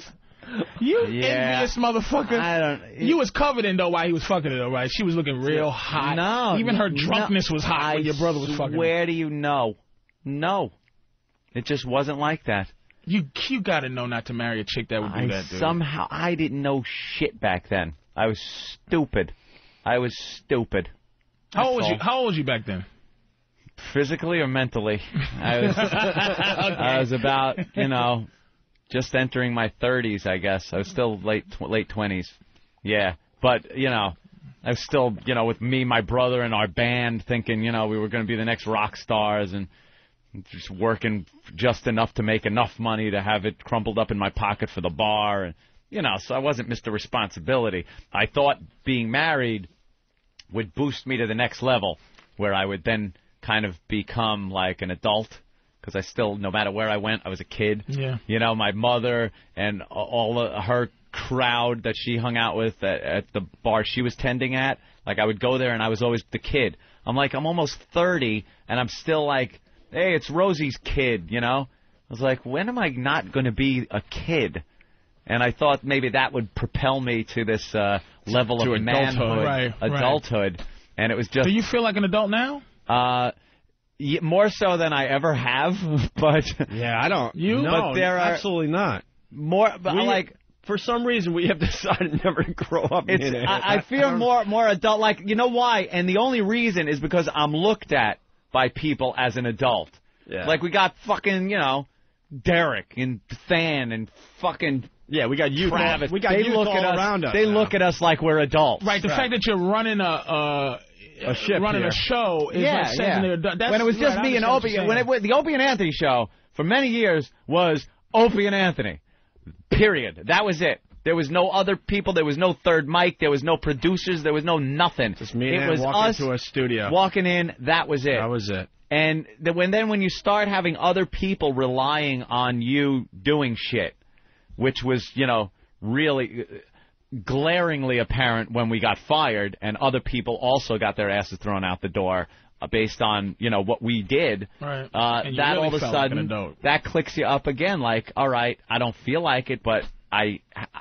You yeah. envious motherfucker. I don't. You was covered in though while he was fucking her though, right? She was looking real hot. No. Even her drunkenness no, was hot I when your brother was fucking her. Where do you know? No. It just wasn't like that. You you gotta know not to marry a chick that would do I that, dude. Somehow, I didn't know shit back then. I was stupid. I was stupid. How That's old was all. you? How old was you back then? Physically or mentally? I was. Okay. I was about, you know, just entering my thirties, I guess. I was still late tw- late twenties. Yeah, but you know, I was still, you know, with me, my brother, and our band, thinking, you know, we were going to be the next rock stars, and just working just enough to make enough money to have it crumpled up in my pocket for the bar, and you know, so I wasn't Mister Responsibility. I thought being married would boost me to the next level, where I would then kind of become like an adult, because I still, no matter where I went, I was a kid. Yeah. You know, my mother and all of her crowd that she hung out with at, at the bar she was tending at, like I would go there and I was always the kid. I'm like, I'm almost thirty and I'm still like, hey, it's Rosie's kid, you know? I was like, when am I not going to be a kid? And I thought maybe that would propel me to this uh, level to of adulthood. manhood, Right, adulthood. right. And it was just... Do you feel like an adult now? Uh, y- more so than I ever have, but yeah, I don't. You? No, but there are absolutely not. More, but we, like for some reason we have decided never to grow up. It's, in it. I, I feel more more adult. Like, you know why? And the only reason is because I'm looked at by people as an adult. Yeah. Like we got fucking, you know, Derek and Than and fucking. Yeah, we got youth. Travis. We got they youth look all at us, around us. They now. look at us like we're adults. Right. The right. fact that you're running a uh, a ship running here. a show is yeah, like saying yeah. they're adult. That's when it was just right, me and I understand what Opie. you're When it was, the Opie and Anthony show for many years was Opie and Anthony. Period. That was it. There was no other people. There was no third mic. There was no producers. There was no nothing. Just me it and was walking us into a studio. walking in. That was it. That was it. And the, when then when you start having other people relying on you doing shit, which was, you know, really glaringly apparent when we got fired, and other people also got their asses thrown out the door uh, based on, you know, what we did. Right. Uh, And you that really all of a felt like an sudden adult. that clicks you up again. Like, all right, I don't feel like it, but I,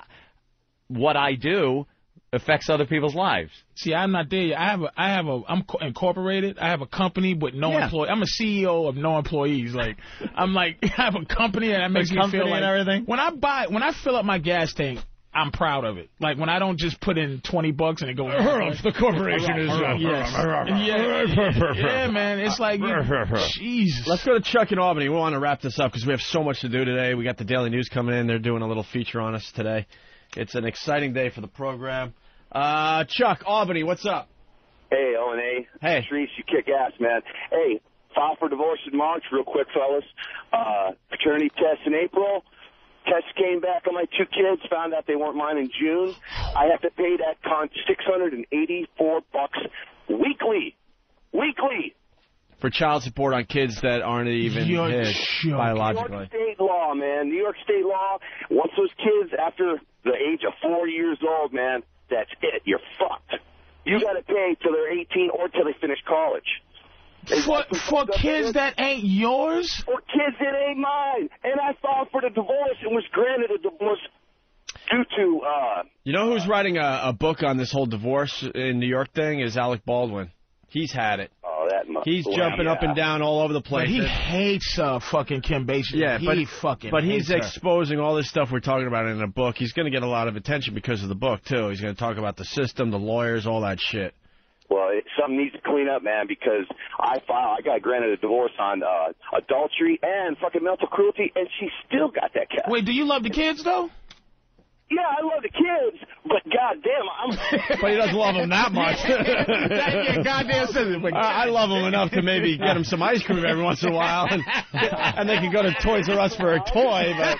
what I do affects other people's lives. See, I'm not there yet. I have a, I have a, I'm co- incorporated. I have a company with no Yeah. employee. I'm a C E O of no employees. Like, I'm like, I have a company and that makes me company feel like and everything? when I buy, when I fill up my gas tank, I'm proud of it. Like when I don't just put in twenty bucks and it goes. The corporation is. Yes. yeah, yeah, man. It's like, Jesus. Let's go to Chuck in Albany. We want to wrap this up because we have so much to do today. We got the Daily News coming in. They're doing a little feature on us today. It's an exciting day for the program. Uh, Chuck, Albany, what's up? Hey, O and A. Hey. Patrice, you kick ass, man. Hey, file for divorce in March, real quick, fellas. Uh, paternity test in April. Test came back on my two kids, found out they weren't mine in June. I have to pay that con six hundred eighty-four bucks weekly. Weekly. For child support on kids that aren't even You're his sure. biologically. New York State law, man. New York State law. Once those kids, after the age of four years old, man, that's it. You're fucked. You got to pay till they're eighteen or till they finish college. For, for kids that ain't yours? For kids that ain't mine. And I filed for the divorce and was granted a divorce due to... Uh, you know who's writing a, a book on this whole divorce in New York thing is Alec Baldwin. He's had it. Oh, that must He's well, jumping yeah. up and down all over the place. But he hates uh, fucking Kim Basinger. Yeah, he but, fucking but he's hates her. exposing all this stuff we're talking about in a book. He's going to get a lot of attention because of the book, too. He's going to talk about the system, the lawyers, all that shit. Well, it, something needs to clean up, man, because I filed, I got granted a divorce on uh, adultery and fucking mental cruelty, and she still got that cat. Wait, do you love the kids, though? Yeah, I love the kids, but goddamn, I'm... But he doesn't love them that much. yeah, goddamn says it. I, I love him enough to maybe get him some ice cream every once in a while, and, and they can go to Toys R Us for a toy, but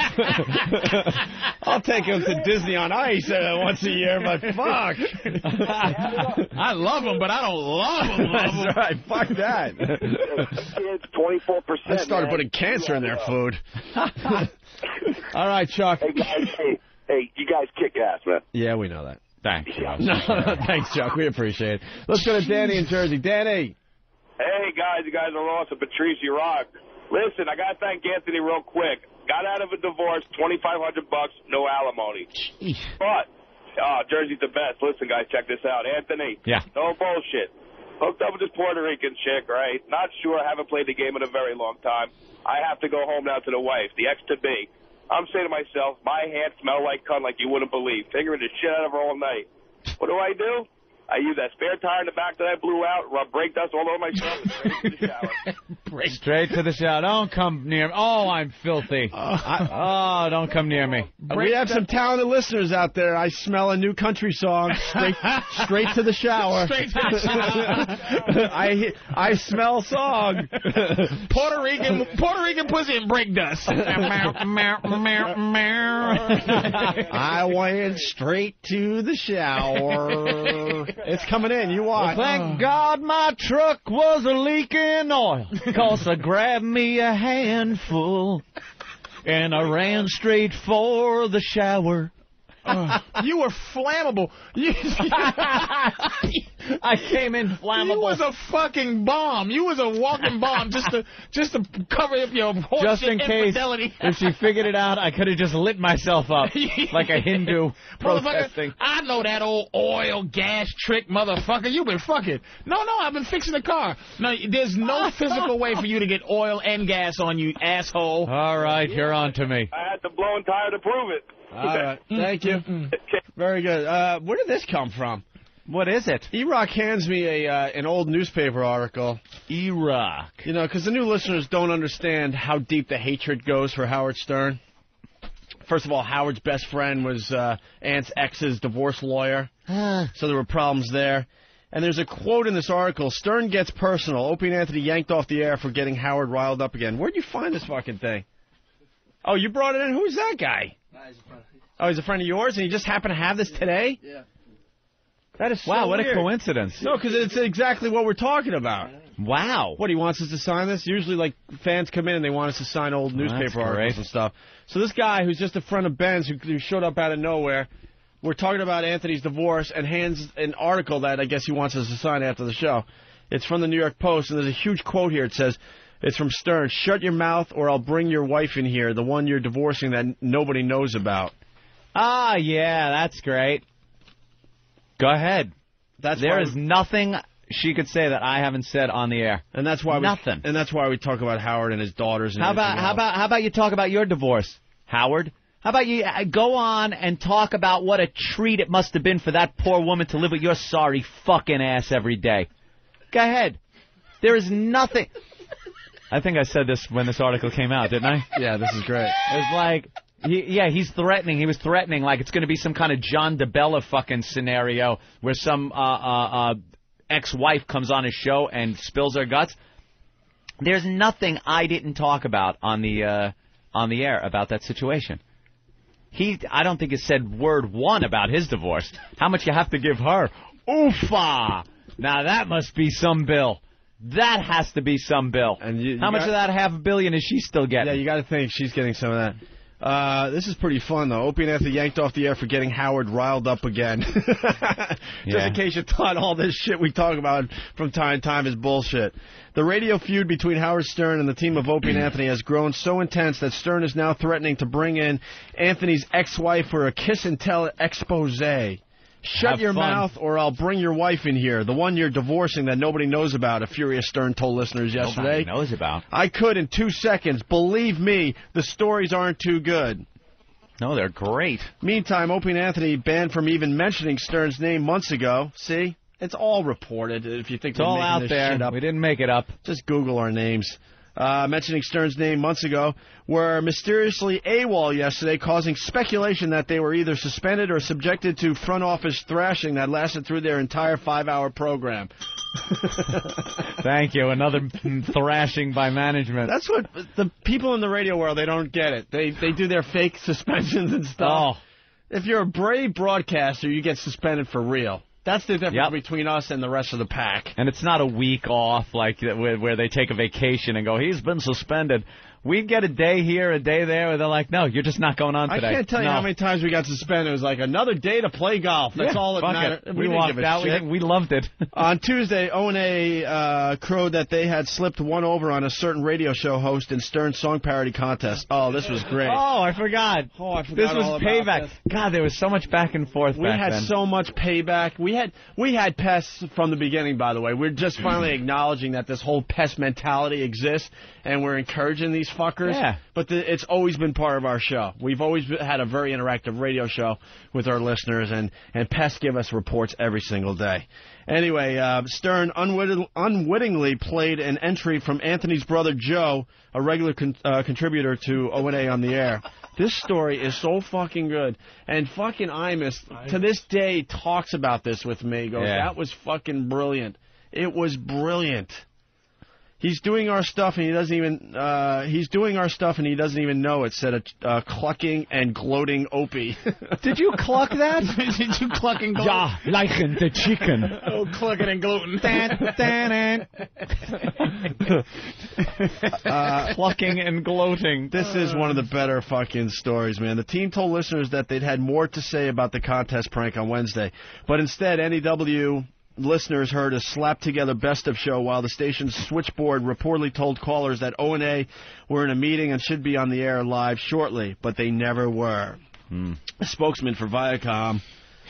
I'll take him to Disney on Ice uh, once a year, but fuck. I love him, but I don't love him. Love him. That's right, fuck that. Kids, twenty-four percent, I started man. putting cancer in their food. All right, Chuck. Hey, guys, hey, hey, you guys kick ass, man. Yeah, we know that. Thanks. No, thanks, Chuck. We appreciate it. Let's go to Danny in Jersey. Danny. Hey, guys, you guys are awesome. Patrice, you rock. Listen, I got to thank Anthony real quick. Got out of a divorce, twenty-five hundred bucks, no alimony. Jeez. But, uh, Jersey's the best. Listen, guys, check this out. Anthony. Yeah. No bullshit. Hooked up with this Puerto Rican chick, right? Not sure. Haven't played the game in a very long time. I have to go home now to the wife, the ex-to-be. I'm saying to myself, my hands smell like cunt like you wouldn't believe. Fingering the shit out of her all night. What do I do? I use that spare tire in the back that I blew out, rub brake dust all over myself, and straight to the shower. Straight to the shower. Don't come near me. Oh, I'm filthy. Uh, I, oh, don't come near me. We have some talented listeners out there. I smell a new country song. Straight, straight to the shower. Straight to the shower. I I smell song. Puerto Rican Puerto Rican pussy and brake dust. I went straight to the shower. It's coming in. You watch. Well, thank God my truck was a leaking oil, 'cause I grabbed me a handful and I ran straight for the shower. Uh, you were flammable. You, I came in flammable. You was a fucking bomb. You was a walking bomb just to just to cover up your horseshit Just in case, infidelity. if she figured it out, I could have just lit myself up like a Hindu protesting. I know that old oil gas trick, motherfucker. You've been fucking. No, no, I've been fixing the car. No, there's no physical way for you to get oil and gas on you, asshole. All right, you're on to me. I had the blown tire to prove it. All right. Thank you. Very good. Uh, where did this come from? What is it? E-Rock hands me a uh, an old newspaper article. E-Rock. You know, because the new listeners don't understand how deep the hatred goes for Howard Stern. First of all, Howard's best friend was uh, Ant's ex's divorce lawyer, so there were problems there. And there's a quote in this article, Stern gets personal. Opie and Anthony yanked off the air for getting Howard riled up again. Where'd you find this fucking thing? Oh, you brought it in? Who's that guy? Oh, he's a friend of yours, and he just happened to have this today? Yeah. That is so Wow, what weird. a coincidence. No, because it's exactly what we're talking about. Wow. What, he wants us to sign this? Usually, like, fans come in and they want us to sign old newspaper That's articles great. and stuff. So this guy, who's just a friend of Ben's, who, who showed up out of nowhere, we're talking about Anthony's divorce, and hands an article that I guess he wants us to sign after the show. It's from the New York Post, and there's a huge quote here. It says, it's from Stern, shut your mouth or I'll bring your wife in here, the one you're divorcing that n- nobody knows about. Ah, yeah, that's great. Go ahead. That's there why is we, nothing she could say that I haven't said on the air. and that's why we, Nothing. And that's why we talk about Howard and his daughters. And How about everything how else. about how about you talk about your divorce, Howard? How about you uh, go on and talk about what a treat it must have been for that poor woman to live with your sorry fucking ass every day. Go ahead. There is nothing. I think I said this when this article came out, didn't I? Yeah, this is great. It was like, he, yeah, he's threatening. He was threatening like it's going to be some kind of John DeBella fucking scenario where some uh, uh, uh, ex-wife comes on his show and spills her guts. There's nothing I didn't talk about on the uh, on the air about that situation. He, I don't think he said word one about his divorce. How much you have to give her? Oofa! Now that must be some bill. That has to be some bill. And you, you How much got, of that half a billion is she still getting? Yeah, you got to think she's getting some of that. Uh, this is pretty fun, though. Opie and Anthony yanked off the air for getting Howard riled up again. Just yeah. in case you thought all this shit we talk about from time to time is bullshit. The radio feud between Howard Stern and the team of Opie and Anthony has grown so intense that Stern is now threatening to bring in Anthony's ex-wife for a kiss-and-tell expose. Shut Have your fun. mouth or I'll bring your wife in here, the one you're divorcing that nobody knows about, a furious Stern told listeners yesterday. Nobody knows about. I could in two seconds. Believe me, the stories aren't too good. No, they're great. Meantime, Opie and Anthony banned from even mentioning Stern's name months ago. See? It's all reported. If you think It's we're all making out this there. shit up. We didn't make it up. Just Google our names. Uh, mentioning Stern's name months ago, were mysteriously AWOL yesterday, causing speculation that they were either suspended or subjected to front office thrashing that lasted through their entire five-hour program. Thank you. Another thrashing by management. That's what the people in the radio world, they don't get it. They they do their fake suspensions and stuff. Oh. If you're a brave broadcaster, you get suspended for real. That's the difference Yep. between us and the rest of the pack. And it's not a week off like where, where they take a vacation and go, he's been suspended. We get a day here, a day there, where they're like, no, you're just not going on today. I can't tell no. you how many times we got suspended. It was like another day to play golf. That's Yeah, all that fuck mattered. it. We, We didn't walked give a out. We shit. didn't- we loved it. On Tuesday, O and A uh, crowed that they had slipped one over on a certain radio show host in Stern's song parody contest. Oh, this was great. Oh, I forgot. Oh, I forgot This was all about payback. this. God, there was so much back and forth We back had then. so much payback. We had we had pests from the beginning, by the way. We're just finally acknowledging that this whole pest mentality exists, and we're encouraging these fuckers. Yeah. But the, it's always been part of our show. We've always had a very interactive radio show with our listeners, and, and pests give us reports every single day. Anyway, uh, Stern unwitting, unwittingly played an entry from Anthony's brother Joe, a regular con, uh, contributor to O and A on the air. This story is so fucking good. And fucking Imus, to this day, talks about this with me. He goes, Yeah. that was fucking brilliant. It was brilliant. He's doing our stuff and he doesn't even. Uh, he's doing our stuff and he doesn't even know it. Said a uh, clucking and gloating Opie. Did you cluck that? Did you cluck and gloat? Ja, liken the chicken. Oh, clucking and gloating. uh, Clucking and gloating. This is one of the better fucking stories, man. The team told listeners that they'd had more to say about the contest prank on Wednesday, but instead N E W listeners heard a slap-together best-of show while the station's switchboard reportedly told callers that O and A were in a meeting and should be on the air live shortly, but they never were. Hmm. A spokesman for Viacom,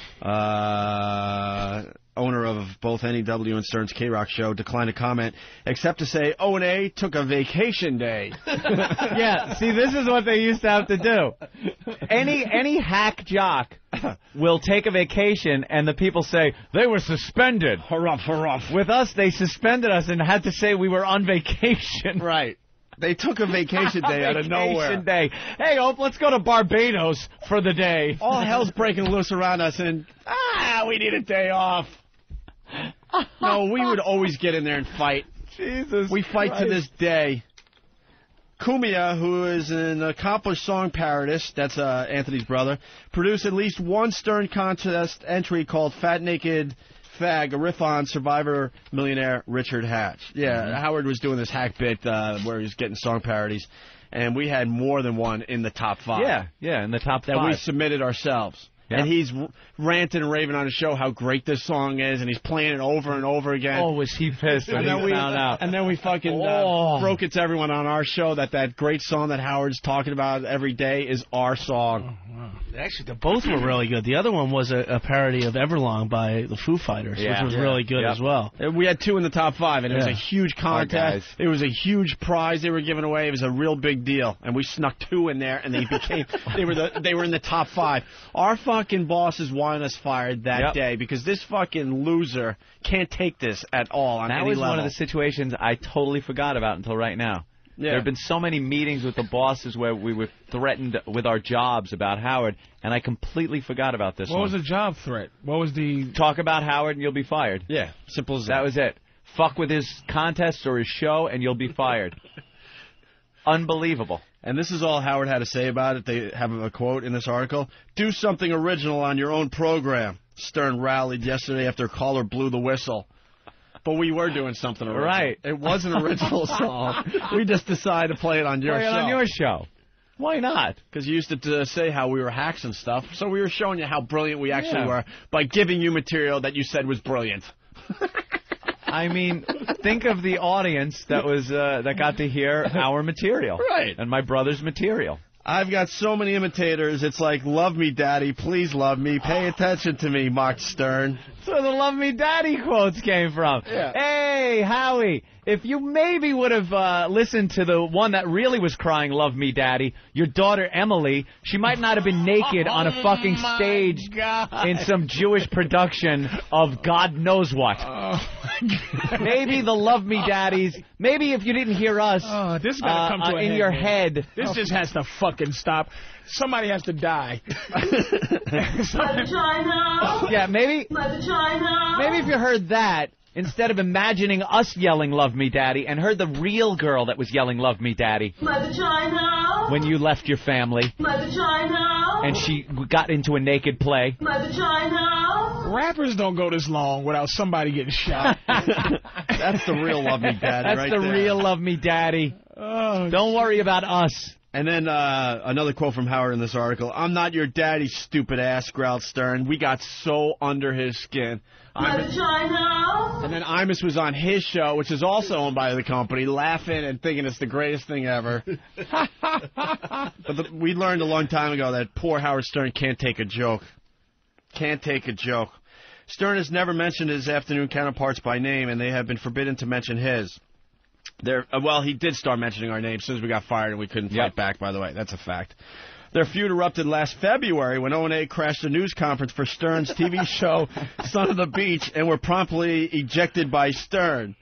uh, owner of both N E W and Stern's K-Rock show, declined to comment, except to say O and A took a vacation day. Yeah, see, this is what they used to have to do. Any any hack jock will take a vacation, and the people say, they were suspended. Hurrah, hurrah. With us, they suspended us and had to say we were on vacation. Right. They took a vacation day out of nowhere. Vacation day. Hey, Ope, let's go to Barbados for the day. All hell's breaking loose around us, and, ah, we need a day off. No, we would always get in there and fight. Jesus We fight Christ. to this day. Kumia, who is an accomplished song parodist, that's uh, Anthony's brother, produced at least one Stern contest entry called Fat Naked Fag, a riff on Survivor millionaire Richard Hatch. Yeah, Mm-hmm. Howard was doing this hack bit uh, where he was getting song parodies, and we had more than one in the top five. Yeah, yeah, in the top that five. we submitted ourselves. And he's r- ranting and raving on his show how great this song is, and he's playing it over and over again. Oh, was he pissed when and he then we, found out? And then we fucking Oh. uh, broke it to everyone on our show that that great song that Howard's talking about every day is our song. Oh, wow. Actually, the both were really good. The other one was a, a parody of Everlong by the Foo Fighters, Yeah. which was Yeah. really good Yep. as well. And we had two in the top five, and it was Yeah. a huge Our contest. guys. It was a huge prize they were giving away. It was a real big deal, and we snuck two in there, and they became they were the they were in the top five. Our fucking bosses wanted us fired that Yep. day because this fucking loser can't take this at all on That any was level. one of the situations I totally forgot about until right now. Yeah. There have been so many meetings with the bosses where we were threatened with our jobs about Howard, and I completely forgot about this What one. was the job threat? What was the... Talk about Howard and you'll be fired. Yeah, simple as that. that. was it. Fuck with his contests or his show and you'll be fired. Unbelievable. And this is all Howard had to say about it. They have a quote in this article. Do something original on your own program. Stern rallied yesterday after caller blew the whistle. But we were doing something original. Right. It was an original song. We just decided to play it on your Play it show. on your show. Why not? Because you used to uh, say how we were hacks and stuff. So we were showing you how brilliant we actually Yeah. were by giving you material that you said was brilliant. I mean, think of the audience that was uh, that got to hear our material. Right. And my brother's material. I've got so many imitators. It's like, love me, Daddy. Please love me. Pay attention to me, mocked Stern. So the Love Me Daddy quotes came from. Yeah. Hey, Howie, if you maybe would have uh, listened to the one that really was crying Love Me Daddy, your daughter Emily, she might not have been naked on a fucking Oh, my stage God. in some Jewish production of God knows what. Oh, Maybe the Love Me Daddies, maybe if you didn't hear us Oh, this got to uh, come to uh, a in head, your man. head. This just has to fucking stop. Somebody has to die. Yeah, maybe My vagina. maybe if you heard that, instead of imagining us yelling Love Me Daddy, and heard the real girl that was yelling Love Me Daddy My vagina. when you left your family, My vagina. and she got into a naked play. My vagina. Rappers don't go this long without somebody getting shot. That's the real Love Me Daddy That's right the there. real Love Me Daddy. Oh, Don't worry about us. And then uh, another quote from Howard in this article. I'm not your daddy, stupid ass, growled Stern. We got so under his skin. My Imus- vagina. and then Imus was on his show, which is also owned by the company, laughing and thinking it's the greatest thing ever. But the, we learned a long time ago that poor Howard Stern can't take a joke. Can't take a joke. Stern has never mentioned his afternoon counterparts by name, and they have been forbidden to mention his. They're, uh, well, he did start mentioning our name as soon as we got fired, and we couldn't fight Yep. back, by the way. That's a fact. Their feud erupted last February when O and A crashed a news conference for Stern's T V show, Son of the Beach, and were promptly ejected by Stern.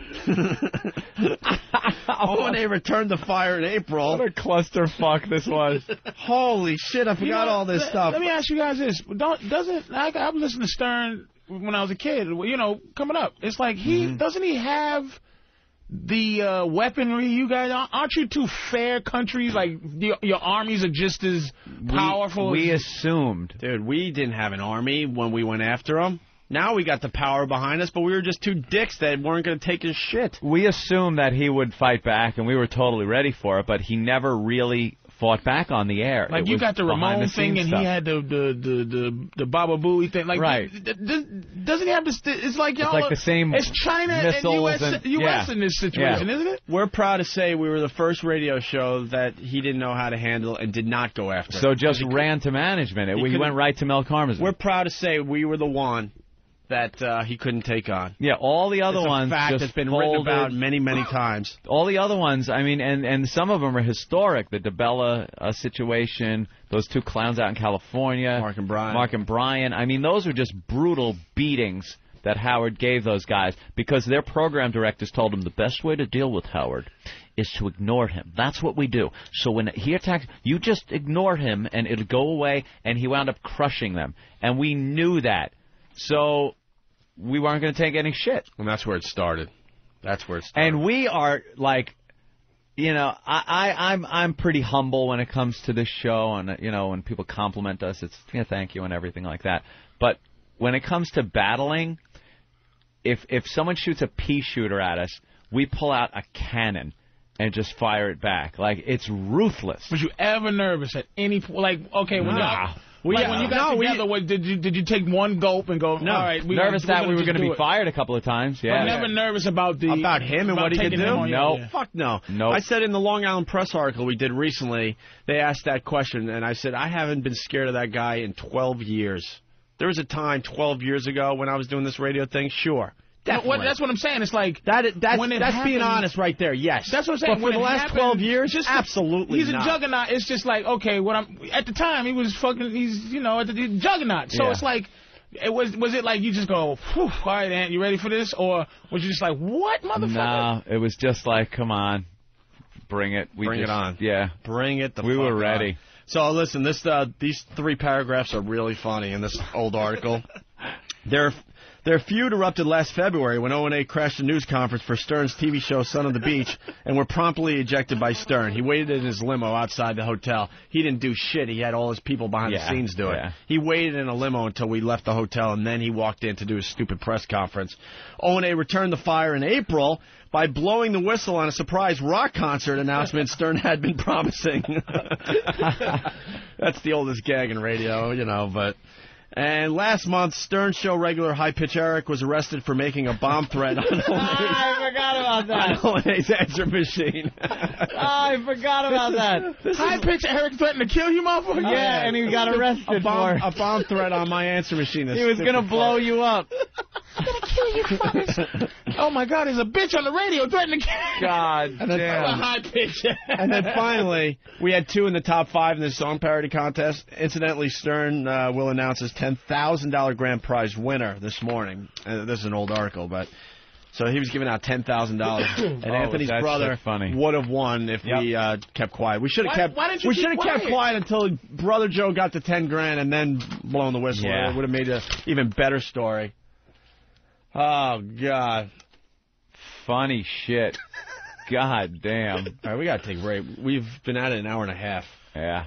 O and A returned the fire in April. What a clusterfuck this was. Holy shit, I forgot You know, all this let, stuff. Let me ask you guys this: Don't doesn't I, I was listening to Stern when I was a kid? You know, coming up, it's like he Mm-hmm. doesn't he have the uh, weaponry? You guys aren't you two fair countries? Like your, your armies are just as powerful. We as, assumed. Dude, we didn't have an army when we went after him. Now we got the power behind us, but we were just two dicks that weren't going to take his shit. We assumed that he would fight back, and we were totally ready for it, but he never really fought back on the air. like It you was got the behind Ramon the thing, scenes and stuff. he had the the the the, the Baba Booey thing. Like, Right. d- d- d- doesn't he have this? It's like y'all. like are- the same It's China and missiles U S, and- U S yeah. in this situation, Yeah. isn't it? We're proud to say we were the first radio show that he didn't know how to handle and did not go after. So just ran to management. He We couldn't- went right to Mel Karmazin. We're proud to say we were the one that uh, he couldn't take on. Yeah, all the other It's a ones fact just that's been written folded. about many, many times. All the other ones, I mean, and, and some of them are historic. The DeBella uh, situation, those two clowns out in California. Mark and Brian. Mark and Brian. I mean, those are just brutal beatings that Howard gave those guys because their program directors told them the best way to deal with Howard is to ignore him. That's what we do. So when he attacks, you just ignore him and it'll go away, and he wound up crushing them. And we knew that. So we weren't going to take any shit. And that's where it started. That's where it started. And we are like, you know, I, I I'm I'm pretty humble when it comes to this show, and you know, when people compliment us, it's yeah, thank you and everything like that. But when it comes to battling, if if someone shoots a pea shooter at us, we pull out a cannon and just fire it back. Like, it's ruthless. Was you ever nervous at any point? Like, okay, when Nah. y'all We, like uh, when you got no, we- together, what, did you did you take one gulp and go? No, all right, we nervous we're that gonna we were just going to do be it. fired a couple of times. But Yeah. never nervous about the about him and about what he could taking do? him on your- No, yeah. fuck no. No. I said in the Long Island Press article we did recently, they asked that question, and I said I haven't been scared of that guy in twelve years. There was a time twelve years ago when I was doing this radio thing. Sure. No, Definitely. what, that's what I'm saying. It's like that. That's when it that's being happens- honest right there. Yes. That's what I'm saying. But for When the it last happened, twelve years, just absolutely he's not. a juggernaut. It's just like, okay, what I'm at the time he was fucking. He's you know at the he's a juggernaut. So Yeah. it's like, it was was it like you just go, Whew, all right, Ant, you ready for this, or was you just like, what, motherfucker? No, it was just like, come on, bring it. We Bring it just- on. Yeah. Bring it the We fuck were on. ready. So listen, this uh, these three paragraphs are really funny in this old article. Their their feud erupted last February when O and A crashed a news conference for Stern's T V show Son of the Beach and were promptly ejected by Stern. He waited in his limo outside the hotel. He didn't do shit. He had all his people behind Yeah, the scenes do it. yeah. He waited in a limo until we left the hotel, and then he walked in to do his stupid press conference. O and A returned the fire in April by blowing the whistle on a surprise rock concert announcement Stern had been promising. That's the oldest gag in radio, you know, but... And last month, Stern Show regular High Pitch Eric was arrested for making a bomb threat on O and A's, I forgot about that. on O and A's answer machine. I forgot about that. High pitch Eric threatened to kill you, motherfucker. Yeah, and he got arrested a bomb, for a bomb threat on my answer machine. He was going to blow you up. I'm gonna kill you, fuckers. Oh my God, there's a bitch on the radio threatening to kill you. God And then- A high pitch. And then finally, we had two in the top five in this song parody contest. Incidentally, Stern uh, will announce his ten thousand dollars grand prize winner this morning. Uh, this is an old article, but... So he was giving out ten thousand dollars, and Oh, Anthony's that's brother so funny. would have won if Yep. we uh, kept quiet. We should have Why- kept. why didn't you we keep should have kept quiet? quiet until Brother Joe got to ten grand and then blown the whistle. Yeah. It would have made an even better story. Oh God! Funny shit. God damn. All right, we gotta take a break. We've been at it an hour and a half. Yeah.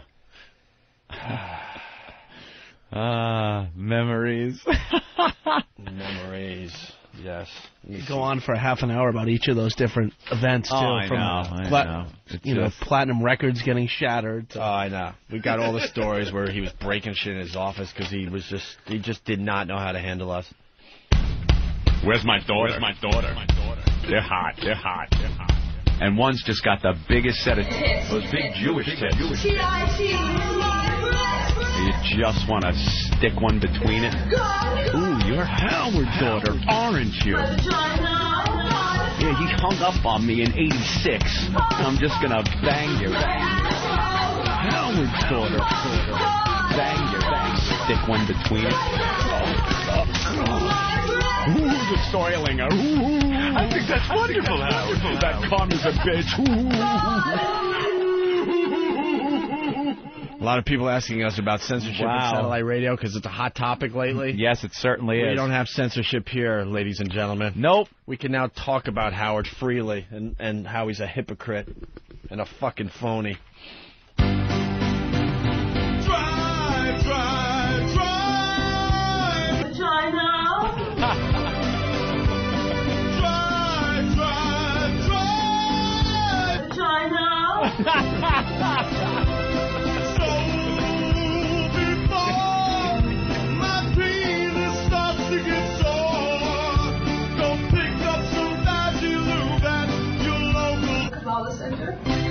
Ah, memories. Memories. Yes. You go on for a half an hour about each of those different events, too. Oh, I from know, I pla- know. It's You know, just- platinum records getting shattered. Oh, I know. We got all the stories where he was breaking shit in his office because he was just he just did not know how to handle us. Where's my daughter? Where's my daughter? They're hot. They're hot. They're hot. And one's just got the biggest set of those big Jewish tits. You just want to stick one between it. Ooh, you're Howard's daughter, aren't you? Yeah, he hung up on me in eighty-six. I'm just going to bang you. Howard's daughter. Bang you. Bang. Stick one between it. Ooh, the soiling her. Ooh. I think that's wonderful, Howard. That Carmen's a bitch. Ooh. A lot of people asking us about censorship Wow. in satellite radio because it's a hot topic lately. Yes, it certainly We is. don't have censorship here, ladies and gentlemen. Nope. We can now talk about Howard freely and, and how he's a hypocrite and a fucking phony. Drive, drive, drive. Try now. Drive, drive, drive. Try now. So before my penis starts to get sore, go pick up some Vagilume at your local Kabbalah Center.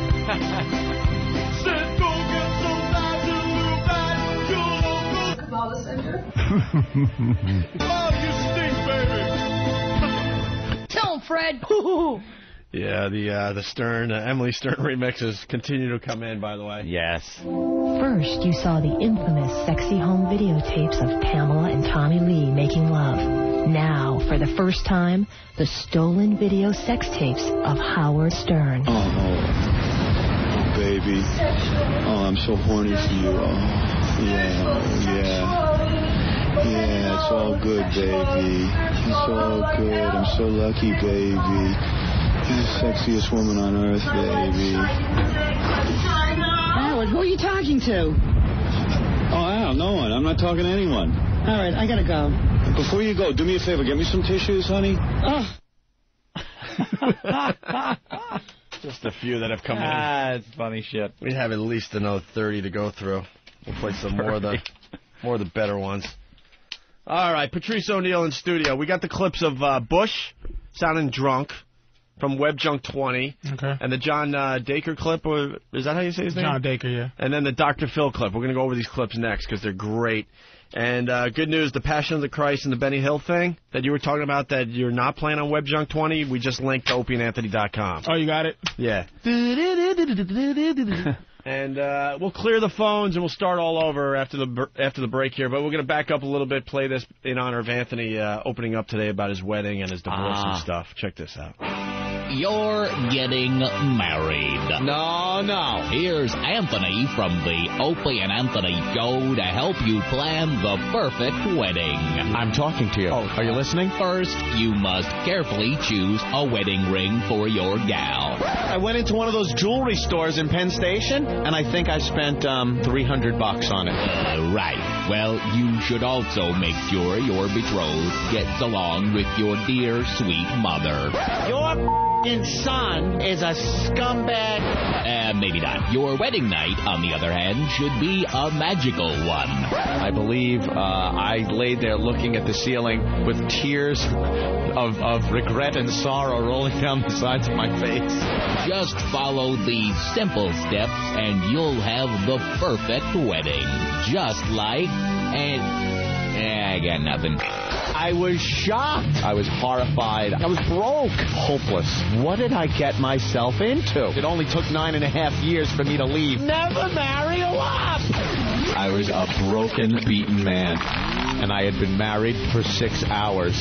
Said go get some Vagilume at your local Kabbalah Center. Oh, you stink, baby. Tell him, Fred. Yeah, the uh, the Stern, uh, Emily Stern remixes continue to come in, by the way. Yes. First, you saw the infamous sexy home videotapes of Pamela and Tommy Lee making love. Now, for the first time, the stolen video sex tapes of Howard Stern. Oh, oh, baby. Oh, I'm so horny for you. Oh, yeah, oh, yeah. Yeah, it's all good, baby. It's all good. I'm so lucky, baby. You're the sexiest woman on earth, baby. Howard, who are you talking to? Oh, Al, no one. I'm not talking to anyone. All right, I gotta go. Before you go, do me a favor. Get me some tissues, honey. Oh. Just a few that have come in. Ah, it's funny shit. We have at least another thirty to go through. We'll play some more of the More the better ones. All right, Patrice O'Neal in studio. We got the clips of uh, Bush sounding drunk from Web Junk twenty. Okay. And the John uh, Dacre clip, or is that how you say his name? John Dacre, yeah. And then the Doctor Phil clip. We're going to go over these clips next because they're great. And uh, good news, the Passion of the Christ and the Benny Hill thing that you were talking about that you're not playing on Web Junk twenty, we just linked to opie and anthony dot com. Oh, you got it? Yeah. And uh, we'll clear the phones and we'll start all over after the br- after the break here. But we're going to back up a little bit, play this in honor of Anthony uh, opening up today about his wedding and his divorce Ah. and stuff. Check this out. You're getting married. No, no. Here's Anthony from the Opie and Anthony Show to help you plan the perfect wedding. I'm talking to you. Oh, are you listening? First, you must carefully choose a wedding ring for your gal. I went into one of those jewelry stores in Penn Station, and I think I spent um, three hundred bucks on it. Uh, right. Well, you should also make sure your betrothed gets along with your dear, sweet mother. Your son is a scumbag. Uh, maybe not. Your wedding night, on the other hand, should be a magical one. I believe uh, I laid there looking at the ceiling with tears of, of regret and sorrow rolling down the sides of my face. Just follow these simple steps and you'll have the perfect wedding. Just like... and. Eh, I got nothing. I was shocked. I was horrified. I was broke. Hopeless. What did I get myself into? It only took nine and a half years for me to leave. Never marry a wop. I was a broken, beaten man. And I had been married for six hours.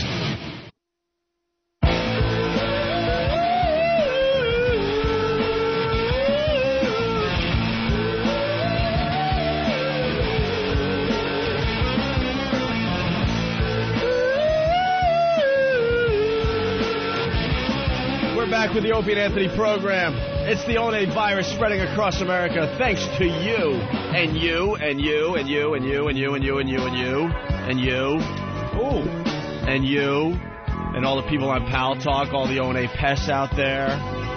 Back with the Opie and Anthony program. It's the One virus spreading across America thanks to you and you and you and you and you and you and you and you and you and you Ooh. and you and all the people on Pal Talk, all the O and A pests out there.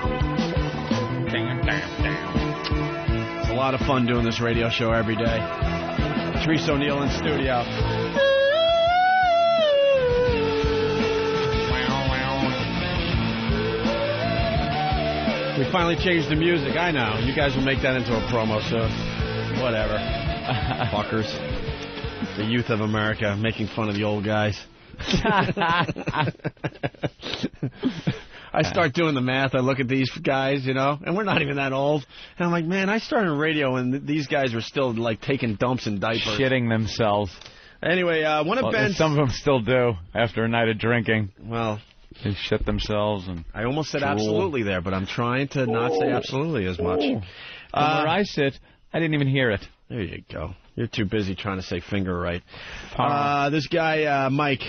It's a lot of fun doing this radio show every day. Patrice O'Neal in studio. We finally changed the music. I know. You guys will make that into a promo soon. Whatever. Fuckers. The youth of America making fun of the old guys. I start doing the math. I look at these guys, you know, and we're not even that old. And I'm like, man, I started radio and th- these guys were still, like, taking dumps in diapers. Shitting themselves. Anyway, uh, one of well, Ben's... Some of them still do after a night of drinking. Well... They shit themselves and I almost said drool. absolutely there, but I'm trying to not say absolutely as much. From uh, where I sit, I didn't even hear it. There you go. You're too busy trying to say finger right. Uh, this guy, uh, Mike,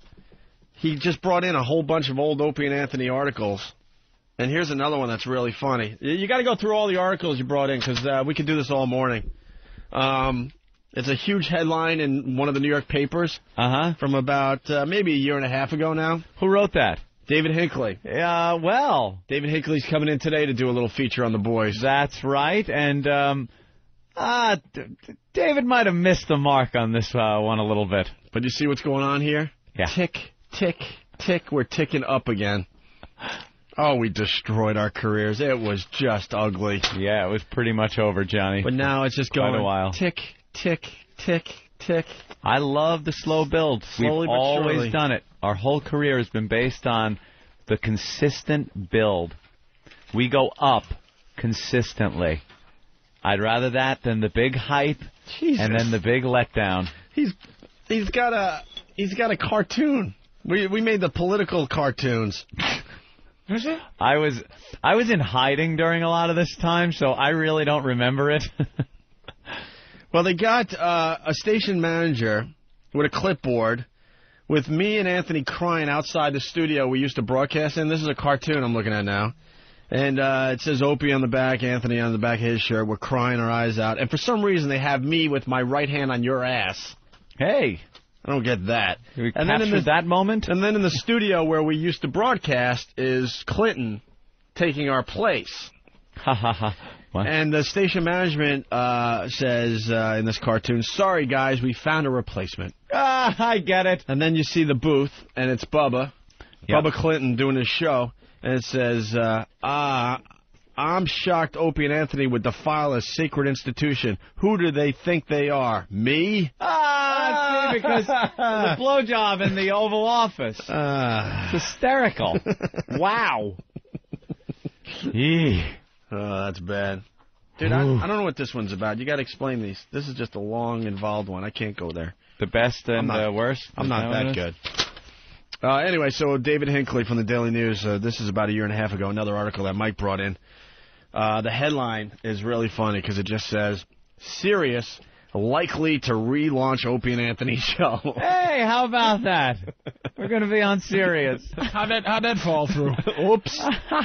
he just brought in a whole bunch of old Opie and Anthony articles. And here's another one that's really funny. You got to go through all the articles you brought in because uh, we could do this all morning. Um... It's a huge headline in one of the New York papers uh-huh. from about uh, maybe a year and a half ago now. Who wrote that? David Hinckley. Yeah, uh, well. David Hinckley's coming in today to do a little feature on the boys. That's right. And um, uh, D- D- David might have missed the mark on this uh, one a little bit. But you see what's going on here? Yeah. Tick, tick, tick. We're ticking up again. Oh, we destroyed our careers. It was just ugly. Yeah, it was pretty much over, Johnny. But now it's just going Quite a while. tick, tick, tick, tick. I love the slow build. Slowly We've but always surely. done it. Our whole career has been based on the consistent build. We go up consistently. I'd rather that than the big hype Jesus. and then the big letdown. He's he's got a he's got a cartoon. We we made the political cartoons. Is it? I was I was in hiding during a lot of this time, so I really don't remember it. Well, they got uh, a station manager with a clipboard with me and Anthony crying outside the studio we used to broadcast in. This is a cartoon I'm looking at now. And uh, it says Opie on the back, Anthony on the back of his shirt. We're crying our eyes out. And for some reason, they have me with my right hand on your ass. Hey. I don't get that. We and captured then in the, that moment? And then in the studio where we used to broadcast is Clinton taking our place. Ha ha ha. And the station management uh, says uh, in this cartoon, sorry, guys, we found a replacement. Ah, I get it. And then you see the booth, and it's Bubba, Yep. Bubba Clinton doing his show, and it says, uh, ah, I'm shocked Opie and Anthony would defile a sacred institution. Who do they think they are? Me? Ah, see, because the blowjob in the Oval Office. Uh, It's hysterical. Wow. Eee. Oh, that's bad. Dude, I, I don't know what this one's about. You got to explain these. This is just a long, involved one. I can't go there. The best and I'm not- the worst? I'm Is not what it that is? good. Uh, anyway, so David Hinckley from the Daily News, uh, this is about a year and a half ago, another article that Mike brought in. Uh, the headline is really funny because it just says, Sirius likely to relaunch Opie and Anthony's show. Hey, how about that? We're going to be on Sirius. How'd that, how'd that fall through? Oops.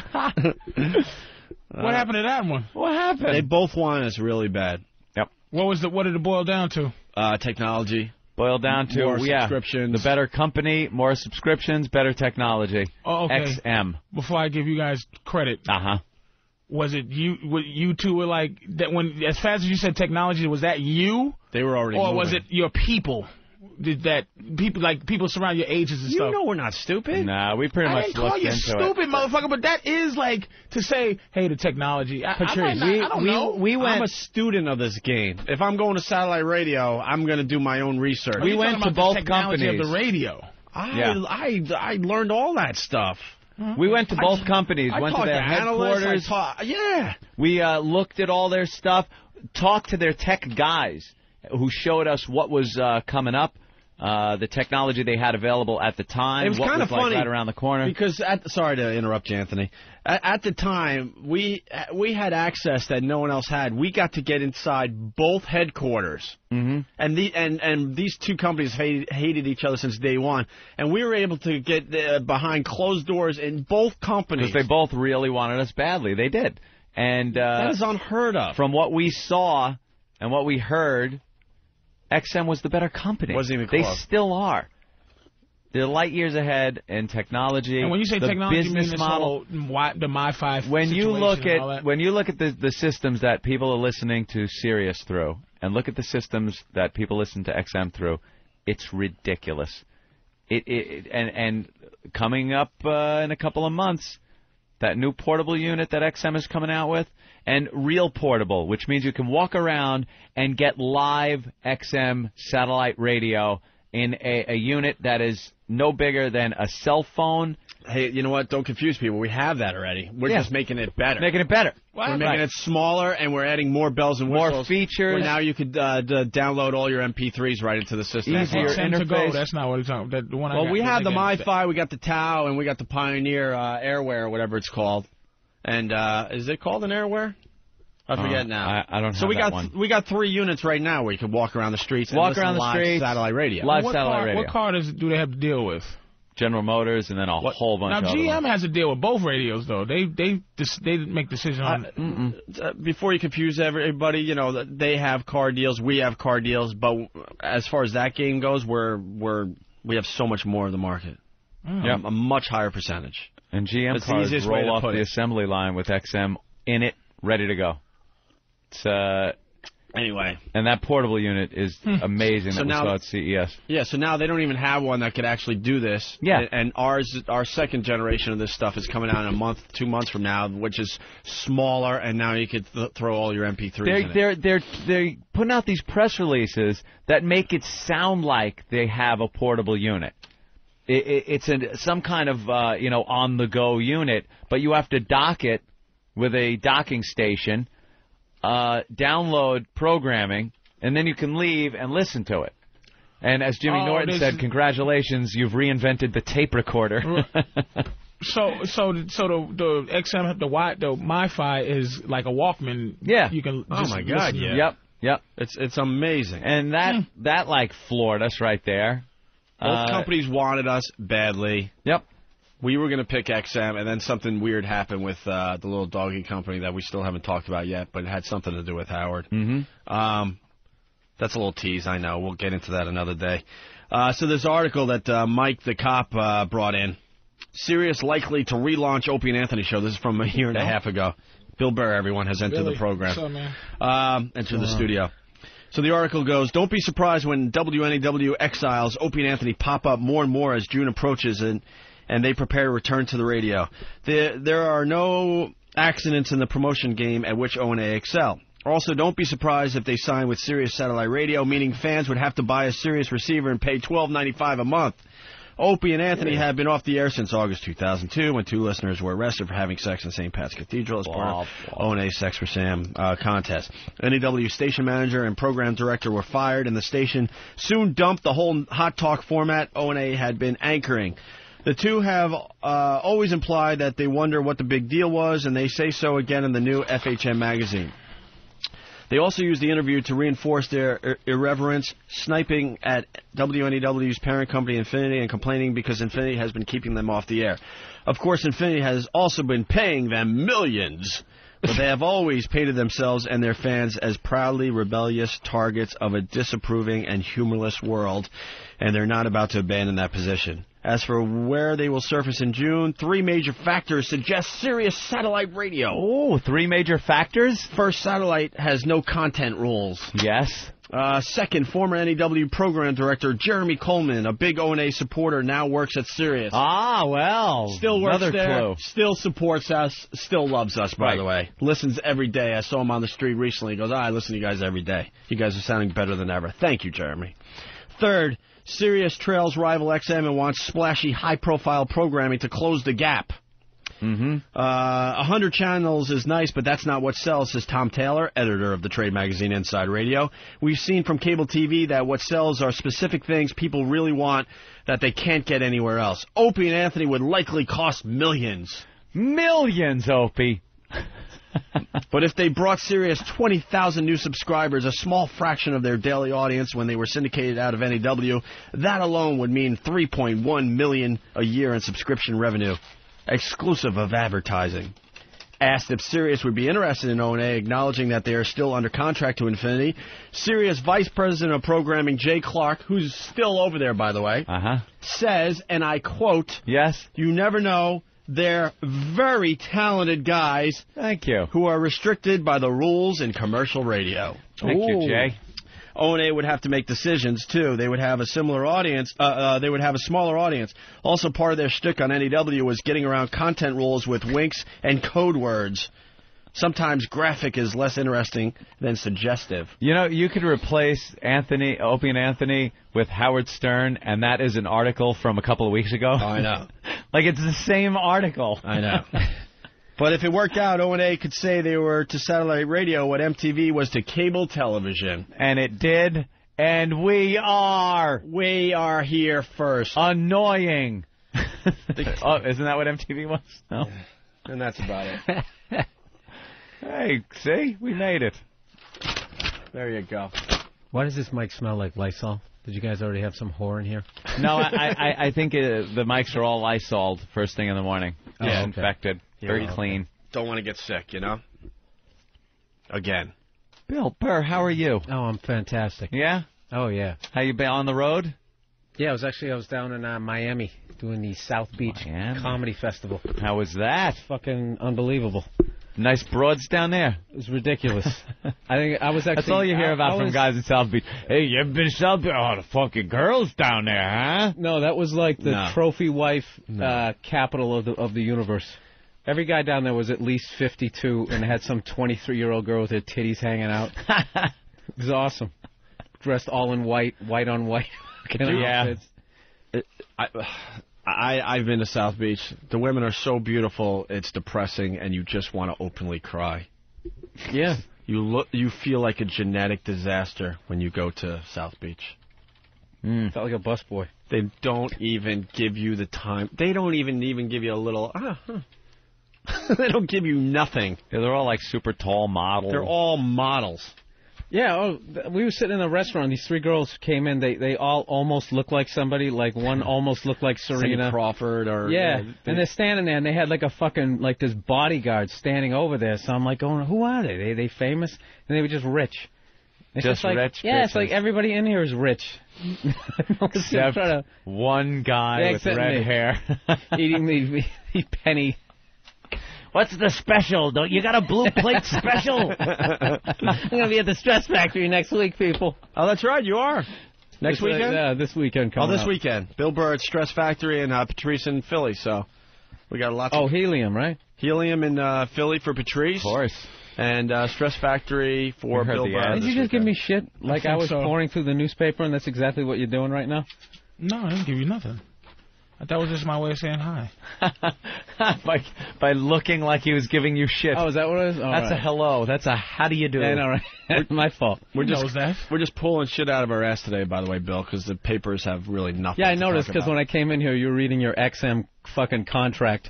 What happened to that one? What happened? They both want us really bad. Yep. What was the? What did it boil down to? Uh, technology. Boil down to, More yeah, subscriptions. the better company, more subscriptions, better technology. Oh, okay. X M. Before I give you guys credit, Uh-huh. was it you? What, you two were like that when? As fast as you said technology, was that you? They were already Or moving. was it your people? Did that people like people surround your ages and You stuff? know we're not stupid. Nah, we pretty I much didn't call looked you into stupid, it. motherfucker, but that is like to say, hey, the technology. I, I, might Patrice, not, I don't we, know. we went, I'm a student of this game. If I'm going to satellite radio, I'm going to do my own research. Are you talking about the technology of the radio. I, Yeah. I, I learned all that stuff. We went to both companies, I went to talked their to analysts, headquarters. I taught- yeah. We uh, looked at all their stuff, talked to their tech guys who showed us what was uh, coming up, uh, the technology they had available at the time, It was what kind was of like funny right around the corner. because at sorry to interrupt you, Anthony. At, at the time, we we had access that no one else had. We got to get inside both headquarters, mm-hmm. and the and, and these two companies hate, hated each other since day one, and we were able to get uh, behind closed doors in both companies. Because they both really wanted us badly. They did. And uh, That is unheard of. From what we saw and what we heard, X M was the better company. Wasn't even They close. still are. They're light years ahead in technology. And when you say the technology, you business mean this model. whole wi- the MiFi When you situation look and all at that? when you look at the the systems that people are listening to Sirius through, and look at the systems that people listen to X M through, it's ridiculous. It, it and and coming up uh, in a couple of months, that new portable unit that X M is coming out with, and real portable, which means you can walk around and get live X M satellite radio in a, a unit that is no bigger than a cell phone. Hey, you know what? Don't confuse people. We have that already. We're Yeah. just making it better. Making it better. We're making Right. it smaller, and we're adding more bells and More whistles. features. Where now you could uh, d- download all your M P threes right into the system. That's Easier X M to go. interface. That's not what it's talking about. The one I Well, got, we what have they the got. MiFi, we got the Tau, and we got the Pioneer uh, Airware, whatever it's called. And uh, is it called an Airware? I forget Uh, now. I- I don't So have we that got one. we got three units right now where you can walk around the streets and Walk listen around to the live streets, satellite radio. live what satellite car, radio. What car does do they have to deal with? General Motors, and then a whole bunch Now of G M other ones. has to deal with both radios though. They they they make decisions on. Uh, before you confuse everybody, you know, they have car deals, we have car deals, but as far as that game goes, we're we're we have so much more of the market. Mm. Yep. A much higher percentage. And G M That's the cars easiest way roll to off put the it. assembly line with X M in it, ready to go. It's uh, Anyway. and that portable unit is amazing So that we now- saw at C E S. Yeah, so now they don't even have one that could actually do this. Yeah. And, and ours, our second generation of this stuff is coming out in a month, two months from now, which is smaller, and now you could th- throw all your M P threes They're in it. they're they're they're putting out these press releases that make it sound like they have a portable unit. It, it, it's a, some kind of uh, you know on the go unit, but you have to dock it with a docking station, uh, download programming, and then you can leave and listen to it. And as Jimmy Oh, Norton this said, is- congratulations, you've reinvented the tape recorder. So so so the the X M the Wi the MiFi is like a Walkman. Yeah. You can. Oh, just my God, listen to yeah. it. Yep, yep. It's it's amazing. And that that like floored us right there. Both Uh, companies wanted us badly. Yep. We were going to pick X M, and then something weird happened with uh, the little doggy company that we still haven't talked about yet, but it had something to do with Howard. Mm-hmm. Um, that's a little tease, I know. We'll get into that another day. Uh, so this article that uh, Mike the cop uh, brought in, Sirius likely to relaunch Opie and Anthony show. This is from a year and a half ago. Bill Burr, everyone, has entered Billy, the program. what's up, man? Um, entered the studio. So the article goes, don't be surprised when W N E W exiles Opie and Anthony pop up more and more as June approaches and, and they prepare to return to the radio. There, there are no accidents in the promotion game at which O and A excel. Also, don't be surprised if they sign with Sirius Satellite Radio, meaning fans would have to buy a Sirius receiver and pay twelve ninety-five a month. Opie and Anthony have been off the air since August two thousand two, when two listeners were arrested for having sex in Saint Pat's Cathedral as part of O and A's Sex for Sam uh, contest. N E W station manager and program director were fired, and the station soon dumped the whole hot talk format O and A had been anchoring. The two have uh, always implied that they wonder what the big deal was, and they say so again in the new F H M magazine. They also used the interview to reinforce their ir- irreverence, sniping at W N E W's parent company Infinity and complaining because Infinity has been keeping them off the air. Of course, Infinity has also been paying them millions, but they have always painted themselves and their fans as proudly rebellious targets of a disapproving and humorless world, and they're not about to abandon that position. As for where they will surface in June, three major factors suggest Sirius Satellite Radio. Oh, three major factors? First, Satellite has no content rules. Yes. Uh, second, former N E W program director Jeremy Coleman, a big O and A supporter, now works at Sirius. Ah, well. Still works another there. clue. Still supports us. Still loves us, by Right. the way. Listens every day. I saw him on the street recently. He goes, ah, I listen to you guys every day. You guys are sounding better than ever. Thank you, Jeremy. Third, Sirius trails rival X M and wants splashy, high-profile programming to close the gap. Mm-hmm. Uh, one hundred channels is nice, but that's not what sells, says Tom Taylor, editor of the trade magazine Inside Radio. We've seen from cable T V that what sells are specific things people really want that they can't get anywhere else. Opie and Anthony would likely cost millions. Millions, Opie. But if they brought Sirius twenty thousand new subscribers, a small fraction of their daily audience when they were syndicated out of N E W, that alone would mean three point one million dollars a year in subscription revenue, exclusive of advertising. Asked if Sirius would be interested in O and A, acknowledging that they are still under contract to Infinity, Sirius Vice President of Programming Jay Clark, who's still over there, by the way, uh-huh. says, and I quote, "Yes, you never know. They're very talented guys. Thank you. Who are restricted by the rules in commercial radio." Thank Ooh. you, Jay. O and A would have to make decisions, too. They would have a similar audience. Uh, uh, they would have a smaller audience. Also, part of their shtick on N E W was getting around content rules with winks and code words. Sometimes graphic is less interesting than suggestive. You know, you could replace Anthony, Opie and Anthony with Howard Stern, and that is an article from a couple of weeks ago. Oh, I know. Like, it's the same article. I know. But if it worked out, O and A could say they were to satellite radio what M T V was to cable television. And it did, and we are. We are here first. Annoying. Oh, isn't that what M T V was? No. And that's about it. Hey, see? We made it. There you go. Why does this mic smell like Lysol? Did you guys already have some whore in here? No, I, I, I think uh, the mics are all Lysoled first thing in the morning. Oh, okay. Disinfected. Yeah, Very well, clean. Don't want to get sick, you know? Again. Bill Burr, how are you? Oh, I'm fantastic. Yeah? Oh, yeah. How you been on the road? Yeah, I was actually, I was down in uh, Miami doing the South Beach Miami. Comedy Festival. How was that? Fucking unbelievable. Nice broads down there. It was ridiculous. I think I was actually... That's all you hear I, about I from was, guys in South Beach. Hey, you ever been to South Beach? Oh, the fucking girls down there, huh? No, that was like the No. trophy wife No. uh, capital of the of the universe. Every guy down there was at least fifty-two and had some twenty-three-year-old girl with her titties hanging out. It was awesome. Dressed all in white, white on white. Yeah. It, I, I, I've been to South Beach. The women are so beautiful, it's depressing, and you just want to openly cry. Yeah. You look, you feel like a genetic disaster when you go to South Beach. Mm. Felt like a busboy. They don't even give you the time. They don't even even give you a little. Ah, huh. They don't give you nothing. Yeah, they're all like super tall models. They're all models. Yeah, oh, th- we were sitting in a restaurant. These three girls came in. They they all almost looked like somebody. Like one almost looked like Serena Cindy Crawford or yeah. yeah, they- And they're standing there, and they had like a fucking like this bodyguard standing over there. So I'm like, going, who are they? They they famous? And they were just rich. It's Just like, rich Yeah, it's bitches. like everybody in here is rich. Except to, one guy Yeah, with except red me. hair. Eating the, the penny. What's the special? Don't you got a blue plate special? I'm going to be at the Stress Factory next week, people. Oh, that's right, you are. Next This, weekend? Uh, yeah, this weekend Oh, coming this up. weekend. Bill Burr at Stress Factory and uh, Patrice in Philly, so we got lots Oh, of... Helium, right? Helium in uh, Philly for Patrice. Of course. And uh, Stress Factory for We heard Bill the Burr. ad. Did you just give me shit like I, think was so. pouring through the newspaper, and that's exactly what you're doing right now? No, I didn't give you nothing. That was just my way of saying hi. by, by looking like he was giving you shit. Oh, is that what it is? All That's right. a hello. That's a how do you do? Yeah, no, right. My fault. We're He just, knows that. We're just pulling shit out of our ass today, by the way, Bill, because the papers have really nothing Yeah, I to noticed talk because about. when I came in here, you were reading your X M fucking contract.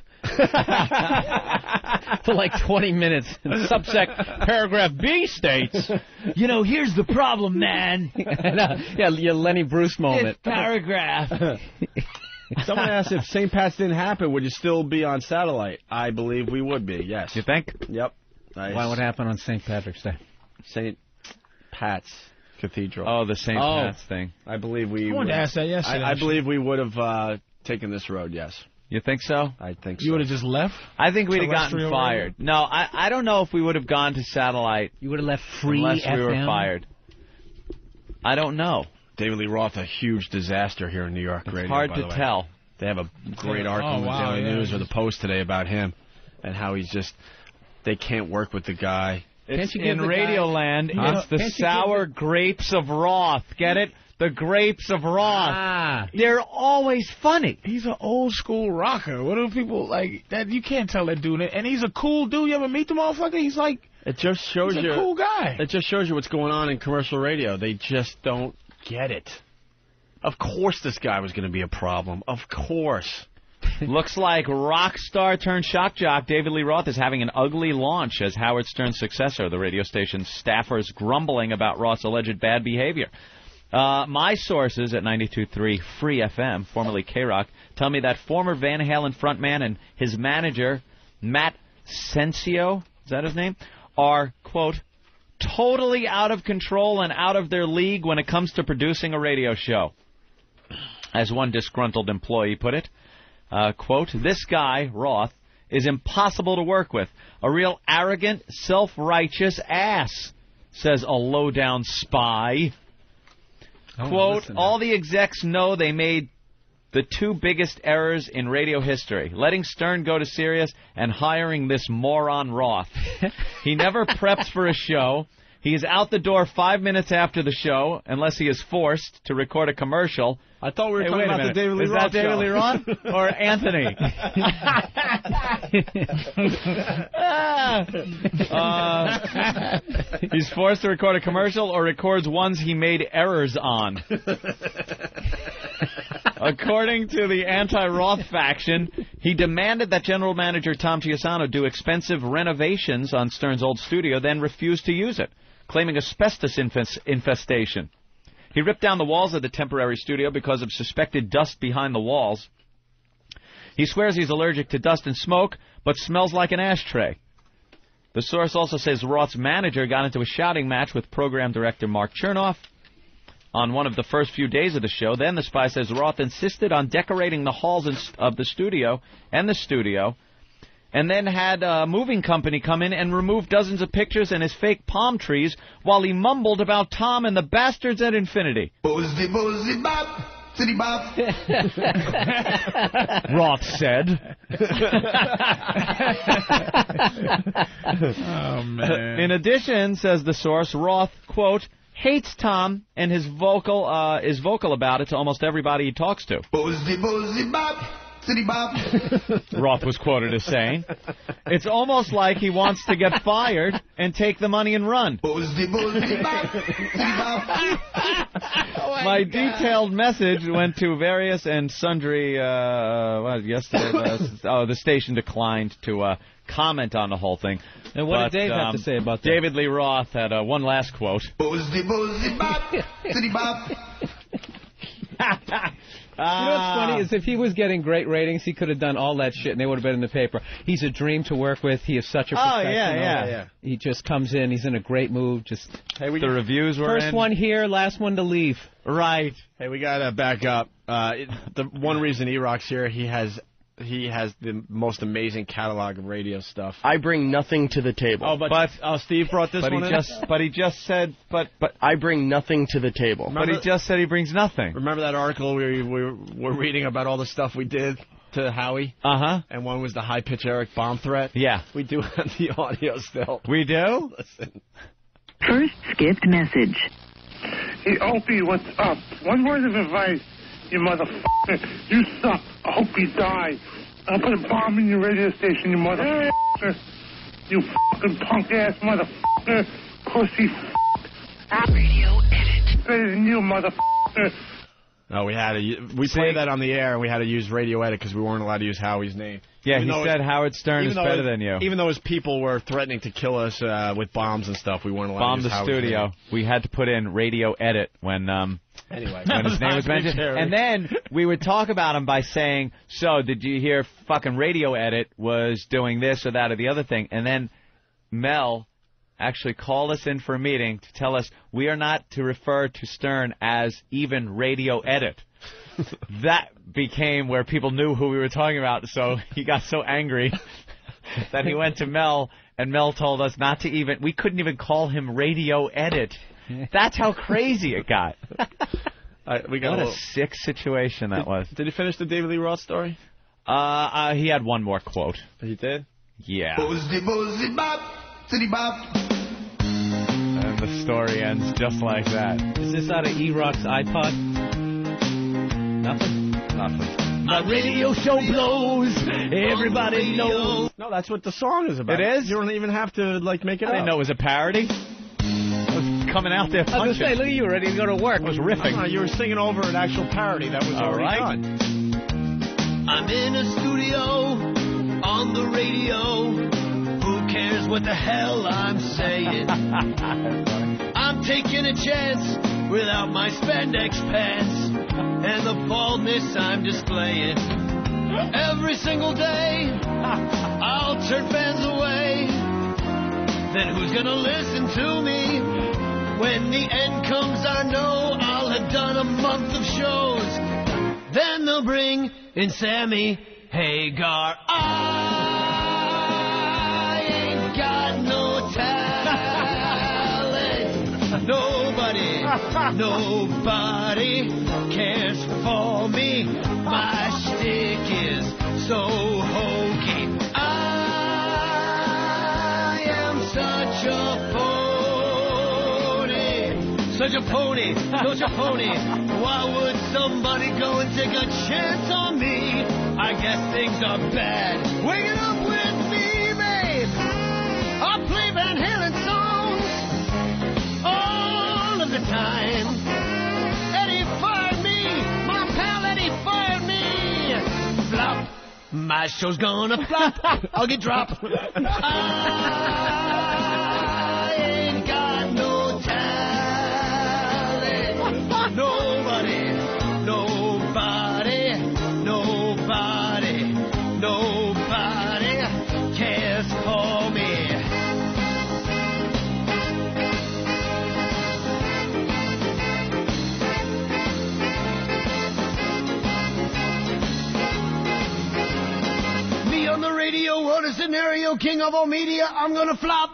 For like twenty minutes. Subsect paragraph B states. You know, here's the problem, man. And, uh, yeah, your Lenny Bruce moment. This paragraph. Someone asked if Saint Pat's didn't happen, would you still be on satellite? I believe we would be, yes. You think? Yep. Nice. Why would happen on Saint Patrick's Day? Saint Pat's Cathedral. Oh, the Saint Oh. Pat's thing. I believe we I wanted to would- ask that yesterday, I, I actually. believe we would have uh, taken this road, yes. You think so? I think so. You would have just left? I think we'd have gotten Terrestrial fired. No, I, I don't know if we would have gone to satellite. You would have left free unless F M? we were fired. I don't know. David Lee Roth, a huge disaster here in New York It's radio. hard by to the way. tell. They have a great Oh, article in the wow, Daily yeah. News or the Post today about him and how he's just, they can't work with the guy. It's you give in the guy- Radioland. Huh? It's the Can't you sour grapes of Roth. Get it? The grapes of Roth. Ah. They're always funny. He's an old school rocker. What do people like that? You can't tell that dude. And he's a cool dude. You ever meet the motherfucker? He's like, It just shows he's you. a cool guy. It just shows you what's going on in commercial radio. They just don't get it. Of course this guy was going to be a problem. Of course. Looks like rock star turned shock jock David Lee Roth is having an ugly launch as Howard Stern's successor. The radio station's staffers grumbling about Roth's alleged bad behavior. Uh, my sources at ninety-two point three Free F M, formerly K-Rock, tell me that former Van Halen frontman and his manager, Matt Sensio, is that his name, are, quote, totally out of control and out of their league when it comes to producing a radio show. As one disgruntled employee put it, uh, quote, this guy, Roth, is impossible to work with. A real arrogant, self-righteous ass, says a low-down spy. Oh, Quote, listen. all the execs know they made the two biggest errors in radio history, letting Stern go to Sirius and hiring this moron Roth. He never preps for a show. He is out the door five minutes after the show, unless he is forced to record a commercial. I thought we were Hey, talking wait a about the minute. David Lee Is Roth that David show. Lee Roth or Anthony? uh, he's forced to record a commercial or records ones he made errors on. According to the anti-Roth faction, he demanded that General Manager Tom Chiusano do expensive renovations on Stern's old studio, then refused to use it, claiming asbestos infest- infestation. He ripped down the walls of the temporary studio because of suspected dust behind the walls. He swears he's allergic to dust and smoke, but smells like an ashtray. The source also says Roth's manager got into a shouting match with program director Mark Chernoff on one of the first few days of the show. Then the spy says Roth insisted on decorating the halls of the studio and the studio, and then had a moving company come in and remove dozens of pictures and his fake palm trees while he mumbled about Tom and the bastards at Infinity. Boozy, boozy, bop, city bop. Roth said. Oh, man. In addition, says the source, Roth, quote, hates Tom and his vocal uh, is vocal about it to almost everybody he talks to. Boozy, boozy, bop, city bop. Roth was quoted as saying, it's almost like he wants to get fired and take the money and run. Boozy, boozy, bop, city bop. My detailed message went to various and sundry, uh, what, yesterday, uh, oh, the station declined to uh, comment on the whole thing. And what But, did Dave have um, to say about that? David Lee Roth had uh, one last quote. Boozy, boozy, bop, city bop. uh, You know what's funny is if he was getting great ratings, he could have done all that shit and they would have been in the paper. He's a dream to work with. He is such a Oh, professional. yeah, yeah, yeah. He just comes in. He's in a great mood. Just Hey, we The reviews were first in. one here, last one to leave. Right. Hey, we gotta back up. Uh, it, the one reason E-Rock's here, he has he has the most amazing catalog of radio stuff. I bring nothing to the table. Oh, but, But- oh, Steve brought this But he one in? just, but he just said, but, but, I bring nothing to the table. but he just said he brings nothing. Remember that article we, we were reading about all the stuff we did to Howie? Uh huh. And one was the high-pitch Eric bomb threat? Yeah. We do have the audio still. We do? Listen. First skipped message. Hey, Opie, what's up? One word of advice, you motherfucker. You suck. I hope you die. I'll put a bomb in your radio station, you motherfucker. You fucking punk-ass motherfucker. Pussy f***. Radio edit. Better than you, motherfucker. No, we had to. We played that on the air, and we had to use radio edit because we weren't allowed to use Howie's name. Yeah, Even he though said it- Howard Stern even is though better it- than you. Even though his people were threatening to kill us uh, with bombs and stuff, we weren't allowed Bomb to use the Howie's studio. name. We had to put in radio edit when um Anyway, when his name was mentioned. And then we would talk about him by saying, so did you hear fucking radio edit was doing this or that or the other thing? And then Mel actually called us in for a meeting to tell us we are not to refer to Stern as even radio edit. That became where people knew who we were talking about, so he got so angry that he went to Mel, and Mel told us not to even, we couldn't even call him radio edit. That's how crazy it got. Uh, we got what a, a little, sick situation that was. Did he finish the David Lee Roth story? Uh, uh, he had one more quote. He did? Yeah. Boozy, boozy, bop, city bop. And the story ends just like that. Is this out of E-Rock's iPod? Nothing? Nothing. My radio show blows. Everybody knows. No, that's what the song is about. It is? You don't even have to, like, make it I didn't up. know it was a parody. I was coming out there I was punching. going to say, look at you, ready to go to work. I was riffing. No, you were singing over an actual parody that was All already right. done. I'm in a studio on the radio. Who cares what the hell I'm saying? I'm taking a chance without my spandex pants and the baldness I'm displaying. Every single day, I'll turn fans away. Then who's gonna listen to me? When the end comes, I know I'll have done a month of shows. Then they'll bring in Sammy Hagar. I ain't got no talent. Nobody, nobody cares for me. My shtick is so hokey. I am such a pony, such a pony, such a pony. Why would somebody go and take a chance on me? I guess things are bad. Wake it up with me, babe. I'll play Van Halen songs all of the time. Eddie fired me. My pal Eddie fired me. Flop. My show's gonna flop. I'll get dropped. I ain't got no talent. Nobody, nobody, nobody, nobody cares for me. Me on the radio, on a scenario, king of all media, I'm gonna flop.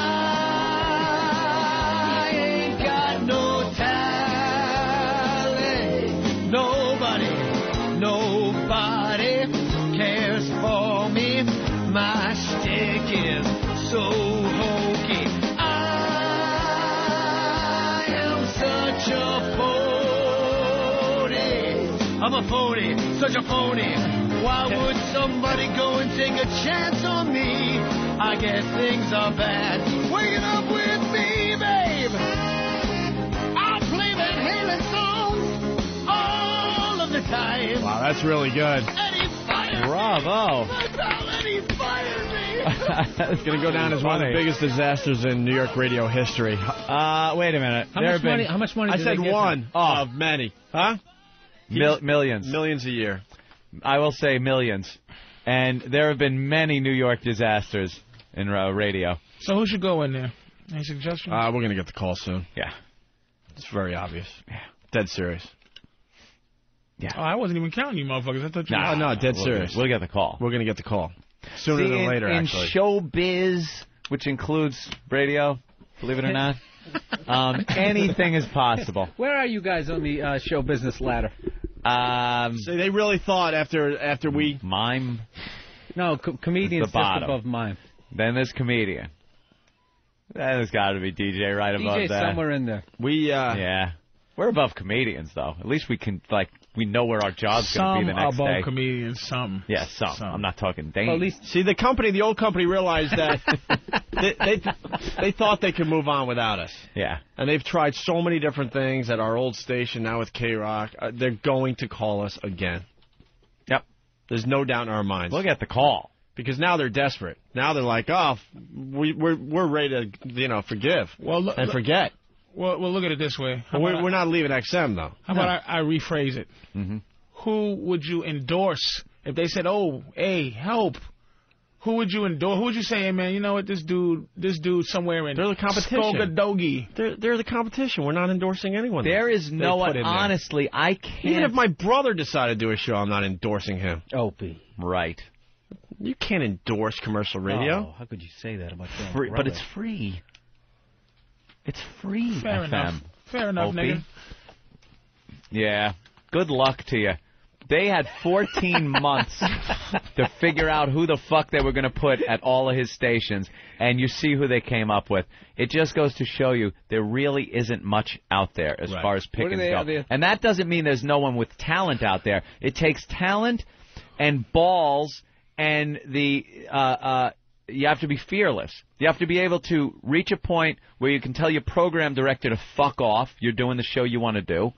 I ain't got no talent. Nobody, nobody cares for me. My shtick is so hokey. I am such a phony. I'm a phony, such a phony. Why would somebody go and take a chance on me? I guess things are bad. Wake it up with me, babe. I'll play Van Halen songs all of the time. Wow, that's really good. Eddie fired Bravo. me. My pal Eddie fired me. It's going to go down as one of the biggest disasters in New York radio history. Uh, wait a minute. How There much have been- money? How much money? I did said they get one them? of many. Huh? Mil- millions. Millions a year. I will say millions. And there have been many New York disasters in uh, radio. So who should go in there? Any suggestions? Uh, we're going to get the call soon. Yeah. It's very obvious. Yeah. Dead serious. Yeah. Oh, I wasn't even counting you motherfuckers. I thought you No, no, dead we'll, serious. We'll get the call. We're going to get the call. Sooner See, than in, later, in actually. showbiz, which includes radio, believe it or not, um, anything is possible. Where are you guys on the uh, show business ladder? Um, so they really thought after after we... Mime? No, co- comedian's the bottom. just above mime. Then there's comedian. Then there's got to be D J right above D J that. somewhere in there. We, uh... Yeah. We're above comedians, though. At least we can, like, we know where our job's going to be the next above day. comedians, some. Yeah, some. Some. I'm not talking Dane. Well, at least, see, the company, the old company realized that they, they they thought they could move on without us. Yeah. And they've tried so many different things at our old station, now with K-Rock. Uh, they're going to call us again. Yep. There's no doubt in our minds. We'll get the call. Because now they're desperate. Now they're like, oh, we, we're we're ready to, you know, forgive well, look, and forget. Well, well, look at it this way. How We're, about we're I- not leaving X M, though. How about I, I rephrase it? Mm-hmm. Who would you endorse if they said, "Oh, hey, help"? Who would you endorse? Who would you say, "Hey, man, you know what? This dude, this dude somewhere in They're the competition. Skogadoggy." They're, they're the competition. We're not endorsing anyone. There is no They one, put in there. honestly, I can't. Even if my brother decided to do a show, I'm not endorsing him. Opie. Right. You can't endorse commercial radio. Oh, how could you say that about your own Free, but brother? it's free. It's free. Fair F M. enough. Fair enough, Opie. nigga. Yeah. Good luck to you. They had fourteen months to figure out who the fuck they were going to put at all of his stations, and you see who they came up with. It just goes to show you there really isn't much out there as Right. far as What do pickings they go. have there? And that doesn't mean there's no one with talent out there. It takes talent and balls and the uh, uh, you have to be fearless. You have to be able to reach a point where you can tell your program director to fuck off. You're doing the show you want to do.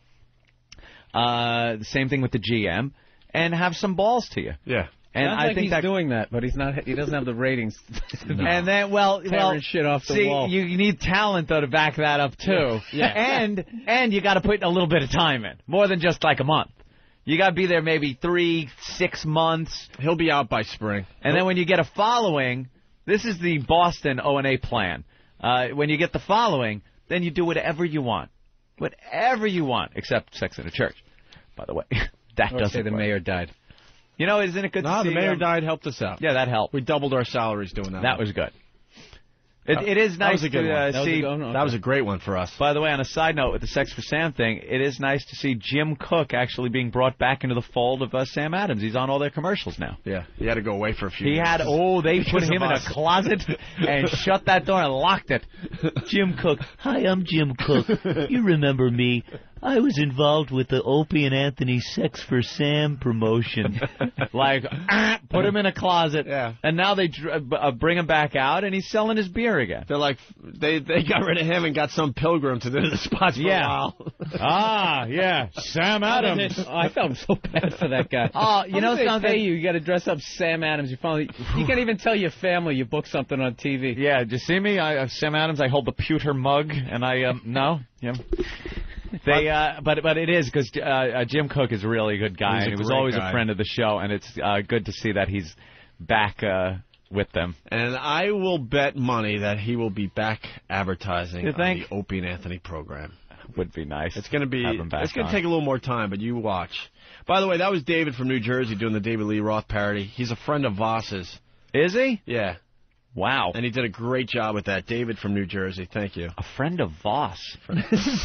Uh, the same thing with the G M, and have some balls to you. Yeah. And Sounds I like think he's that, doing that, but he's not. He doesn't have the ratings. and then well, Tearing well, shit off the see, wall. you, you need talent though to back that up too. Yeah. and and you got to put a little bit of time in, more than just like a month. You got to be there maybe three, six months. He'll be out by spring. And then when you get a following, this is the Boston O and A plan. Uh, when you get the following, then you do whatever you want, whatever you want, except sex in a church. By the way, that Or doesn't say the work. mayor died. You know, isn't it good No, to see? the mayor um, died, helped us out. Yeah, that helped. We doubled our salaries doing that. That was good. It, it is That nice was a good to one. uh, That was a see. good- oh, no, That was a great one for us. By the way, on a side note with the Sex for Sam thing, it is nice to see Jim Cook actually being brought back into the fold of uh, Sam Adams. He's on all their commercials now. Yeah, he had to go away for a few He years. had, oh, they put Because him of in us. a closet and shut that door and locked it. Jim Cook. Hi, I'm Jim Cook. You remember me. I was involved with the Opie and Anthony Sex for Sam promotion. Like, ah, put him in a closet, Yeah. and now they dr- uh, bring him back out, and he's selling his beer again. They're like, they they got rid of him and got some pilgrim to do the spots for Yeah. a while. Ah, yeah, Sam Adams. Oh, I felt so bad for that guy. Oh, you How know much they something? pay you? You got to dress up Sam Adams. You finally, you can't even tell your family you booked something on T V. Yeah, did you see me? I, uh, Sam Adams. I hold the pewter mug, and I um no, yeah. They, uh, but but it is because uh, uh, Jim Cook is a really good guy, He's a and he was great always guy. a friend of the show, and it's uh, good to see that he's back uh, with them. And I will bet money that he will be back advertising You on think? the Opie and Anthony program. Would be nice. It's going to be. Have him back It's going on. to take a little more time, but you watch. By the way, that was David from New Jersey doing the David Lee Roth parody. He's a friend of Voss's. Is he? Yeah. Wow. And he did a great job with that. David from New Jersey. Thank you. A friend of Voss. Did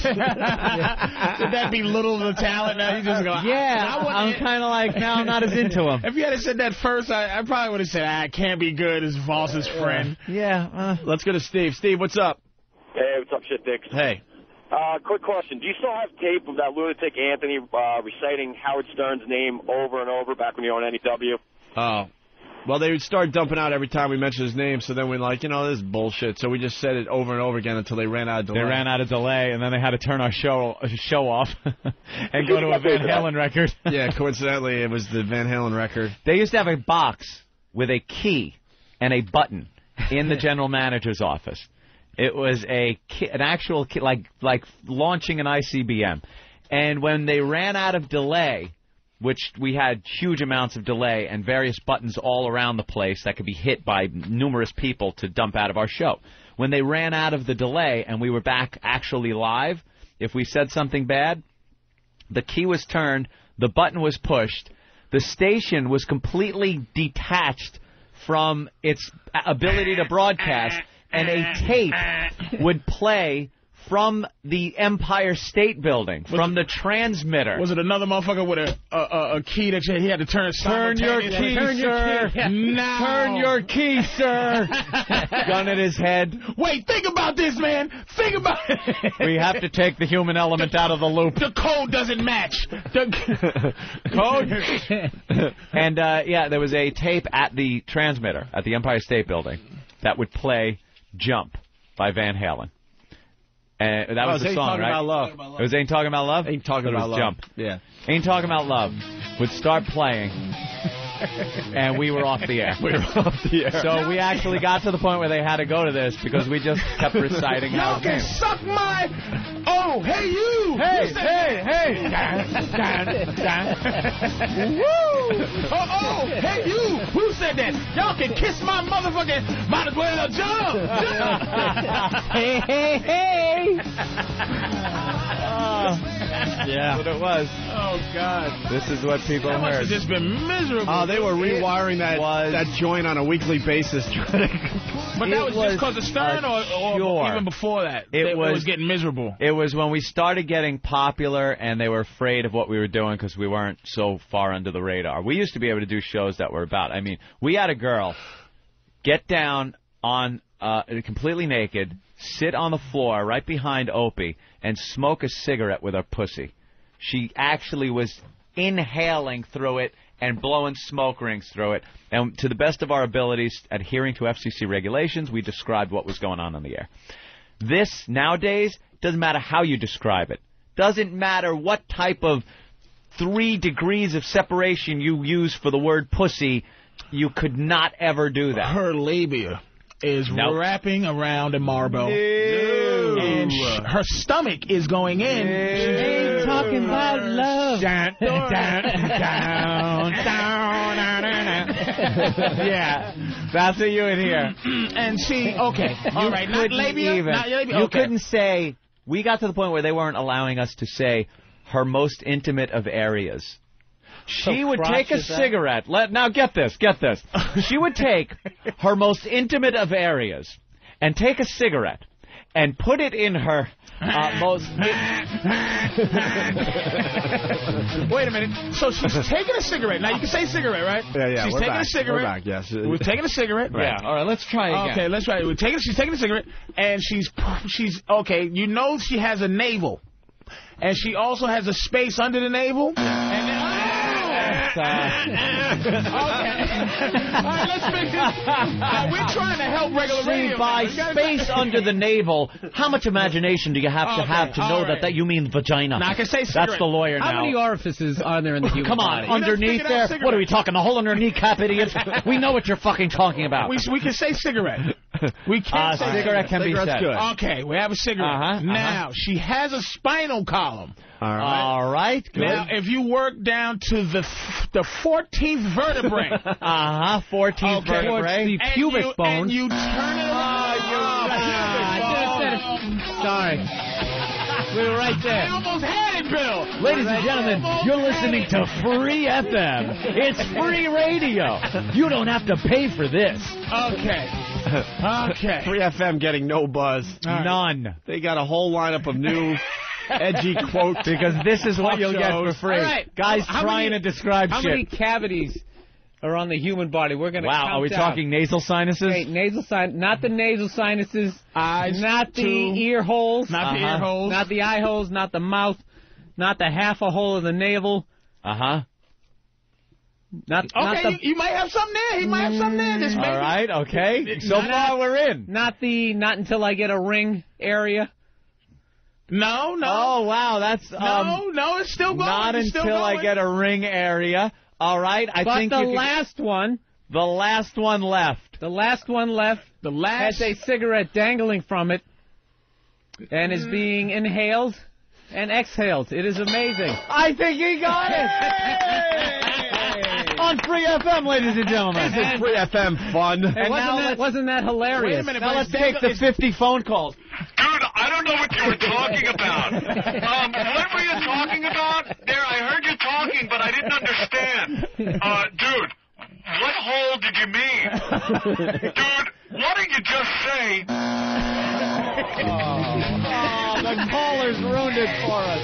that belittle the talent? Now you just go. Yeah, I wouldn't- I'm kind of like, now I'm not as into him. If you had said that first, I, I probably would have said, ah, it can't be good as Voss's friend. Yeah. Uh, Let's go to Steve. Steve, what's up? Hey, what's up, shit dicks? Hey. Uh, quick question. Do you still have tape of that lunatic Anthony uh, reciting Howard Stern's name over and over back when you were on N E W? Oh. Well, they would start dumping out every time we mentioned his name, so then we're like, you know, this is bullshit. So we just said it over and over again until they ran out of delay. They ran out of delay, and then they had to turn our show show off and go to a Van Halen record. Yeah, coincidentally, it was the Van Halen record. They used to have a box with a key and a button in the general manager's office. It was a key, an actual key, like like launching an I C B M. And when they ran out of delay, which we had huge amounts of delay and various buttons all around the place that could be hit by numerous people to dump out of our show. When they ran out of the delay and we were back actually live, if we said something bad, the key was turned, the button was pushed, the station was completely detached from its ability to broadcast, and a tape would play from the Empire State Building, from the transmitter. Was it another motherfucker with a a, a, a key that you, he had to turn Turn your key, Turn sir. Your key. Now. Turn your key, sir. Gun at his head. Wait, think about this, man. Think about it. We have to take the human element out of the loop. The code doesn't match. The code. And, uh, yeah, there was a tape at the transmitter at the Empire State Building that would play Jump by Van Halen. And that oh, was the Ain't song, talking right? About love. It was Ain't Talking About Love? Ain't Talking It was About Love. Jump. Yeah. Ain't Talking About Love would start playing, and we were off the air. We were off the air. So we actually got to the point where they had to go to this because we just kept reciting Y'all our can name. suck my... Oh, hey, you! Hey, Who said hey, that? hey! Dun, dun, dun. Woo! Oh, oh, hey, you! Who said that? Y'all can kiss my motherfucking... Might as well jump! Jump! Hey, hey, hey! Oh, yeah. That's what it was. Oh, God. This is what people That must heard. have just been miserable. Oh, they were rewiring that was- that joint on a weekly basis. But that It was, was just because of Stern or, or sure. even before that? It They- was- it was getting miserable. It was when we started getting popular and they were afraid of what we were doing because we weren't so far under the radar. We used to be able to do shows that were about, I mean, we had a girl get down on uh, completely naked, sit on the floor right behind Opie, and smoke a cigarette with her pussy. She actually was inhaling through it and blowing smoke rings through it. And to the best of our abilities, adhering to F C C regulations, we described what was going on on the air. This, nowadays, doesn't matter how you describe it. Doesn't matter what type of three degrees of separation you use for the word pussy, you could not ever do that. Her labia is Nope. wrapping around a marble. No. And sh- her stomach is going in. Ain't talking about love. Down, down, down, down, down, down. Yeah, that's what you would hear. And see, okay, all right, not couldn't labia, even. not labia. You okay. couldn't say. We got to the point where they weren't allowing us to say her most intimate of areas. She So would crotch take a is that? cigarette. Let now get this, get this. She would take her most intimate of areas and take a cigarette and put it in her uh, most. Wait a minute. So she's taking a cigarette. Now you can say cigarette, right? Yeah, yeah. She's we're taking back. a cigarette. We're back, yes. We're taking a cigarette. Yeah. All right. Let's try again. Okay, let's try it. We're taking. She's taking a cigarette, and she's she's okay. You know she has a navel, and she also has a space under the navel. And then, Uh, okay. All right, let's fix it. Uh, we're trying to help regular See, radio. by man. We gotta- space under the navel, how much imagination do you have to Okay, have to know all that, right. that you mean vagina? Now, I can say That's cigarette. the lawyer How now. many orifices are there in the human Come on, body? underneath figured out there? cigarette. What are we talking? The hole in her kneecap, idiots? We know what you're fucking talking about. We, we can say cigarette. We can't Uh, say cigarette can be Cigarette's said. good. Okay, we have a cigarette. Uh-huh, uh-huh. Now, she has a spinal column. All right. All right. Good. Now, if you work down to the f- the fourteenth vertebrae, Uh-huh, fourteenth okay, vertebrae. the and pubic you, bone. and you turn it around. Ah, Sorry. We were right I there. almost had it, Bill. Ladies and gentlemen, you're listening to Free F M. It's free radio. You don't have to pay for this. Okay. Okay. Free F M getting no buzz. None. They got a whole lineup of new edgy quotes. Because this is what you'll get for free. All right. Guys How trying many- to describe How shit. many cavities are on the human body? We're going to Wow, count are we down. talking nasal sinuses? Okay, nasal sin, not the nasal sinuses, Eyes, not the two, ear holes, not the Uh-huh. ear holes. not the eye holes, not the mouth, not the half a hole of the navel, Uh-huh. not not Okay, the you, you might have something there. He might have something there. This All baby. right, okay. So Not- far we're in. not the not until I get a ring area. No, no. Oh, wow, that's um, no, no, it's still going. not it's until still I going. get a ring area. All right, I But think the you can- last one, the last one left. the last one left the last. has a cigarette dangling from it and is being inhaled. and exhaled. It is amazing. I think he got it! On Free F M, ladies and gentlemen. This is Free F M fun. Hey, And wasn't, now that, let's- wasn't that hilarious? Wait a minute, Now but let's is take Dave- the fifty phone calls. Dude, I don't know what you were talking about. Um, what were you talking about? There, I heard you talking, but I didn't understand. Uh, dude, what hole did you mean? Dude, what did you just say? Oh, the callers ruined it for us.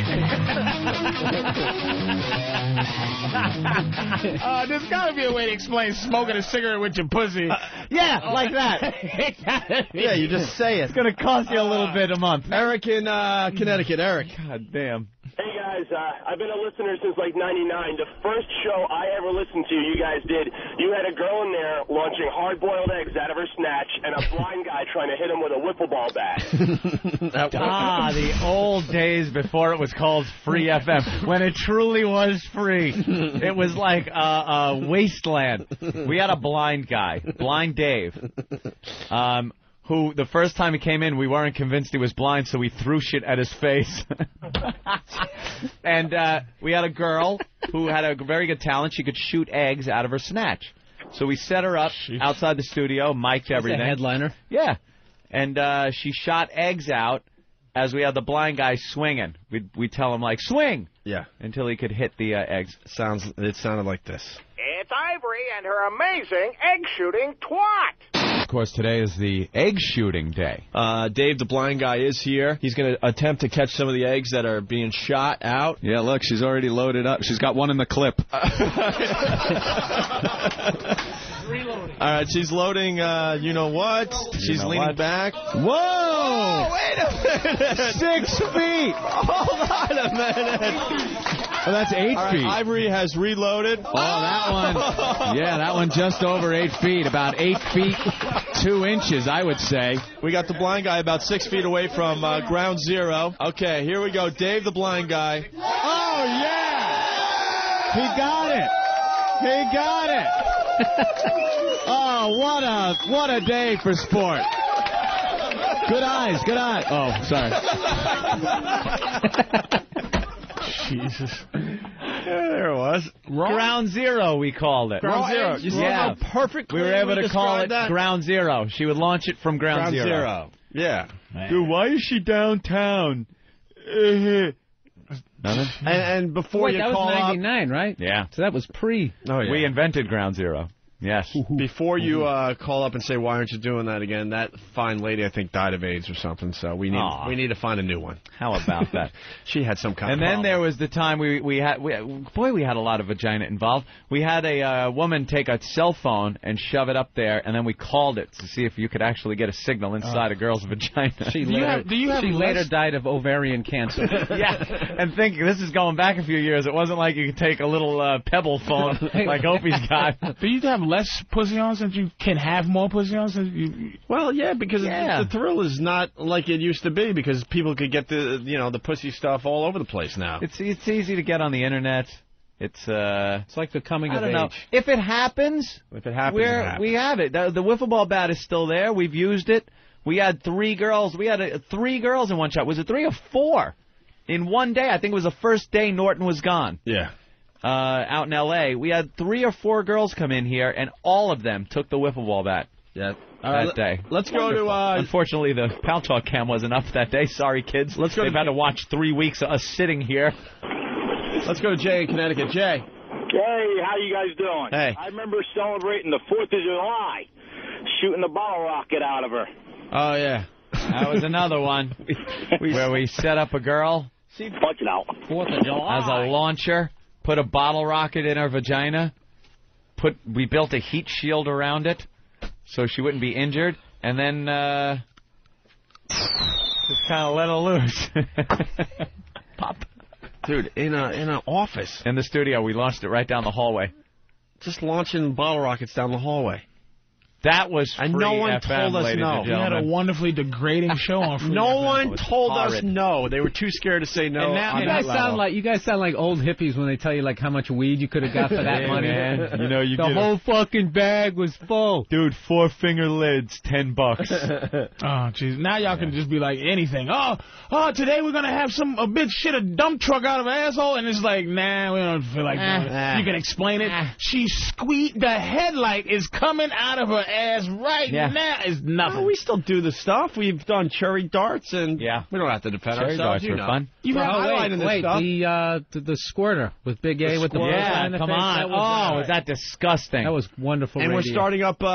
uh, there's got to be a way to explain smoking a cigarette with your pussy. Uh, yeah, like that. Yeah, you just say it. It's going to cost you a little bit a month. Eric in uh, Connecticut. Eric. God damn. Hey guys, uh, I've been a listener since like ninety-nine. The first show I ever listened to, you guys did, you had a girl in there launching hard-boiled eggs out of her snatch and a blind guy trying to hit him with a wiffle ball bat. Ah, the old days before it was called Free F M, when it truly was free. It was like a, a wasteland. We had a blind guy, Blind Dave, um, who the first time he came in, we weren't convinced he was blind, so we threw shit at his face. And uh, we had a girl who had a very good talent. She could shoot eggs out of her snatch. So we set her up outside the studio, mic'd everything. A headliner. Yeah. And uh, she shot eggs out as we had the blind guy swinging. We'd, we'd tell him, like, swing! Yeah. Until he could hit the uh, eggs. Sounds. It sounded like this. It's Ivory and her amazing egg-shooting twat. Of course, today is the egg shooting day. Uh, Dave, the blind guy, is here. He's going to attempt to catch some of the eggs that are being shot out. Yeah, look, she's already loaded up. She's got one in the clip. Reloading. All right, she's loading, uh, you know what? She's know leaning what? back. Whoa! Oh, wait a minute! Six feet! Hold on a minute. Oh, that's eight All right, feet. Ivory has reloaded. Oh, that one. Yeah, that one just over eight feet. About eight feet, two inches, I would say. We got the blind guy about six feet away from uh, ground zero. Okay, here we go. Dave, the blind guy. Oh, yeah! He got it! He got it! Oh, what a what a day for sport. Good eyes, good eyes. Oh, sorry. Jesus. Yeah, there it was. Ground zero, we called it. Ground zero. You see Yeah. how perfectly We were able we to call it described that? ground zero. She would launch it from ground, Ground zero. zero. Yeah. Dude, why is she downtown? Nothing? And, and before Wait, you that was call up, ninety-nine, right? Yeah. So that was pre. oh, yeah. We invented ground zero. Yes. Before you uh, call up and say, why aren't you doing that again, that fine lady, I think, died of AIDS or something, so we need Aw. we need to find a new one. How about that? She had some kind And of then problem. there was the time we we had we, boy we had a lot of vagina involved. We had a uh, woman take a cell phone and shove it up there, and then we called it to see if you could actually get a signal inside a girl's vagina. She Do you later, have- do you have she later less- died of ovarian cancer. Yeah, and think this is going back a few years. It wasn't like you could take a little uh, pebble phone like Opie's got. Do you have less pussy on since you can have more pussy on? Since you, Well, yeah, because Yeah. The, the thrill is not like it used to be because people could get the you know the pussy stuff all over the place now. It's it's easy to get on the internet. It's uh, It's like the coming I of don't age. know if it happens. If it happens, We're, it happens. we have it. The, the wiffle ball bat is still there. We've used it. We had three girls. We had a, three girls in one shot. Was it three or four in one day? I think it was the first day Norton was gone. Yeah. Uh, out in L A, we had three or four girls come in here, and all of them took the wiffle ball bat. Yeah. That let- day. Let's go to. Uh, Unfortunately, the Pal Talk cam wasn't up that day. Sorry, kids. Let's go They've to- had to watch three weeks of us sitting here. let's go to Jay in Connecticut. Jay. Hey, how you guys doing? Hey. I remember celebrating the fourth of July, shooting the bottle rocket out of her. Oh yeah. That was another one where we set up a girl See, punch it out. Fourth of July. as a launcher, put a bottle rocket in her vagina, put we built a heat shield around it so she wouldn't be injured, and then uh, just kind of let her loose. Pop. Dude, in a in an office, In the studio, we launched it right down the hallway. just launching bottle rockets down the hallway. That was free And no one F M, told us ladies no. and You had a gentlemen. wonderfully degrading show on Free No F M. one told us horrid. no. They were too scared to say no. And now, on you that guys level. sound like you guys sound like old hippies when they tell you like how much weed you could have got for that Hey, money. man, you know, you the get a- whole fucking bag was full. Dude, four finger lids, ten bucks. Oh, jeez. Now y'all can just be like anything. Oh, oh, today we're going to have some a bitch shit a dump truck out of her asshole. And it's like, nah, we don't feel like doing it. You can explain it. She squeaked. The headlight is coming out of her ass right Yeah. now. It's nothing. No, we still do the stuff. We've done cherry darts, and yeah. we don't have to defend Cherry ourselves. darts you are know. fun. You Well, have oh, highlight wait, in this wait, stuff. the, uh, the the squirter with Big A The with the squirter. bullseye Yeah, in the come face. on. That was, Oh, uh, is that disgusting? That was wonderful. And we're radio. starting up, uh,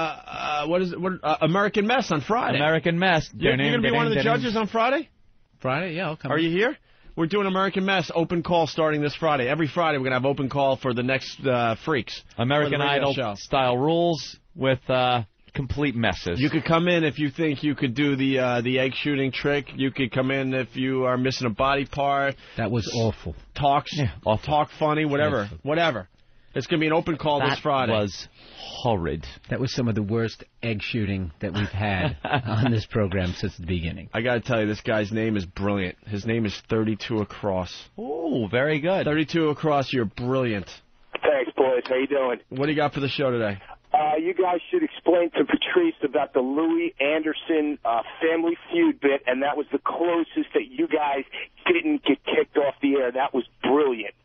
uh, what is it? What, uh, American Mess on Friday. American Mess. You're, you're going to be one of the judges on Friday? Friday, yeah, I'll come. Are you here? We're doing American Mess open call starting this Friday. Every Friday we're going to have open call for the next uh, Freaks. American for the radio Idol show. style rules with uh, complete messes. You could come in if you think you could do the uh, the egg shooting trick. You could come in if you are missing a body part. That was awful. Talks, talk funny, whatever, whatever. It's going to be an open call That this Friday. was horrid. That was some of the worst egg shooting that we've had on this program since the beginning. I got to tell you, this guy's name is brilliant. His name is thirty-two Across. Oh, very good. thirty-two Across, you're brilliant. Thanks, boys. How you doing? What do you got for the show today? Uh, you guys should explain to Patrice about the Louis Anderson uh, Family Feud bit, and that was the closest that you guys didn't get kicked off the air. That was brilliant.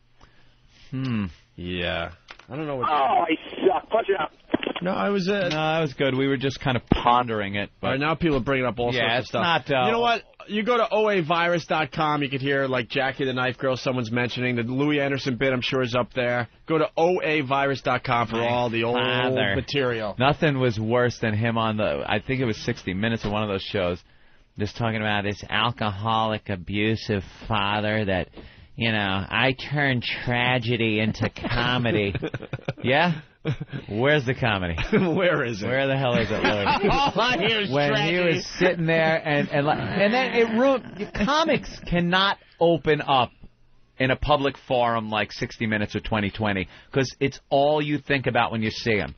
Hmm. Yeah. I don't know what... Oh, I suck. Punch it out. No, I was... Uh, No, that was good. We were just kind of pondering it. All right, now people are bringing up all Yeah, sorts of it's stuff. not, uh, you know what? You go to O A virus dot com, you could hear, like, Jackie the Knife Girl, someone's mentioning. The Louis Anderson bit, I'm sure, is up there. Go to O A virus dot com for all the old Father. material. Nothing was worse than him on the, I think it was sixty minutes or one of those shows, just talking about his alcoholic, abusive father that, you know, I turned tragedy into comedy. Yeah? Where's the comedy? Where is it? Where the hell is it, Louis? All I hear is When tragedy. he was sitting there and and like, and then it ruined. Comics cannot open up in a public forum like sixty minutes or twenty twenty because it's all you think about when you see him.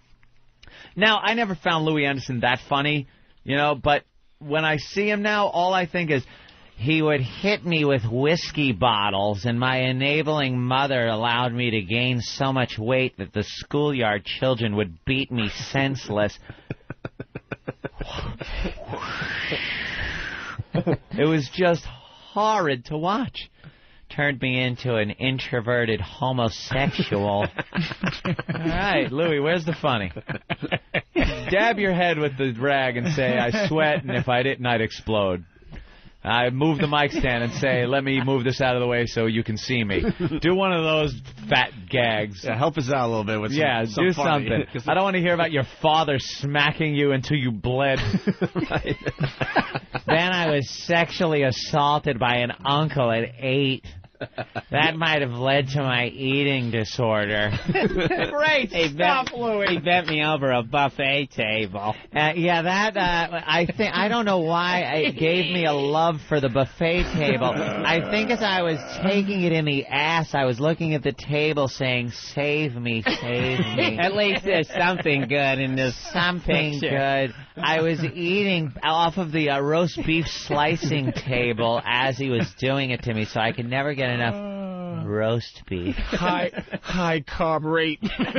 Now, I never found Louis Anderson that funny, you know, but when I see him now, all I think is, he would hit me with whiskey bottles, and my enabling mother allowed me to gain so much weight that the schoolyard children would beat me senseless. It was just horrid to watch. Turned me into an introverted homosexual. All right, Louis, where's the funny? Dab your head with the rag and say, I sweat, and if I didn't, I'd explode. I move the mic stand and say, let me move this out of the way so you can see me. Do one of those fat gags. Yeah, help us out a little bit with some, Yeah, some do funny. something. I don't want to hear about your father smacking you until you bled. Then I was sexually assaulted by an uncle at eight. That might have led to my eating disorder. Great He stuff, bent, Louis. he bent me over a buffet table. Uh, yeah, that uh, I think I don't know why it gave me a love for the buffet table. I think as I was taking it in the ass, I was looking at the table saying, "Save me, save me." At least there's something good in this Something picture. good. I was eating off of the uh, roast beef slicing table as he was doing it to me, so I could never get enough roast beef. High, high carb rate.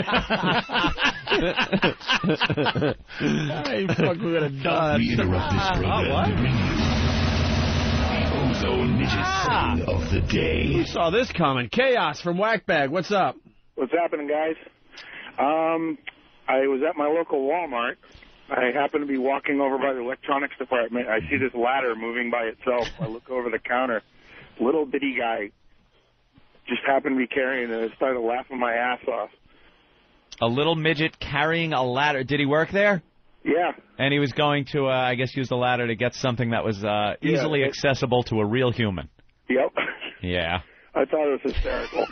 Hey, fuck, we're gonna die. We interrupt this program to bring you the Ozone Midget Ah. song of the day. Who saw this coming? Chaos from Whackbag. What's up? What's happening, guys? Um, I was at my local Walmart. I happen to be walking over by the electronics department. I see this ladder moving by itself. I look over the counter. Little bitty guy just happened to be carrying it. I started laughing my ass off. A little midget carrying a ladder. Did he work there? Yeah. And he was going to, uh, I guess, use the ladder to get something that was uh, Yeah, easily it- accessible to a real human. Yep. Yeah. I thought it was hysterical.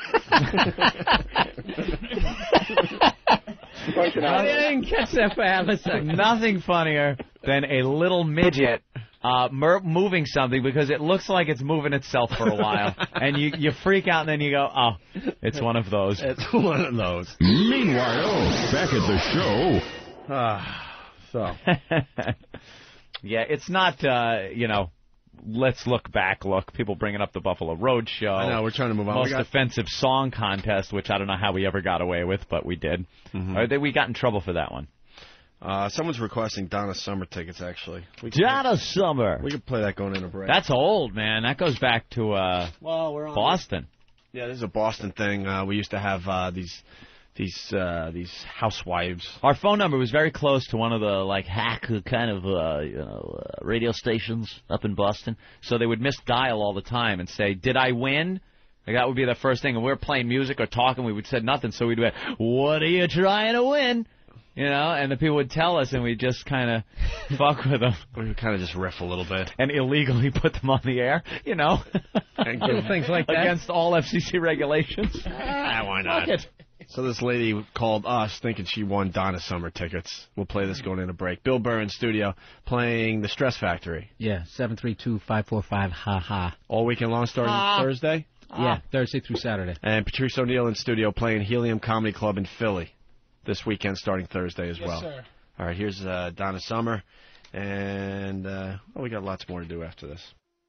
I didn't catch that for half a second. Nothing funnier than a little midget uh, mer- moving something because it looks like it's moving itself for a while. And you, you freak out and then you go, oh, it's one of those. It's one of those. Meanwhile, back at the show. Ah, So. Yeah, it's not, uh, you know, let's look back look. People bringing up the Buffalo Road show. I know, we're trying to move on. Most We got- offensive song contest, which I don't know how we ever got away with, but we did. Mhm. Or they, we got in trouble for that one. Uh, someone's requesting Donna Summer tickets, actually. We could Donna play, Summer. We could play that going in a break. That's old, man. That goes back to uh, well, we're on Boston. Yeah, this is a Boston thing. Uh, we used to have uh, these these uh, these housewives. Our phone number was very close to one of the like hack kind of uh, you know uh, radio stations up in Boston. So they would misdial all the time and say, "Did I win?" Like that would be the first thing. And we were playing music or talking, we would say nothing. So we'd be, "What are you trying to win?" You know, and the people would tell us, and we just kind of fuck with them. We would kind of just riff a little bit. And illegally put them on the air, you know. And give things like that. Against all F C C regulations. Ah, why not? Fuck it. So this lady called us thinking she won Donna Summer tickets. We'll play this going in a break. Bill Burr in studio playing The Stress Factory. Yeah, seven three two, five four five, ha ha. All weekend long starting Ah. Thursday? Yeah, Thursday through Saturday. And Patrice O'Neill in studio playing Helium Comedy Club in Philly this weekend starting Thursday as Yes, well. sir. All right, here's uh, Donna Summer. And uh, well, we got lots more to do after this.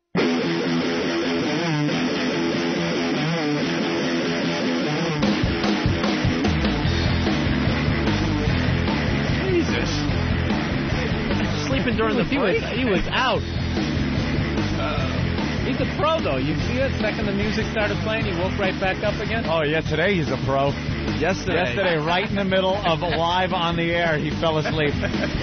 Jesus. Sleeping during the he was, break? he was out. He's a pro, though. You see it? Second the music started playing, he woke right back up again. Oh, yeah, today he's a pro. Yesterday. Yesterday, right in the middle of live on the air, he fell asleep.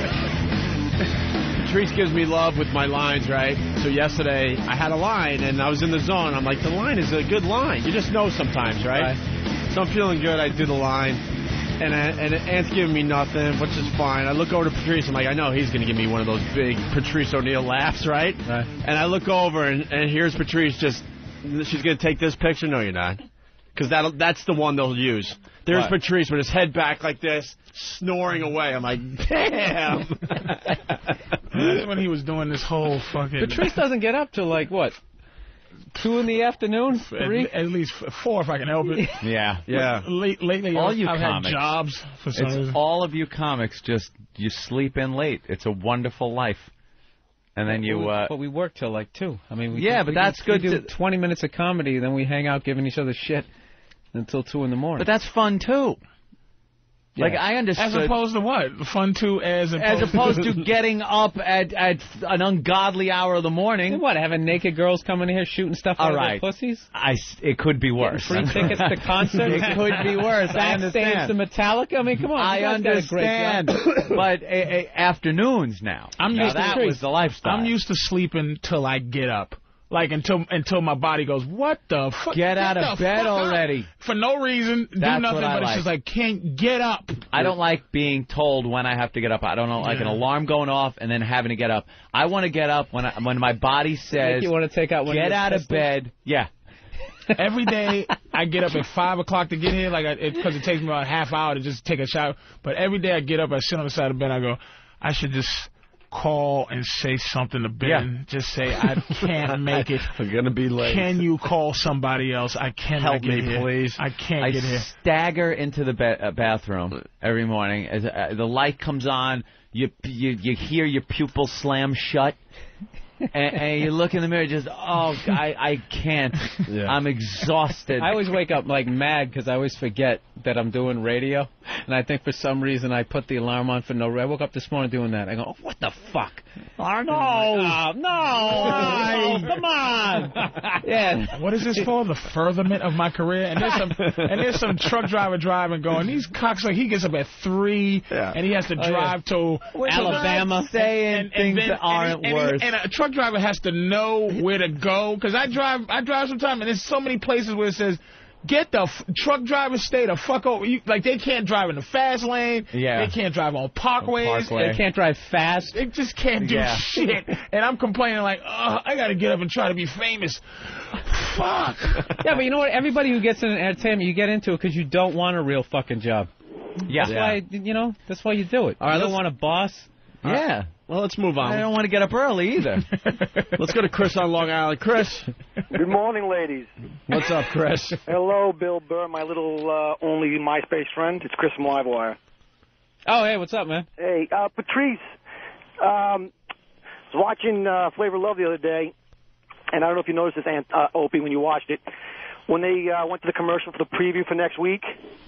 Patrice gives me love with my lines, right? So yesterday, I had a line, and I was in the zone. I'm like, the line is a good line. You just know sometimes, right? right. So I'm feeling good. I do the line, and I, and Ant's giving me nothing, which is fine. I look over to Patrice. I'm like, I know he's going to give me one of those big Patrice O'Neill laughs, right? Right. And I look over, and, and here's Patrice just, she's going to take this picture? No, you're not. Because that that's the one they'll use. There's What? Patrice with his head back like this, snoring away. I'm like, damn. That's when he was doing this whole fucking... Patrice doesn't get up till, like, what, two in the afternoon? Three? At, at least four if I can help it. Yeah. Yeah. Late, lately, All I've you had comics. jobs for some It's reason. all of you comics just, you sleep in late. It's a wonderful life. And then you... Uh, but we work till, like, two. I mean, we Yeah, do, but we that's do, good We do to- twenty minutes of comedy, then we hang out giving each other shit until two in the morning. but that's fun, too. Yeah. Like, I understood... As opposed to what? Fun too as opposed, As opposed to getting up at, at an ungodly hour of the morning. What, having naked girls coming in here shooting stuff All out right. of their pussies? I, s- it could be worse. Free tickets to concerts? It could be worse. I Backstage understand. to Metallica? I mean, come on. I you guys got a great understand. job. But a, a, afternoons now. I'm now used to that trees. was the lifestyle. I'm used to sleeping till I get up. Like, until until my body goes, what the fuck? Get out of the bed fuck up. already. For no reason, do That's nothing, what I but like. it's just like, can't get up. I don't like being told when I have to get up. I don't know, like Yeah. an alarm going off and then having to get up. I want to get up when I, when my body says, you want to take out one get of your out of pistols? bed. Yeah. Every day I get up at five o'clock to get here, like because it, 'cause it takes me about a half hour to just take a shower. But every day I get up, I sit on the side of the bed, I go, I should just call and say something to Ben. Yeah. Just say I can't make it. I'm going to be late. Can you call somebody else? I cannot Help get me, here. please. I can't I get here. stagger into the ba- uh, bathroom every morning. As uh, the light comes on, you you you hear your pupils slam shut, and, and you look in the mirror, just oh, I I can't. Yeah. I'm exhausted. I always wake up like mad because I always forget that I'm doing radio, and I think for some reason I put the alarm on for no. I woke up this morning doing that. I go, oh, what the fuck? I know. Oh, no, Why? come on. Yeah. What is this for? The furtherment of my career? And there's some and there's some truck driver driving going, these cocks, like he gets up at three Yeah. and he has to Oh, drive to Alabama, saying things then- that aren't and, and, worse. And a truck driver has to know where to go. Because I drive I drive sometimes, and there's so many places where it says, get the f- truck drivers stay the fuck over. You, like, they can't drive in the fast lane. Yeah. They can't drive on parkways. Parkway. They can't drive fast. They just can't do Yeah. shit. And I'm complaining like, oh, I got to get up and try to be famous. Fuck. Yeah, but you know what? Everybody who gets in entertainment, you get into it because you don't want a real fucking job. yeah. That's why, you know, that's why you do it. All right, you don't let's- want a boss. Yeah. Well, let's move on. I don't want to get up early either. Let's go to Chris on Long Island. Chris, Good morning, ladies. what's up, Chris? Hello, Bill Burr, my little uh, only MySpace friend. It's Chris from Livewire. Oh, hey, what's up, man? Hey, uh, Patrice, um, I was watching uh, Flavor of Love the other day, and I don't know if you noticed this, Aunt, uh, Opie, when you watched it. When they uh, went to the commercial for the preview for next week,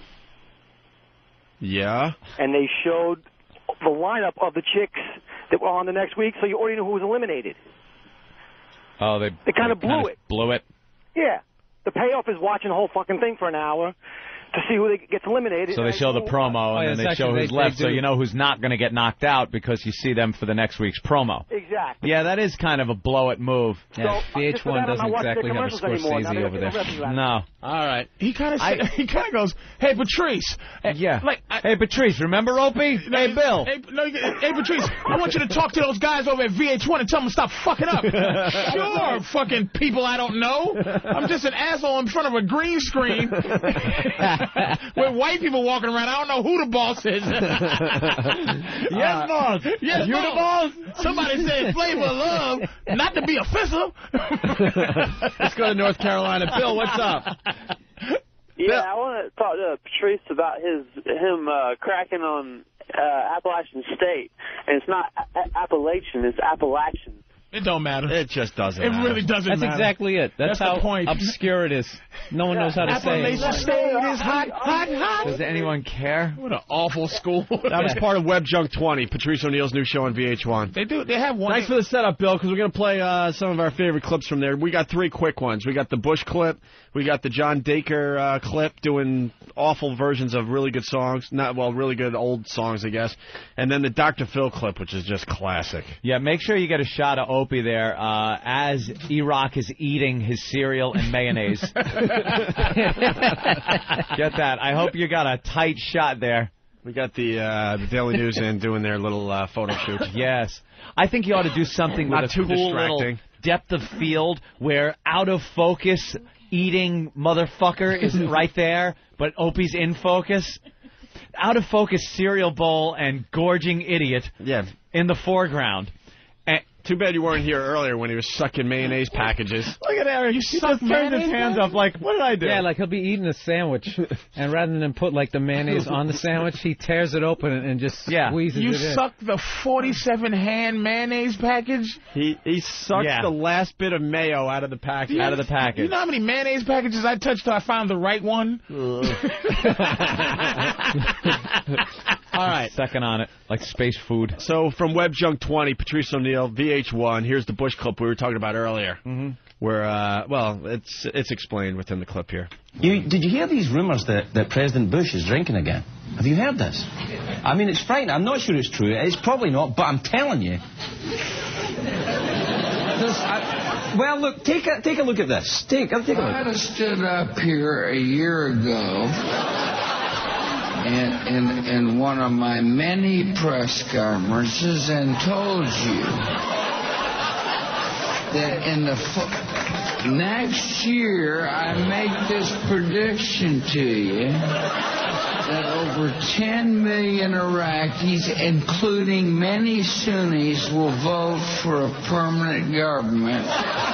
yeah, and they showed the lineup of the chicks that were on the next week, so you already knew who was eliminated. Oh, they, They kind of they blew kinda it. Blew it. Yeah. The payoff is watching the whole fucking thing for an hour to see who they gets eliminated. So they show the promo, Oh, and yeah, then they it's show actually- who's they- left, they so do. you know who's not going to get knocked out because you see them for the next week's promo. Exactly. Yeah, that is kind of a blow-it move. Yeah, So, V H just for one that, I'm doesn't not watching exactly the have a commercials anymore. Now Scorsese they over got there. the revenue out of it. No. All right. He kind of he kind of goes, "Hey, Patrice." Yeah. Like, I, hey, Patrice, remember Opie? Hey, Bill. Hey, no, you- hey, Patrice, I want you to talk to those guys over at V H one and tell them to stop fucking up. Sure, fucking people I don't know. I'm just an asshole in front of a green screen with white people walking around. I don't know who the boss is. Yes, boss. Yes, You the boss? Somebody said Flavor of Love, not to be offensive. Let's go to North Carolina. Bill, what's up? Yeah, I want to talk to Patrice about his him uh, cracking on uh, Appalachian State, and it's not a- Appalachian, it's Appalachian. It don't matter. It just doesn't It matter. really doesn't That's matter. exactly it. That's, That's how the point. obscure it is. No one knows how to say it. Appalachian State is hot, hot, hot. Does anyone care? What an awful school. That was part of Web Junk twenty, Patrice O'Neal's new show on V H one. They do. They have one. Thanks for the setup, Bill, because we're going to play uh, some of our favorite clips from there. We got three quick ones. We got the Bush clip. We got the John Dacre uh, clip doing awful versions of really good songs. Not, well, really good old songs, I guess. And then the Doctor Phil clip, which is just classic. Yeah, make sure you get a shot of Opie there uh, as E-Rock is eating his cereal and mayonnaise. Get that. I hope you got a tight shot there. We got the uh, the Daily News in doing their little uh, photo shoot. Yes. I think you ought to do something Not with a too cool distracting. little depth of field where out of focus eating motherfucker is right there, but Opie's in focus. Out of focus cereal bowl and gorging idiot yeah. in the foreground. And too bad you weren't here earlier when he was sucking mayonnaise packages. Look at Eric. You He suck just turned his mayonnaise hands up like, what did I do? Yeah, like he'll be eating a sandwich, and rather than put like the mayonnaise on the sandwich, he tears it open and, and just Yeah. squeezes You it in. suck the forty-seven hand mayonnaise package? He he sucks Yeah. the last bit of mayo out of the package. Out of the package. You know how many mayonnaise packages I touched till I found the right one? All right. Second on it, like space food. So from Web Junk twenty, Patrice O'Neal, V H one. Here's the Bush clip we were talking about earlier. Mm-hmm. Where, uh, well, it's it's explained within the clip here. You, did you hear these rumors that, that President Bush is drinking again? Have you heard this? I mean, it's frightening. I'm not sure it's true. It's probably not, but I'm telling you. There's, I, well, look, take a, take a look at this. Take, take a look. I'd have stood up here a year ago in, in, in one of my many press conferences and told you that in the fo- next year I make this prediction to you that over ten million Iraqis, including many Sunnis, will vote for a permanent government.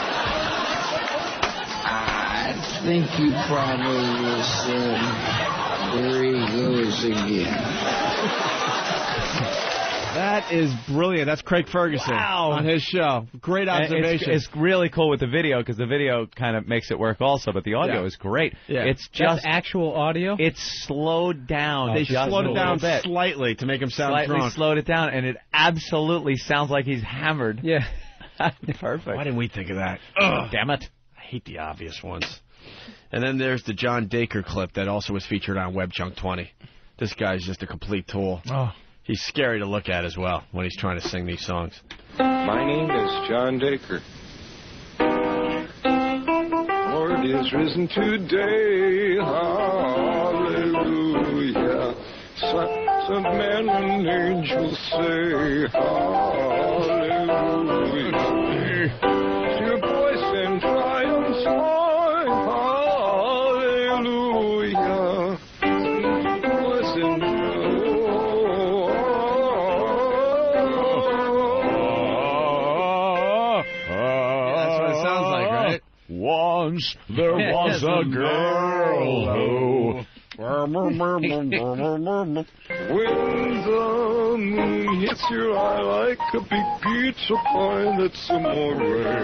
I think you probably will say, there he goes again. That is brilliant. That's Craig Ferguson Wow. on his show. Great And observation. It's, it's really cool with the video because the video kind of makes it work also, but the audio Yeah. is great. Yeah. It's That's just actual audio? It's slowed down. They just slowed a it down little bit. slightly to make him sound Slightly drunk. slowed it down, and it absolutely sounds like he's hammered. Yeah. Perfect. Why didn't we think of that? Ugh. Damn it. I hate the obvious ones. And then there's the John Dacre clip that also was featured on Web Junk twenty. This guy's just a complete tool. Oh. He's scary to look at as well when he's trying to sing these songs. My name is John Dacre. Lord is risen today. Hallelujah. Sons of men and angels say hallelujah. Your voice in triumph high. Hallelujah. Voice in That's what it sounds like, right? Once there was a girl who When the moon hits your eye like a big pizza pie, that's amore.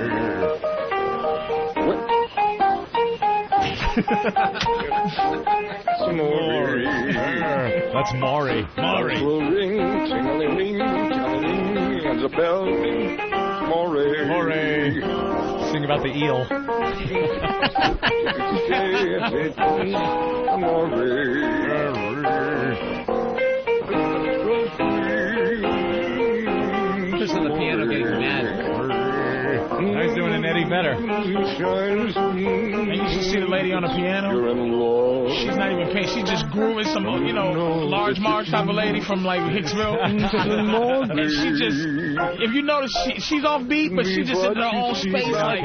Amore. That's Maury. Maury. Will ring, ting-a-ling-ling, ting-a-ling, and the bell ring. Amore. Maury. Sing about the eel. Just on the piano getting mad. Now he's doing an Eddie Vedder. And you should see the lady on the piano. She's not even paying. She's just grooving some, you know, large Marge type of lady from like Hicksville. And she just, if you notice, she, she's off beat, but she just in her own space. Like,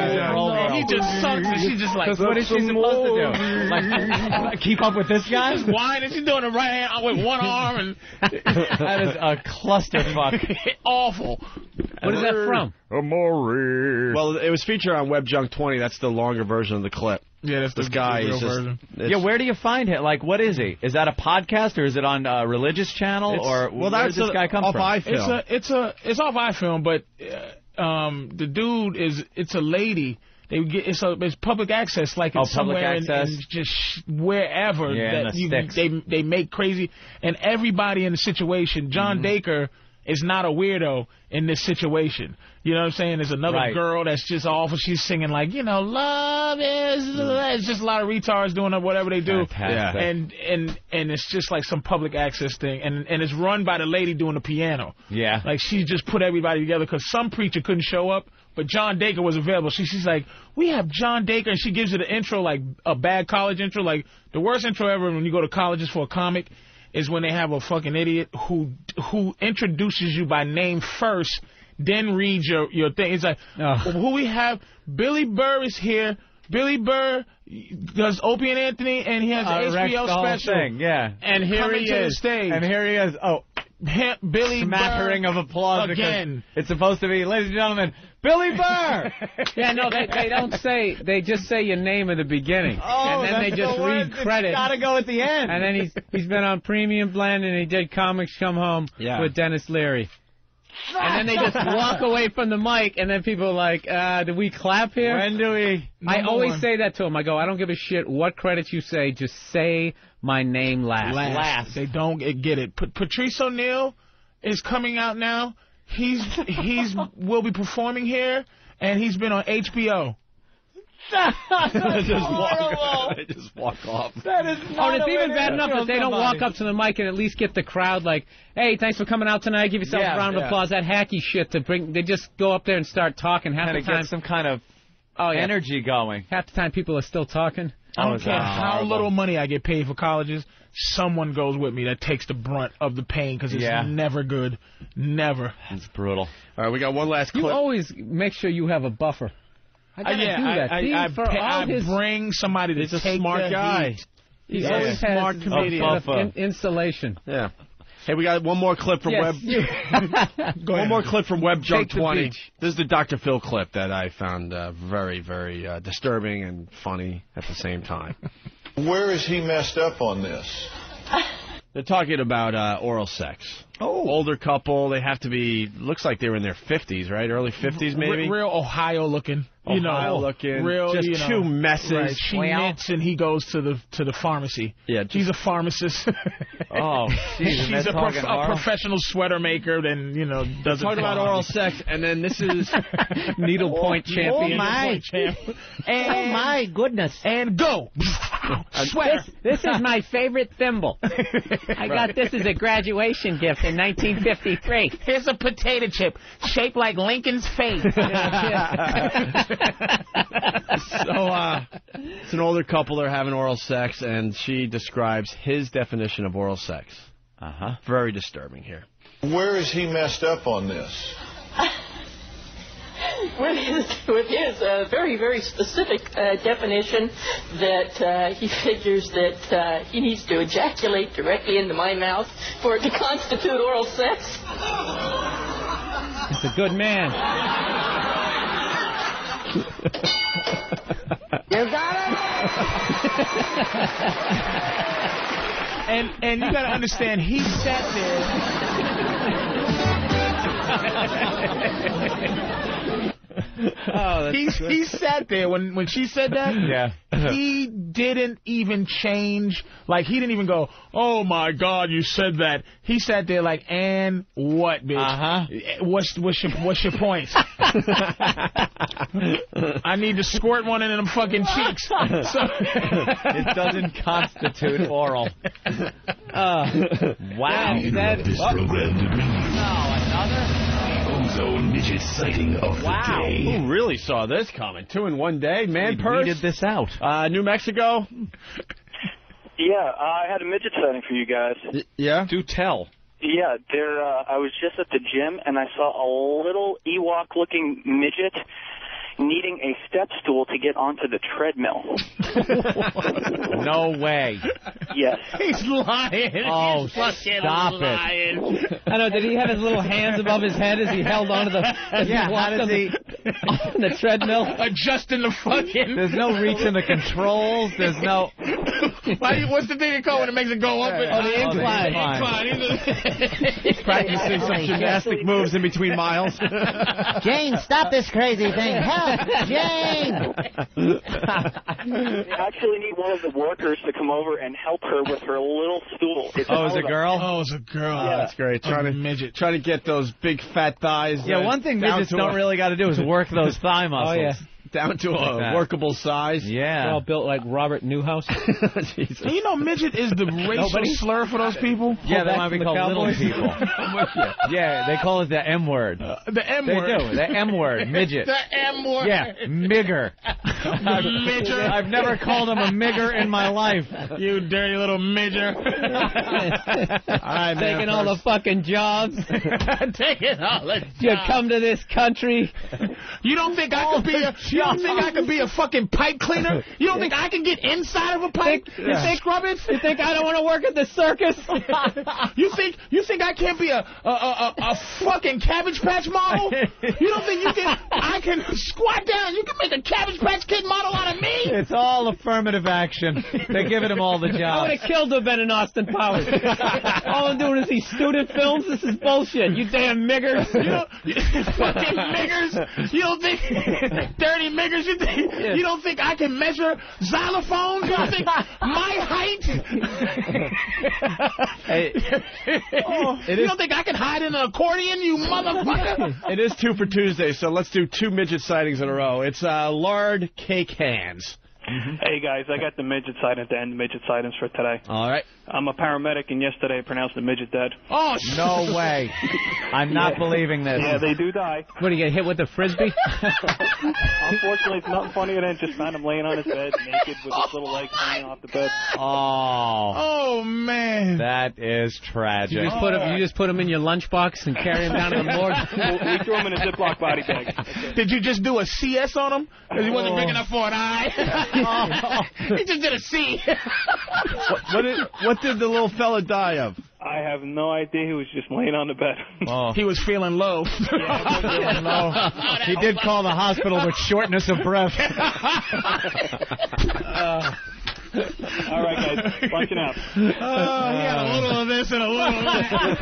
he just sucks, and she's just like, what is she supposed to do? Like, keep up with this guy? She's whining. She's doing the right hand with one arm, and that is a clusterfuck. Awful. What is that from? Amore. Well, it was featured on Web Junk twenty. That's the longer version of the clip. Yeah, that's this the, guy the real is just, version. Yeah, where do you find him? Like, what is he? Is that a podcast, or is it on a religious channel, It's, or well, where that's does this a, guy come off from? iFilm. It's a, it's a, it's off iFilm, but uh, um, the dude is, it's a lady. They get it's a it's public access, like it's oh, public somewhere access. In, in just wherever Yeah, that the you, sticks. they they make crazy, and everybody in the situation. John Mm-hmm. Dacre is not a weirdo in this situation. You know what I'm saying? There's another Right. girl that's just awful. She's singing like, you know, love is. Mm. It's just a lot of retards doing whatever they do, Fantastic. and and and it's just like some public access thing, and and it's run by the lady doing the piano. Yeah. Like, she just put everybody together because some preacher couldn't show up, but John Dacre was available. She, she's like, we have John Dacre, and she gives it an intro, like a bad college intro. Like, the worst intro ever when you go to colleges for a comic is when they have a fucking idiot who who introduces you by name first, then reads your, your thing. It's like, well, who we have? Billy Burr is here. Billy Burr does Opie and Anthony, and he has Uh, an H B O the whole special. thing, yeah. And here Coming he to the is. stage. And here he is. Oh, Billy smattering Burr of applause again. because it's supposed to be, ladies and gentlemen, Billy Burr. Yeah, no, they they don't say. They just say your name at the beginning, Oh, and then they that's just the read word. credits. It's gotta go at the end. And then he's he's been on Premium Blend, and he did Comics Come Home Yeah. with Dennis Leary. And then they just walk away from the mic, and then people are like, uh, do we clap here? When do we? I Number always one. say that to him. I go, I don't give a shit what credits you say, just say my name last. Last. They don't get it. Pat- Patrice O'Neal is coming out now. He's he's will be performing here, and he's been on H B O. That's just walk, they just walk off. That is Oh, and it's even bad enough that they don't walk up to the mic and at least get the crowd like, hey, thanks for coming out tonight. Give yourself Yeah, a round of yeah. applause. That hacky shit to bring. They just go up there and start talking. Half Kind the of time, get some kind of oh, yeah. energy going. Half the time, people are still talking. I Oh, don't is care that how horrible? little money I get paid for colleges. Someone goes with me that takes the brunt of the pain because it's Yeah. never good. Never. It's brutal. All right, we got one last You clip. always make sure you have a buffer. I gotta Uh, yeah, do that. I, See, I, I, for pay- all I his, bring somebody to He's a take smart the guy. heat. he Yeah. always has Smart comedian. a- Buffer. in- insulation. Yeah. Hey, we got one more clip from Yes, Web. you- Go One ahead. more clip from Web Junk Take the twenty. beach. This is the Doctor Phil clip that I found uh, very, very uh, disturbing and funny at the same time. Where is he messed up on this? They're talking about uh, oral sex. Oh. Older couple. They have to be, looks like they were in their fifties, right? Early fifties, maybe? Re- real Ohio looking. You Ohio know, looking. Real, Just you know, two messes. Right. She Well. knits and he goes to the to the pharmacy. Yeah, just- He's a pharmacist. Oh, geez, and She's they're a, prof- talking a oral? professional sweater maker. Then you know does Talking about oral sex, and then this is Needlepoint champion. Oh my! And, Oh, my goodness. And go. Sweater. This, this is my favorite thimble. I got this as a graduation gift in nineteen fifty-three. Here's a potato chip shaped like Lincoln's face. so uh, it's an older couple. They're having oral sex, and she describes his definition of oral sex. Uh huh. Very disturbing here. Where is he messed up on this? With his, with his uh, very, very specific uh, definition that uh, he figures that uh, he needs to ejaculate directly into my mouth for it to constitute oral sex. He's a good man. You got it? And and you got to understand, he sat there. Oh, that's he, good. he sat there when, when she said that. Yeah. He didn't even change. Like, he didn't even go, oh, my God, you said that. He sat there like, and what, bitch? Uh-huh. What's, what's, your, what's your point? I need to squirt one in them fucking cheeks. So It doesn't constitute oral. Uh, wow. You That, have this oh. program to bring you No, another? Ozone Midget sighting of Wow. the day. Who really saw this coming? Two in one day? Man We purse? weeded this out. Uh, New Mexico? Yeah, uh, I had a midget sighting for you guys. Y- yeah? Do tell. Yeah, there. Uh, I was just at the gym, and I saw a little Ewok-looking midget needing a step stool to get onto the treadmill. No way. Yes. He's lying. Oh, He's fucking stop it. lying. I know. Did he have his little hands above his head as he held onto the as Yeah, he how walked does on, he... the, on the treadmill? Adjusting the fucking... There's no reaching the controls. There's no... Why, you- what's the thing it called when it makes it go up? And, Oh, the incline. incline. Practicing some gymnastic moves in between miles. Jane, stop this crazy thing. Help! Jane! They actually need one of the workers to come over and help her with her little stool. It's Oh, is it a girl? Oh, it's a girl. Oh, that's great. Trying to midget. Trying to get those big fat thighs. Yeah, uh, one thing down midgets to don't a- really got to do is work those thigh muscles. Oh, yeah. down to Like a that. workable size. They're Yeah. all built like Robert Newhouse. Jesus. You know, midget is the racial Nobody? slur for those people. Yeah, Pull they back might be from the called little Cowboys. people. Yeah, they call it the M word. Uh, the M They word. do. The M word. Midget. The M word. Yeah, migger. I've, Midger. I've never called him a migger in my life. You dirty little midger. All right, man, Taking all the fucking jobs. Taking all the You jobs. come to this country. You don't think I could be a? You don't think I could be a fucking pipe cleaner? You don't think I can get inside of a pipe Think- and yeah. scrub it? You think I don't want to work at the circus? You think you think I can't be a a, a, a fucking Cabbage Patch model? You don't think you can? I can squat down. You can make a Cabbage Patch Kid model out of me? It's all affirmative action. They're giving him all the I would jobs. have killed to have been in Austin Powers. All I'm doing is these student films. This is bullshit. You damn niggers. You don't, fucking niggers. You don't think dirty niggers? You think you don't think I can measure xylophones? You don't think my height? Hey, Oh, it you is- don't think I can hide in an accordion? You motherfucker! It is two for Tuesday, so let's do two midget sightings in a row. It's uh, lard cake hands. Hey guys, I got the midget sighting at the end, midget sightings for today. All right. I'm a paramedic, and yesterday I pronounced the midget dead. Oh, No way. I'm not Yeah. believing this. Yeah, they do die. What, do you get hit with the frisbee? Unfortunately, it's nothing funnier than just found him laying on his bed, naked, with his little legs hanging off the bed. Oh, Oh man! that is tragic. You just put him. You just put him in your lunchbox and carry him down to the morgue. We threw him in a Ziploc body bag. Did you just do a C S on him? Because he wasn't big enough for an I. He just did a C. What, what did what did the little fella die of? I have no idea. He was just laying on the bed. Oh. He was feeling low. No. He did call the hospital with shortness of breath. Uh, all right, guys, punching out. Oh, he had a little of this and a little of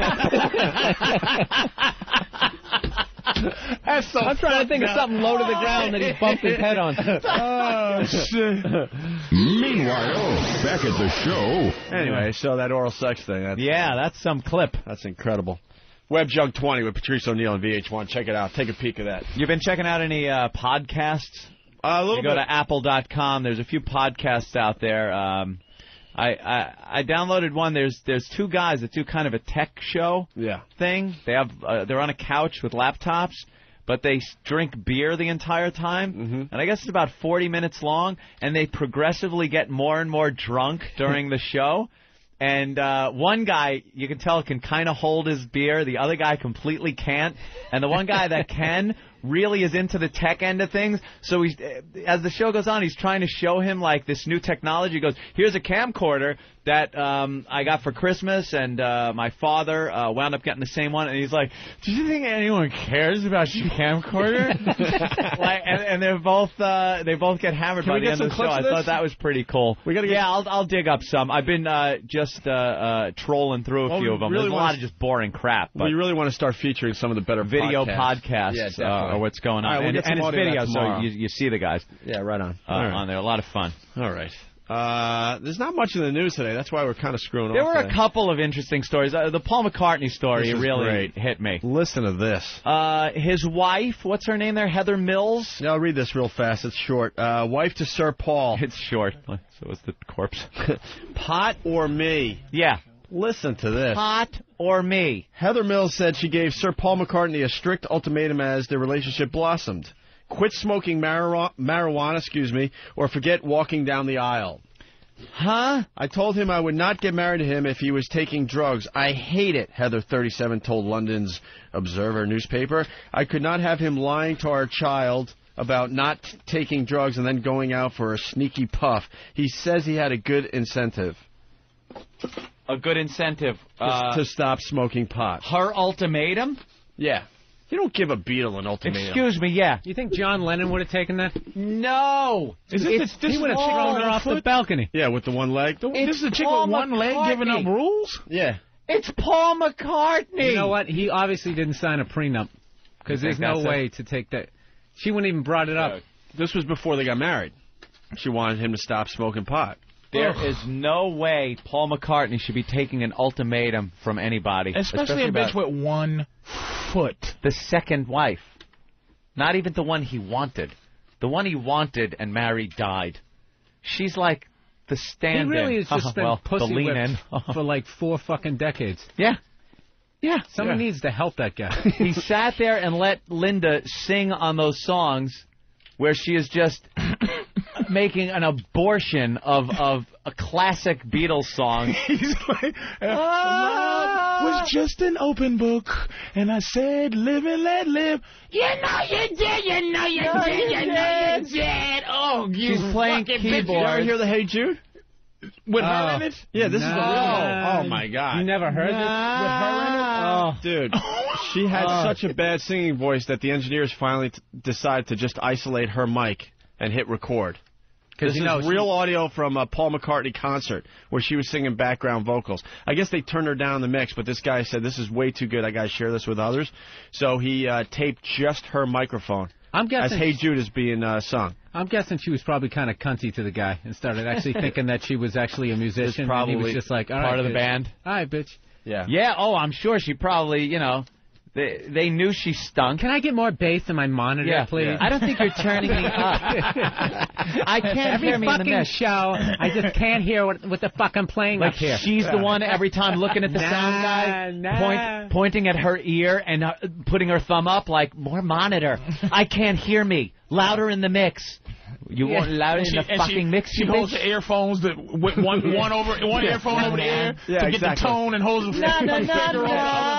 that. That's so I'm trying to think of something low to the ground that he bumped his head on. Oh, shit. Meanwhile, back at the show. Anyway, so that oral sex thing. That's, Yeah, that's some clip. that's incredible. Web Junk twenty with Patrice O'Neill on V H one. Check it out. Take a peek at that. You've been checking out any uh, podcasts? Uh, a little You go bit. to apple dot com. There's a few podcasts out there. Um, I, I I downloaded one. There's there's two guys that do kind of a tech show Yeah. thing. They have uh, they're on a couch with laptops, but they s- drink beer the entire time. Mm-hmm. And I guess it's about forty minutes long, and they progressively get more and more drunk during the show. And uh, one guy, you can tell, can kind of hold his beer. The other guy completely can't. And the one guy that can really is into the tech end of things. So he's, as the show goes on, he's trying to show him like this new technology. He goes, here's a camcorder that um, I got for Christmas, and uh, my father uh, wound up getting the same one. And he's like, do you think anyone cares about your camcorder? like, and, and they're both uh, they both get hammered Can by we the get end of the some show. clips I of this? thought that was pretty cool. We gotta get yeah, I'll I'll dig up some. I've been uh, just uh, uh, trolling through a Well, few we of them. really There's a wanna- lot of just boring crap. But We really want to start featuring some of the better video podcasts. podcasts Yeah, uh, definitely. are what's going on. All right, we'll and get some and it's audio of video, that so tomorrow. you, you see the guys Yeah, right on. uh, All right. on there. A lot of fun. All right. Uh, there's not much in the news today. That's why we're kind of screwing There off were today. a couple of interesting stories. Uh, the Paul McCartney story This is really great. hit me. Listen to this. Uh, his wife, what's her name there? Heather Mills? Yeah, I'll read this real fast. It's short. Uh, wife to Sir Paul. It's short. So is the corpse. Pot or me? Yeah. Listen to this. Pot or me? Heather Mills said she gave Sir Paul McCartney a strict ultimatum as their relationship blossomed. Quit smoking marijuana, marijuana, excuse me, or forget walking down the aisle. Huh? I told him I would not get married to him if he was taking drugs. I hate it, Heather, thirty-seven, told London's Observer newspaper. I could not have him lying to our child about not t- taking drugs and then going out for a sneaky puff. He says he had a good incentive. A good incentive. To- Uh, to stop smoking pot. her ultimatum? Yeah. You don't give a Beatle an ultimatum. Excuse me, yeah. You think John Lennon would have taken that? No. Is this It's- the, this He would have is thrown her off the balcony. Yeah, with the one leg. The, this is a chick Paul with one leg giving up McCartney. rules? Yeah. It's Paul McCartney. You know what? He obviously didn't sign a prenup because You there's think no that's it? way to take that. She wouldn't even brought it up. This was before they got married. She wanted him to stop smoking pot. There Ugh. is no way Paul McCartney should be taking an ultimatum from anybody. Especially, a bitch about with one foot. the second wife. Not even the one he wanted. The one he wanted and married died. She's like the He stand-in. really has just been well, the pussy lean-in. whipped for like four fucking decades. Yeah. Yeah. Someone Yeah. needs to help that guy. He sat there and let Linda sing on those songs where she is just making an abortion of of a classic Beatles song. He's like, uh, love was just an open book, and I said, live and let live. You know you did, you know you No, did, you you know you did. did. Oh, you She's playing fucking keyboard. You ever hear the Hey Jude? bitch. With Oh. her in it? Yeah, this is the real. Nah. Oh my God! You never heard Oh, this? With her in it? dude, she had Oh. such a bad singing voice that the engineers finally t- decided to just isolate her mic and hit record. This you is know, she- real audio from a Paul McCartney concert where she was singing background vocals. I guess they turned her down in the mix, but this guy said, this is way too good. I got to share this with others. So he uh, taped just her microphone I'm as guessing. Hey Jude is being uh, sung. I'm guessing she was probably kind of cunty to the guy and started actually thinking that she was actually a musician. probably and he was just like, all part right, of the bitch. band. All right, bitch. Yeah. Yeah, oh, I'm sure she probably, you know, they, they knew she stunk. Can I get more bass in my monitor, Yeah, please? yeah. I don't think you're turning me up. I can't Every hear me in the fucking mix. show, I just can't hear what, what the fuck I'm playing Like up here. she's the one every time looking at the Nah, sound guy, nah. point, pointing at her ear and uh, putting her thumb up like, more monitor. I can't hear me. Louder in the mix. You Yeah. want louder And in she, the and fucking she, mix, she you holds bitch? the earphones that with one one over one Yeah. earphone over the ear Yeah, to get exactly. the tone and holds the Na na one na finger on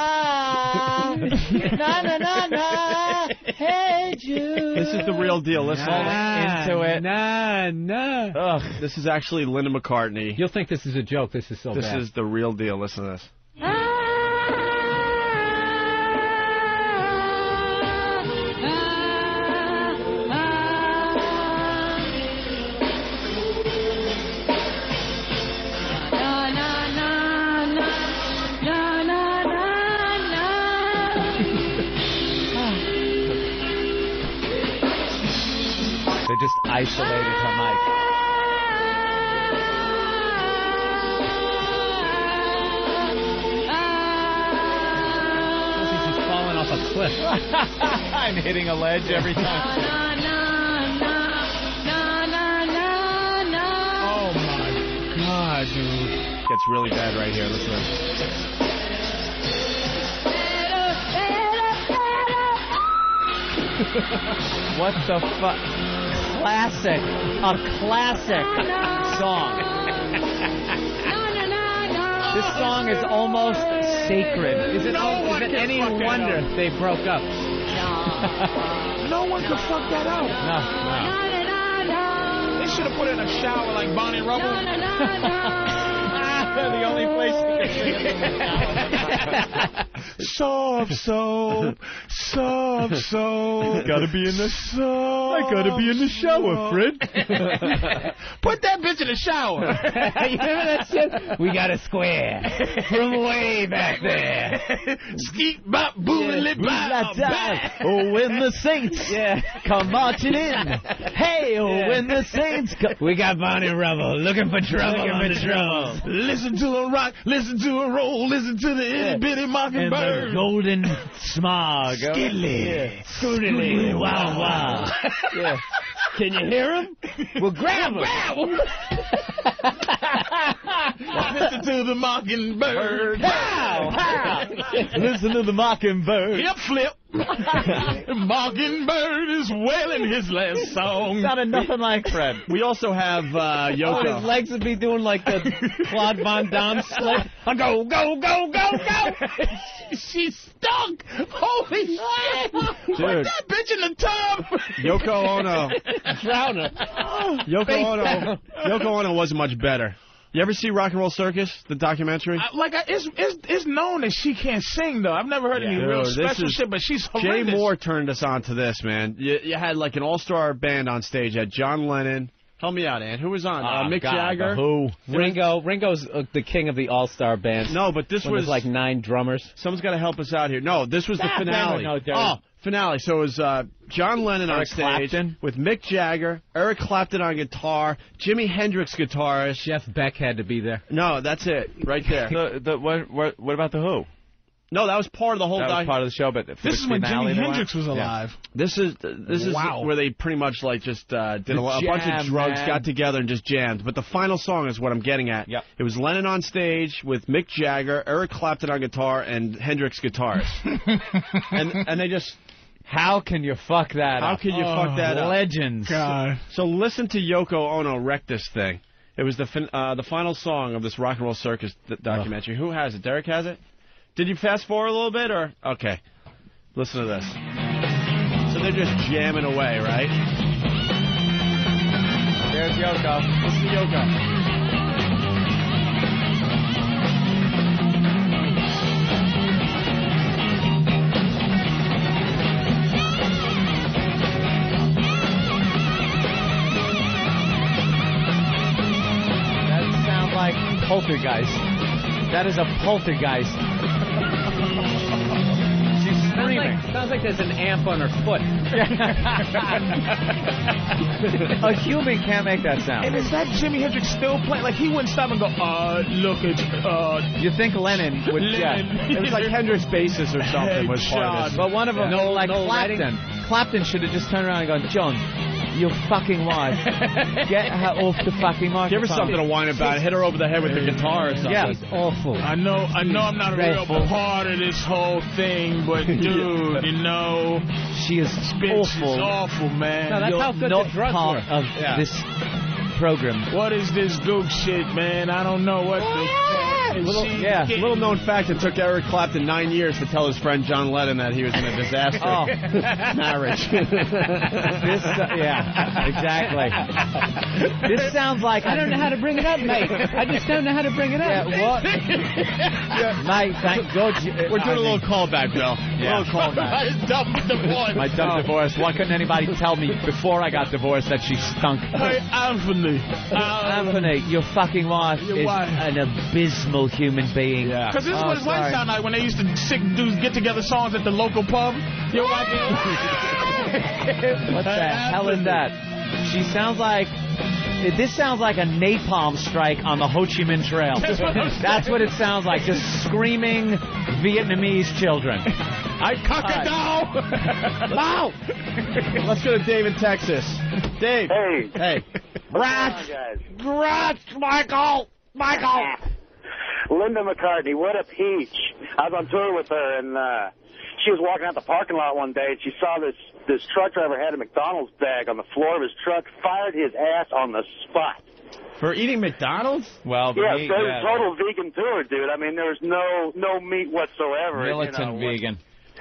the other. na na na na. Hey Jude. This is the real deal. Listen. Nah, into it. Nah, nah. Ugh, this is actually Linda McCartney. You'll think this is a joke. This is so This bad. is the real deal. Listen to this. They just isolated her mic. She's falling off a cliff. I'm hitting a ledge every time. Oh my God, dude. Gets really bad right here. Listen to this. What the fuck? Classic. A classic song. This song is almost sacred. Is it, No is one it can any fuck that wonder up. they broke up? No one could fuck that up. No, no. They should have put it in a shower like Bonnie Rubble. The only place you can sing it in. Soft soap, soft soap. Gotta be in the soap. I gotta be in the shower, Fred. Put that bitch in the shower. You remember that shit? We got a square from way back there. Skeet bop boom and lip bop. Oh, when the Saints Yeah. come marching in. Hey, oh, Yeah. when the Saints come. We got Bonnie Rubble looking for trouble Looking on for the drums. Listen to a rock, listen to a roll, listen to the itty bitty And mockingbird. the golden smog. Skiddly. Yeah. Skiddly. Wow, wow. Yeah. Can you hear him? Well, grab him. Listen to the mockingbird. How? How? Listen to the mockingbird. Hip flip. Mockingbird is wailing his last song. Sounded nothing like Fred. We also have uh, Oh, Yoko. his legs would be doing like the Claude Van Damme slip. I go, go, go, go, go. She stunk. Holy shit. Put Dude. that bitch in the tub. Yoko Ono. Drown her. Yoko Face Ono. down. Yoko Ono wasn't much better. You ever see Rock and Roll Circus, the documentary? I, like, I, it's, it's it's known that she can't sing, though. I've never heard any Dude, real this special is- shit, but she's Jay horrendous. Moore turned us on to this, man. You, you had like an all-star band on stage. You had John Lennon. Help me out, Ann. Who was on? Oh, uh, Mick God, Jagger. the Who? Ringo. Ringo's uh, the king of the all-star bands. No, but this when was there's like nine drummers. Someone's got to help us out here. No, this was the Ah, finale. no, no, no, oh, finale. So it was uh, John Lennon on Eric stage Clapton. with Mick Jagger, Eric Clapton on guitar, Jimi Hendrix guitarist. Jeff Beck had to be there. No, that's it, right there. The, the, what, what, what about the Who? No, that was part of the whole. That was doc- part of the show, but for This the is when finale Jimi they Hendrix went? was alive. This is this is Wow. where they pretty much like just uh, did a, lo- a bunch of Jam, drugs, man. got together and just jammed. But the final song is what I'm getting at. Yep. It was Lennon on stage with Mick Jagger, Eric Clapton on guitar, and Hendrix guitarist. and and they just. How can you fuck that How up? can you fuck that up? Legends. God. So listen to Yoko Ono wreck this thing. It was the fin- uh, the final song of this Rock and Roll Circus th- documentary. Who has it? Derek has it? Did you fast forward a little bit, or okay? Listen to this. So they're just jamming away, right? There's Yoko. Listen to Yoko. That sounds like poltergeist. That is a poltergeist. She's Sounds screaming. like, sounds like there's an amp on her foot. A human can't make that sound. And is that Jimi Hendrix still playing? Like, he wouldn't stop and go, uh, look at, uh, You think Lennon would? Yeah. Lennon. It was like Hendrix bassist or something was part of this. But one of them, Yeah. no, like Noel Clapton. Redding. Clapton should have just turned around and gone, John, your fucking wife, get her off the fucking microphone. Give her something to whine about. Hit her over the head with the guitar or something. Yeah. She's awful. I know, I know I'm not a real Dreadful. part of this whole thing, but dude, you know, She is this bitch awful. is awful, man. No, that's You're how good not the drugs part were. of Yeah. this program. What is this gook shit, man? I don't know what the fuck. is Little, she yeah, getting- little known fact, it took Eric Clapton nine years to tell his friend John Lennon that he was in a disaster Oh. marriage. This, uh, yeah, exactly. This sounds like I don't know how to bring it up, mate. I just don't know how to bring it up. Yeah, what? Mate, thank God you... We're doing I a little mean, callback, Bill. Yeah. A little callback. My dumb divorce. My dumb divorce. Why couldn't anybody tell me before I got divorced that she stunk? Hey, Anthony. Uh, Anthony, your fucking wife Your is wife. an abysmal human being. Yeah. Because this Oh, was one sorry. sound like when they used to sick dudes get together songs at the local pub. Your wife. What the hell is that? She sounds like... This sounds like a napalm strike on the Ho Chi Minh Trail. That's what I'm That's what it sounds like. Just screaming Vietnamese children. I cock it down. Wow. Let's go to Dave in Texas. Dave. Hey. Hey. Rats. guys? Rats, Michael. Michael. Linda McCartney, what a peach. I was on tour with her, and uh, she was walking out the parking lot one day, and she saw this, this truck driver had a McDonald's bag on the floor of his truck, fired his ass on the spot. For eating McDonald's? Well, the Yeah, meat, so it yeah, was total vegan tour, dude. I mean, there was no no meat whatsoever. militant you know, vegan.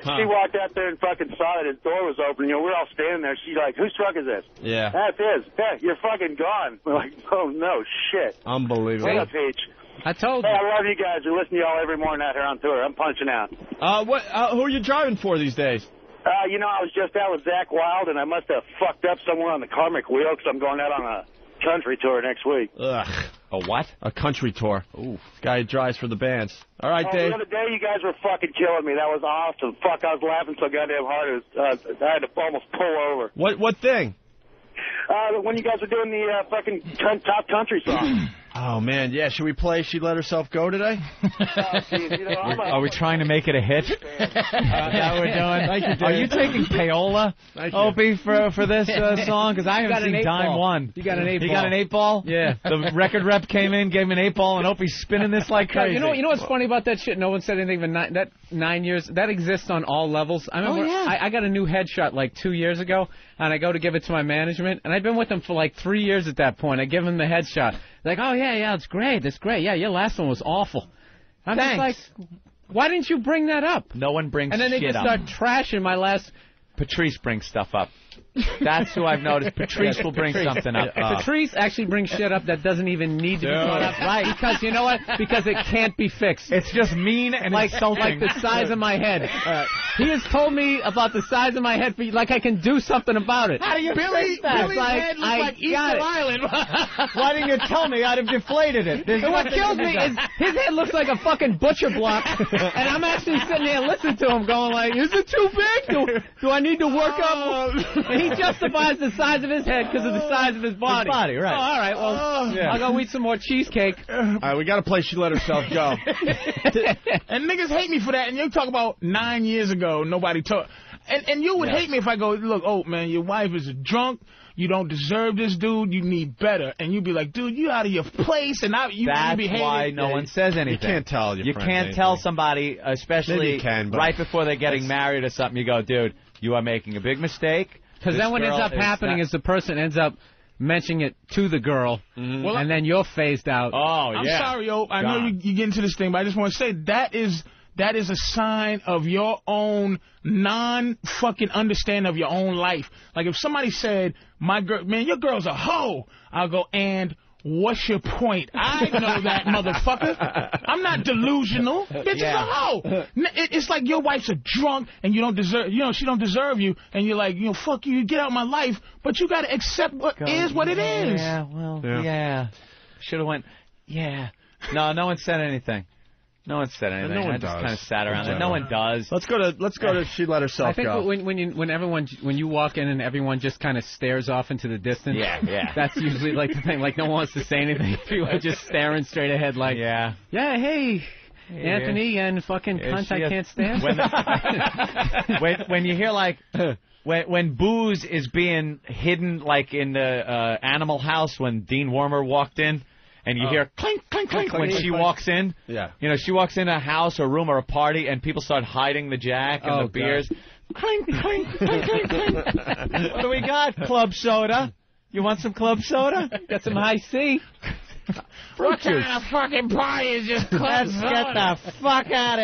Huh. She walked out there and fucking saw that his door was open. You know, we're all standing there. She's like, whose truck is this? Yeah. That's his. Yeah, you're fucking gone. We're like, oh, no, shit. Unbelievable. What up, Peach? I told you. Hey, I love you guys. I listen to y'all every morning out here on tour. I'm punching out. Uh, what? Uh, who are you driving for these days? Uh, you know, I was just out with Zach Wild, and I must have fucked up somewhere on the karmic wheel because I'm going out on a country tour next week. Ugh. A what? A country tour. Ooh. Guy who drives for the bands. All right, oh, Dave. The other day, you guys were fucking killing me. That was awesome. Fuck, I was laughing so goddamn hard. It was, uh, I had to almost pull over. What What thing? Uh, when you guys were doing the uh, fucking con- top country song. Oh, man, yeah. Should we play She Let Herself Go today? uh, geez, you know, I'm a, Are we trying to make it a hit? uh, that we're doing? Thank you, Dave. Are you taking payola, Thank you. Opie, for, for this uh, song? Because I You haven't got an seen eight Dime ball. One. You got an eight He ball. got an eight ball? Yeah. The record rep came in, gave him an eight ball, and Opie's spinning this like Yeah, crazy. you know, you know what's funny about that shit? No one said anything. But nine, that nine years that exists on all levels. I remember Oh, yeah. I, I got a new headshot like two years ago, and I go to give it to my management, and I've been with them for like three years at that point. I give them the headshot. Like, oh yeah, yeah, it's great, it's great. Yeah, your last one was awful. I'm Thanks. just like, why didn't you bring that up? No one brings And then they shit just up. start trashing my last. Patrice brings stuff up. That's who I've noticed. Patrice will bring something up. Uh, Patrice actually brings shit up that doesn't even need to be brought up. Right. Because you know what? Because it can't be fixed. It's just mean and like, insulting. like the size of my head. Uh, he has told me about the size of my head, for, like I can do something about it. How do you Billy, fix that? Billy's like, head looks I like Easter got it. Island. Why didn't you tell me? I'd have deflated it. There's And what nothing kills to be me done. is his head looks like a fucking butcher block, and I'm actually sitting there listening to him going like, is it too big? Do, do I need to work up? And he justifies the size of his head because of the size of his body. His body, right. Oh, all right, well, Yeah. I'll go eat some more cheesecake. All right, we got to play She Let Herself Go. And niggas hate me for that. And you talk about nine years ago, nobody talk. And and you would Yes. hate me if I go, look, oh, man, your wife is a drunk. You don't deserve this, dude. You need better. And you'd be like, dude, you out of your place. And I, you, That's you be hating. why no one says anything. You can't tell your You friends can't anything. tell somebody, especially Maybe you can, but right before they're getting married or something. You go, dude, you are making a big mistake. Because then what ends up happening is the person ends up mentioning it to the girl, Mm-hmm. Well, and then you're phased out. Oh, I'm yeah. sorry, yo. I know you, you get into this thing, but I just want to say that is that is a sign of your own non-fucking understanding of your own life. Like if somebody said, "My girl, man, your girl's a hoe," I'll go, and what's your point? I know that, motherfucker. I'm not delusional. Bitch is a hoe. N- it- It's like your wife's a drunk and you don't deserve, you know, she don't deserve you, and you're like, you know, fuck you, you get out of my life, but you got to accept what is what it is. Yeah, well, Yeah. yeah. Should have went, yeah. No, no one said anything. No one said anything. no one I just does. kind of sat around No there. No one does. Let's go to let's go to She Let Herself I think Go. when when you when everyone when you walk in and everyone just kind of stares off into the distance. Yeah, yeah. That's usually like the thing. Like no one wants to say anything. People are just staring straight ahead. Like Yeah. yeah, hey, Hey, Anthony and fucking Is cunt she I a- can't stand. When, when, when you hear like when when booze is being hidden like in the uh, Animal House when Dean Wormer walked in, and you Oh. hear clink clink clink when Clink, she clink. walks in. Yeah. You know, she walks in a house or room or a party, and people start hiding the Jack and Oh, the God. beers. Clink clink clink clink clink. What do we got? Club soda. You want some club soda? Got some high C. What kind of fucking party is this club Let's get the fuck out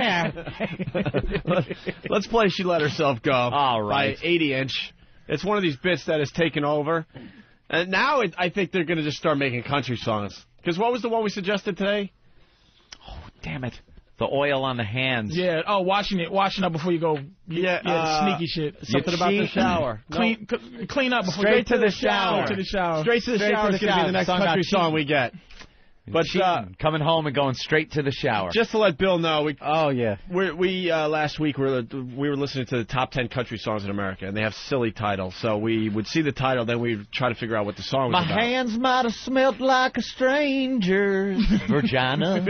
of here. Let's play She Let Herself Go. All right. By eighty inch. It's one of these bits that has taken over. And now it, I think they're going to just start making country songs. Because what was the one we suggested today? Damn it. The oil on the hands. Yeah. Oh, washing it, washing up before you go. Yeah, yeah uh, sneaky shit. Something about the cheat. shower. Clean, c- clean up before Straight you to the shower. To the shower. Straight to the Straight shower to is the going to be shower. the next Song about country song cheating. we get. But uh, Cheating, coming home and going straight to the shower. just to let Bill know, we Oh yeah. we're, we uh, last week we were we were listening to the top ten country songs in America, and they have silly titles. So we would see the title, then we'd try to figure out what the song was My about. hands might have smelt like a stranger's. Virginia.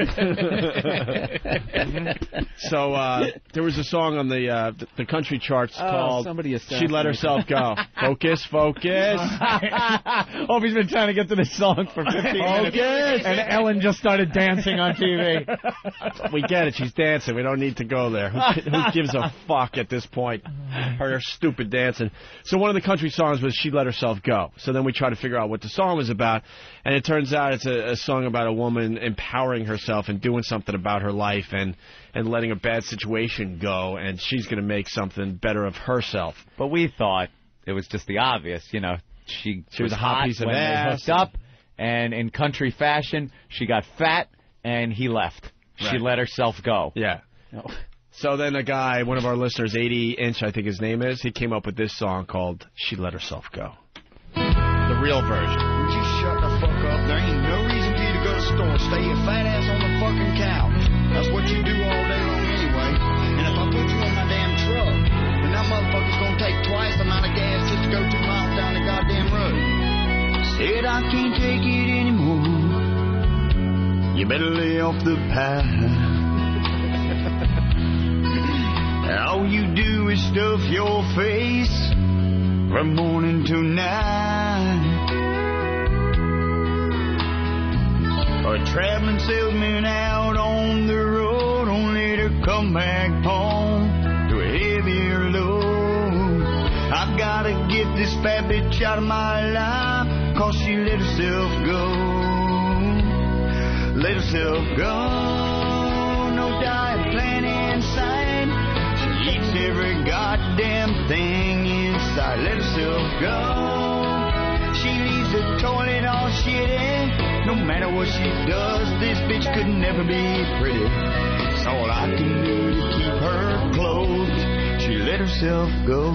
So uh, there was a song on the uh, the, the country charts Oh, called somebody "She Let Herself Go." Focus, focus. Hope he's been trying to get to this song for fifteen minutes. Focus. And Ellen just started dancing on T V. We get it. She's dancing. We don't need to go there. Who, who gives a fuck at this point? Her stupid dancing. So one of the country songs was She Let Herself Go. So then we tried to figure out what the song was about. And it turns out it's a, a song about a woman empowering herself and doing something about her life and, and letting a bad situation go. And she's going to make something better of herself. But we thought it was just the obvious, you know. She, She was a hot piece of when ass. they hooked up, and in country fashion, she got fat, and he left. She Right. let herself go. Yeah. So then a guy, one of our listeners, eighty inch, I think his name is, he came up with this song called She Let Herself Go. The real version. Would you shut the fuck up? There ain't no reason for you to go to the store. Stay your fat ass on the fucking couch. That's what you do all day long anyway. And if I put you in my damn truck, then that motherfucker's gonna take twice the amount of gas just to go two miles down the goddamn road. Said I can't take it anymore. You better lay off the pie. All you do is stuff your face from morning to night. A traveling salesman out on the road, only to come back home to a heavier load. I've gotta get this fat bitch out of my life, cause she let herself go. Let herself go. No diet plan in sight. Eats every goddamn thing inside. Let herself go. She leaves the toilet all shitty. No matter what she does, this bitch could never be pretty. It's all I can do to keep her clothed. She let herself go.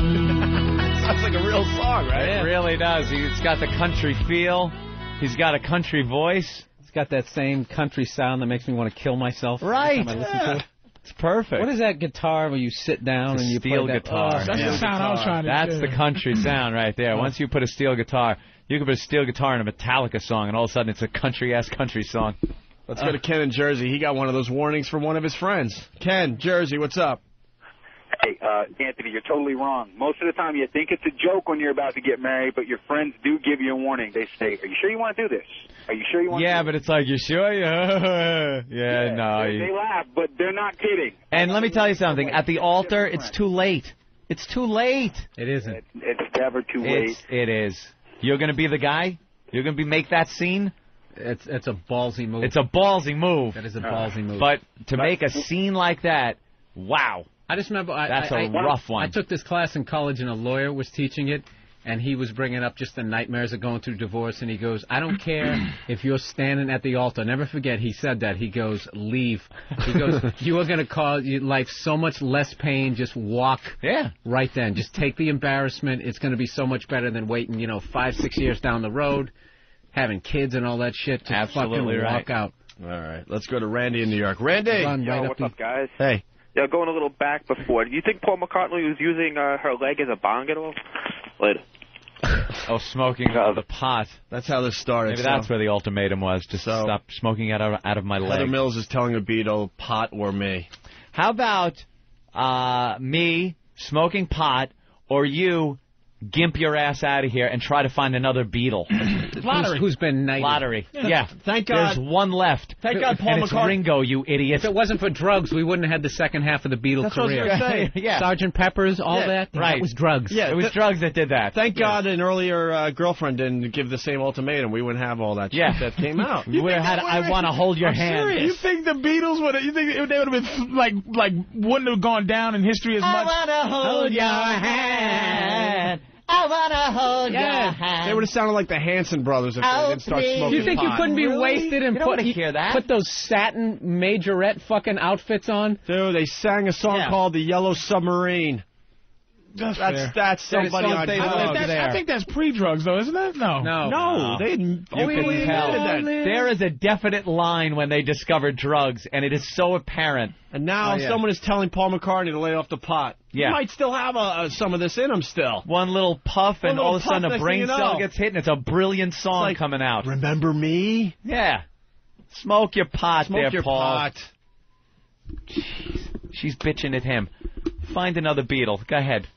Sounds like a real song, right? It really does. He's got the country feel. He's got a country voice. It's got that same country sound that makes me want to kill myself. Right. Every time I listen Yeah. to it. It's perfect. What is that guitar where you sit down It's a and you steel play that? guitar. Oh, That's Yeah. the sound I was trying to That's do. the country sound right there. Once you put a steel guitar, you can put a steel guitar in a Metallica song, and all of a sudden it's a country-ass country song. Let's go to Ken in Jersey. He got one of those warnings from one of his friends. Ken, Jersey, what's up? Hey, uh, Anthony, you're totally wrong. Most of the time you think it's a joke when you're about to get married, but your friends do give you a warning. They say, are you sure you want to do this? Are you sure you want Yeah, to do but it's like, you sure? Yeah, yeah, no. this? you- They laugh, but they're not kidding. And let me tell you something. At the altar, it's too late. It's too late. It isn't. It's never too late. It's, it is. You're going to be the guy? You're going to be make that scene? It's it's a ballsy move. It's a ballsy move. That is a ballsy move. But to make a scene like that, wow. I just remember I, That's I, a I- rough one. I took this class in college, and a lawyer was teaching it, and he was bringing up just the nightmares of going through divorce, and he goes, I don't care if you're standing at the altar. Never forget, he said that. He goes, leave. He goes, you are going to cause your life so much less pain. Just walk yeah. right then. Just take the embarrassment. It's going to be so much better than waiting, you know, five, six years down the road, having kids and all that shit. Just Absolutely fucking right. walk out. All right, let's go to Randy in New York. Randy! Run Yo, right what's the- up, guys? Hey. Yeah, going a little back before. Do you think Paul McCartney was using uh, her leg as a bong at all? Later. Oh, smoking uh, the pot. That's how this started. Maybe so- that's where the ultimatum was. Just So- stop smoking out of, out of my Heather leg. Mills is telling a Beatle, pot or me. How about uh, me smoking pot or you gimp your ass out of here and try to find another Beatle? Lottery. Who's been knighted. Lottery. Yeah. Yeah. Thank God- There's one left. Thank God Paul and it's McCartney- Ringo, you idiot. If it wasn't for drugs, we wouldn't have had the second half of the Beatles That's what I was career. gonna say. Yeah. Sergeant Pepper's, all Yeah, that. right. That was drugs. Yeah, it was th- drugs that did that. Thank God an earlier uh, girlfriend didn't give the same ultimatum. We wouldn't have all that Yeah. shit that came out. We would've had, I want to hold your I'm hand. serious. You think the Beatles would? You think they would have been like like wouldn't have gone down in history as much? wanna hold your hand. I wanna hold your hand. They would have sounded like the Hanson brothers if Oh, they didn't start please. smoking You think pot. you couldn't be Really? wasted and You don't put, wanna hear that. put those satin majorette fucking outfits on? Dude, they sang a song Yeah. called "The Yellow Submarine." That's, That's fair. that's somebody That's on something- I drugs. think, that's, there. I think that's pre-drugs, though, isn't it? No. No. No, they didn't. You we can we tell. invented that. There is a definite line when they discovered drugs, and it is so apparent. And now Oh, yeah. someone is telling Paul McCartney to lay off the pot. Yeah. He might still have uh, uh, some of this in him still. One little puff, One and little all of a sudden puff, a next brain thing you cell know. gets hit, and it's a brilliant song like, coming out. Remember me? Yeah. Smoke your pot Smoke there, your Paul. pot. Jeez. She's bitching at him. Find another Beatle. Go ahead.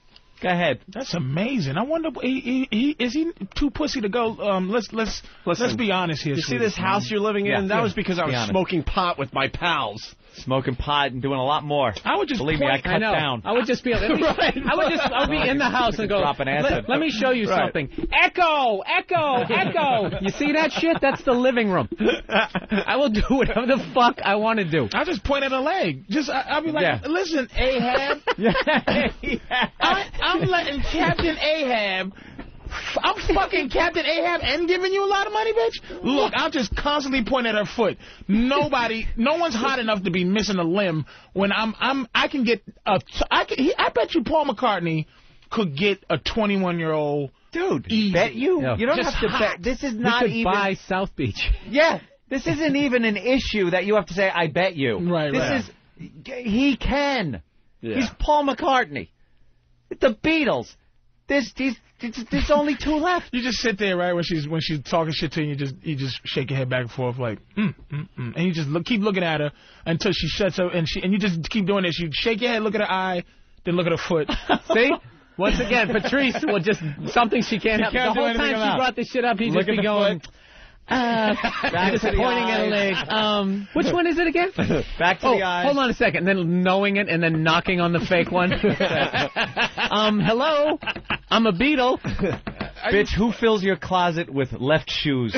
Go ahead. That's amazing. I wonder, he, he, he, is he too pussy to go? Um, let's let's Listen, let's be honest here. You see sweetie. this house you're living in? Yeah. That Yeah. was because I Be was honest. smoking pot with my pals. Smoking pot and doing a lot more. I would just Believe me, I point- cut I know. down. I would just be. Let me, Right. I would just. I'll be in the house and go. Dropping acid. Let, let me show you Right. something. Echo, echo, echo. You see that shit? That's the living room. I will do whatever the fuck I want to do. I'll just point at a leg. Just I, I'll be like, Yeah. listen, Ahab. I, I'm letting Captain Ahab. I'm fucking Captain Ahab and giving you a lot of money, bitch. Look, I'll just constantly point at her foot. Nobody, no one's hot enough to be missing a limb when I'm, I'm, I can get a, I can, he, I bet you Paul McCartney could get a twenty-one year old dude. Easy. Bet you. Yeah. You don't Just have to hot. bet. This is We not could even. buy South Beach. Yeah. This isn't even an issue that you have to say, I bet you. Right, this right. is. He can. Yeah. He's Paul McCartney. The Beatles. There's, there's, there's, there's only two left. You just sit there, right, when she's when she's talking shit to you. You just you just shake your head back and forth like, mm, mm, mm. And you just look, keep looking at her until she shuts up, and she and you just keep doing this. You shake your head, look at her eye, then look at her foot. See? Once again, Patrice will just something she can't She have. can't the do whole anything time about. she brought this shit up, he'd Look just at be the going. foot. Uh, Back just to the pointing at a leg. eyes. Um, which one is it again? Back to oh, the eyes. hold on a second. Then knowing it and then knocking on the fake one. um, hello, I'm a Beatle. Bitch, who fills your closet with left shoes?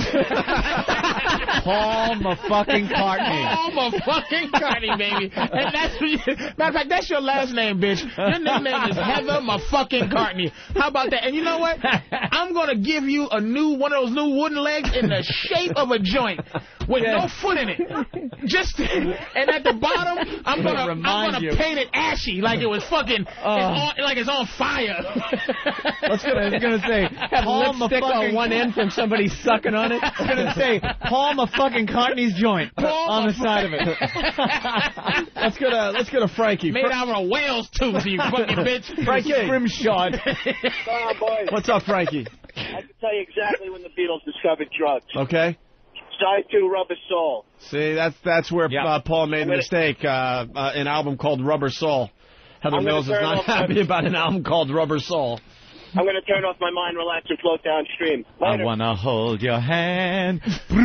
Paul motherfucking Cartney. Paul motherfucking Cartney, baby. And that's what you, matter of fact, that's your last name, bitch. Your nickname is Heather motherfucking Cartney. How about that? And you know what? I'm gonna give you a new one of those new wooden legs in the shape of a joint with Yeah. no foot in it. Just and at the bottom, I'm gonna I'm Remind gonna you. paint it ashy like it was fucking Oh. it's on, like it's on fire. Let's go. I was gonna say Have Paul lipstick on motherfucking- one end from somebody sucking on it. I was gonna say Paul motherfucking Cartney's joint Paul on the motherfucking- side of it. Let's go to let's go to Frankie. Made out of a whale's tooth, you fucking bitch. Frankie. Scrimshawed. What's going on, boys? What's up, Frankie? I can tell you exactly when the Beatles discovered drugs. Okay. Side two, Rubber Soul. See, that's that's where Yep. uh, Paul made a gonna- mistake. Uh, uh, an album called Rubber Soul. Heather I'm gonna Mills is turn not off- happy about an album called Rubber Soul. I'm going to turn off my mind, relax, and float downstream. I Later. wanna hold your hand.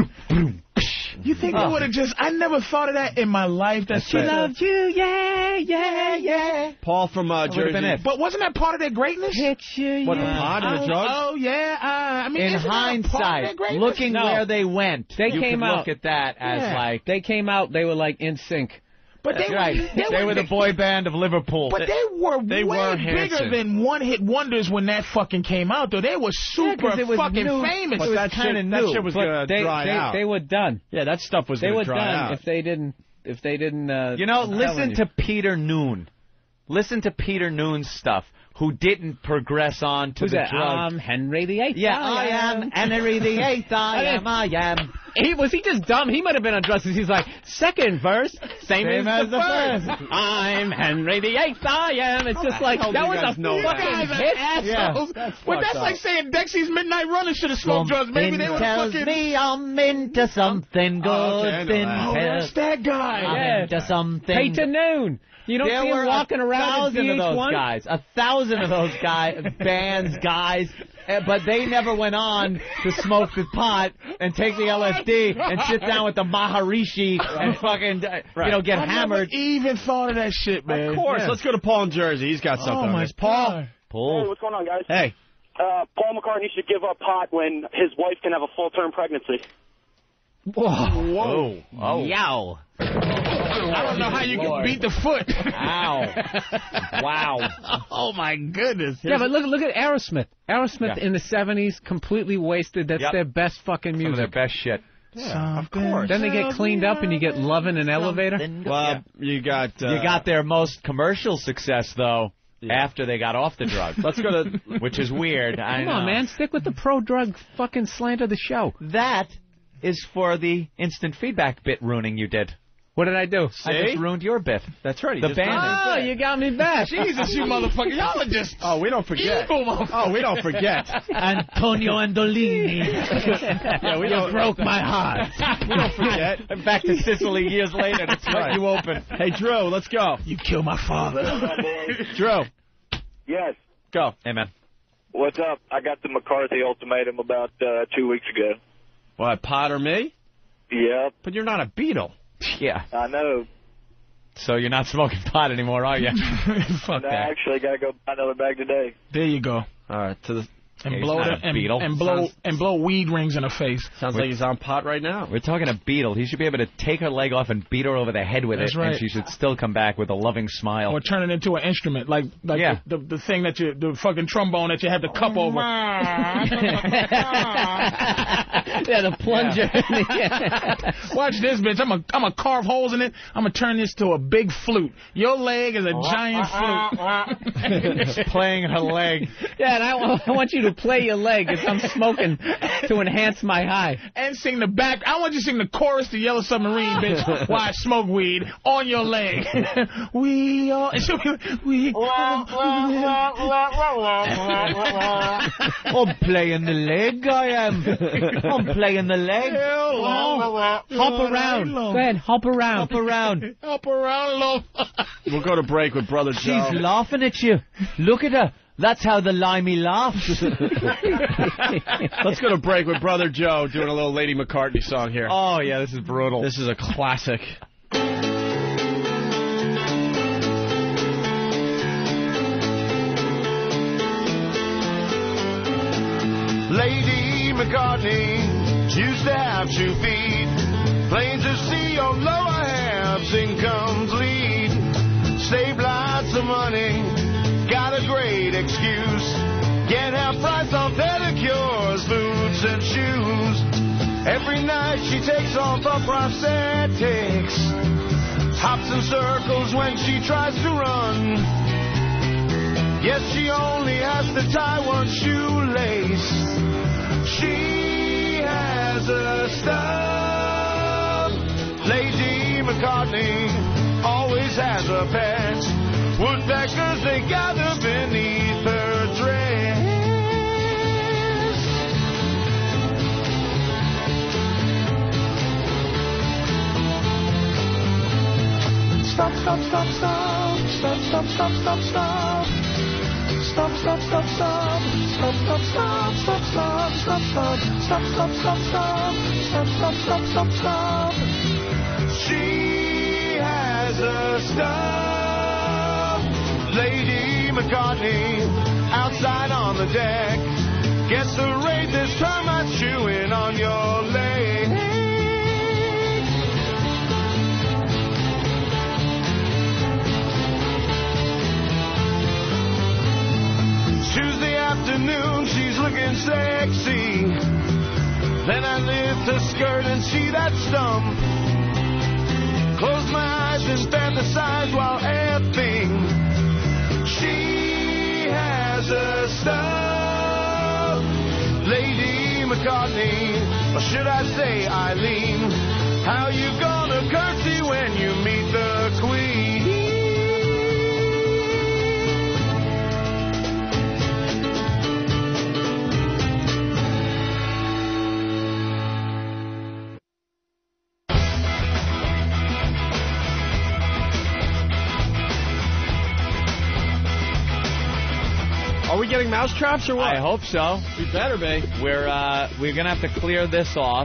You think I would have just? I never thought of that in my life. That That's she right. loved you, yeah, yeah, yeah. Paul from uh, would've Jersey. been it. But wasn't that part of their greatness? Picture What, the pot and the oh, drugs? oh yeah. Uh, I mean, In isn't that part of their hindsight, greatness? looking No. where they went, They you came could out- look at that as Yeah. like. They came out. They were like in sync. But they, That's right. They, They were, were the boy band of Liverpool. But they were They way were bigger Hanson. than one-hit wonders when that fucking came out. Though they were super 'cause it was fucking new. famous. But was that kinda shit, that new, shit was But gonna they, dry they, out. they were done. yeah, that stuff was They gonna were dry done out. if they didn't. If they didn't. Uh, You know, I'm listen telling you. to Peter Noon. Listen to Peter Noon's stuff, who didn't progress on to Who's the that? drug. I'm Henry the Eighth. yeah, I am Henry the Eighth. I am. I am. He was he just dumb? He might have been on drugs. 'Cause he's like second verse, same, Same as, as the the first. first. I'm Henry the Eighth. I am. It's just like hell that do was you guys a know fucking that? You guys are hit. assholes. Yeah, that's well, that's fucked like up. saying Dexy's Midnight Runners should have smoked drugs. Maybe they would have tells fucking. me I'm into something good. Oh, okay, I know in that. Oh, hell. that's that guy. I'm Yeah. into something. Peter Noon. You don't There see were him walking a around in thousand V H of those one? guys, a thousand of those guys, bands, guys, uh, but they never went on to smoke the pot and take the L S D and sit down with the Maharishi and fucking, uh, you know, get I hammered. never even thought of that shit, man. Of course. Yeah. Let's go to Paul in Jersey. He's got something Oh on my this. Paul. God. Hey, Paul. what's going on, guys? Hey. Uh, Paul McCartney should give up pot when his wife can have a full-term pregnancy. Whoa. Oh. Yow. I don't know how you can beat the foot. Ow. Wow. Oh my goodness. Yeah, but look look at Aerosmith. Aerosmith Yeah. in the seventies, completely wasted. That's Yep. their best fucking Some of their music. best shit. Yeah, of course. Then they get cleaned up and you get Love in an Elevator. Well, you got uh, You got their most commercial success, though, after they got off the drug. Let's go to. Which is weird. I Come know. on, man. Stick with the pro-drug fucking slant of the show. That is for the instant feedback bit ruining you did. What did I do? I just ruined your bit. That's right. he The just- band. Oh, you got me back. Jesus, you motherfucker. Y'all are just Oh, we don't forget. evil, motherfucker. Oh, we don't forget. Antonio Andolini. Yeah, we you don't broke my heart. We don't forget. Back to Sicily years later to cut Right. you open. Hey, Drew, let's go. You killed my father. Drew. Yes. Go. Hey, man. What's up? I got the McCarthy ultimatum about uh, two weeks ago. What, pot or me? Yep. But you're not a Beatle. Yeah. I know. So you're not smoking pot anymore, are you? Fuck no, that. I actually got to go buy another bag today. There you go. All right, to the... And Yeah, blow he's the, not a and, Beatle. and blow Sounds- and blow weed rings in her face. Sounds like he's on pot right now. We're talking a Beatle. He should be able to take her leg off and beat her over the head with That's it, right. and she should still come back with a loving smile. Or turn it into an instrument, like like Yeah. the, the the thing that you the fucking trombone that you have the cup over. Yeah, the plunger. Watch this, bitch. I'm gonna I'm gonna carve holes in it. I'm gonna turn this to a big flute. Your leg is a giant flute. Playing her leg. Yeah, and I, wa- I want you to play your leg as I'm smoking to enhance my high. And sing the back. I want you to sing the chorus to Yellow Submarine, bitch. While I smoke weed on your leg. we all. And she'll be like, we. I'm playing the leg, I am. I'm playing the leg. Oh, Hop around. Go ahead, hop around. Hop around. Up around low. We'll go to break with Brother She's Joe. laughing at you. Look at her. That's how the limey laughs. Let's go to break with Brother Joe doing a little Lady McCartney song here. Oh, yeah, this is brutal. This is a classic. Lady McCartney used to have two feet, plain to see your lower halves incomplete. Saved lots of money, got a great excuse. Get half price on pedicures, boots and shoes. Every night she takes off her prosthetics, hops in circles when she tries to run. Yes, she only has to tie one shoelace. She has a stub. Lady McCartney always has a pet. Woodpeckers, they gather beneath her dress. Stop, stop, stop, stop. Stop, stop, stop, stop, stop. Stop, stop, stop, stop. Stop, stop, stop, stop, stop, stop, stop. Stop, stop, stop, stop. Stop, stop, stop, stop, stop. She has a stub. Lady McCartney outside on the deck gets the raid this termite chewing on your leg. Tuesday afternoon, she's looking sexy. Then I lift her skirt and see that stump. Close my eyes and fantasize while effing. She has a stub. Lady McCartney, or should I say Eileen, how you gonna curtsy when you meet the Queen? Are we getting mousetraps or what? I hope so. We better be. We're uh, we're gonna have to clear this off.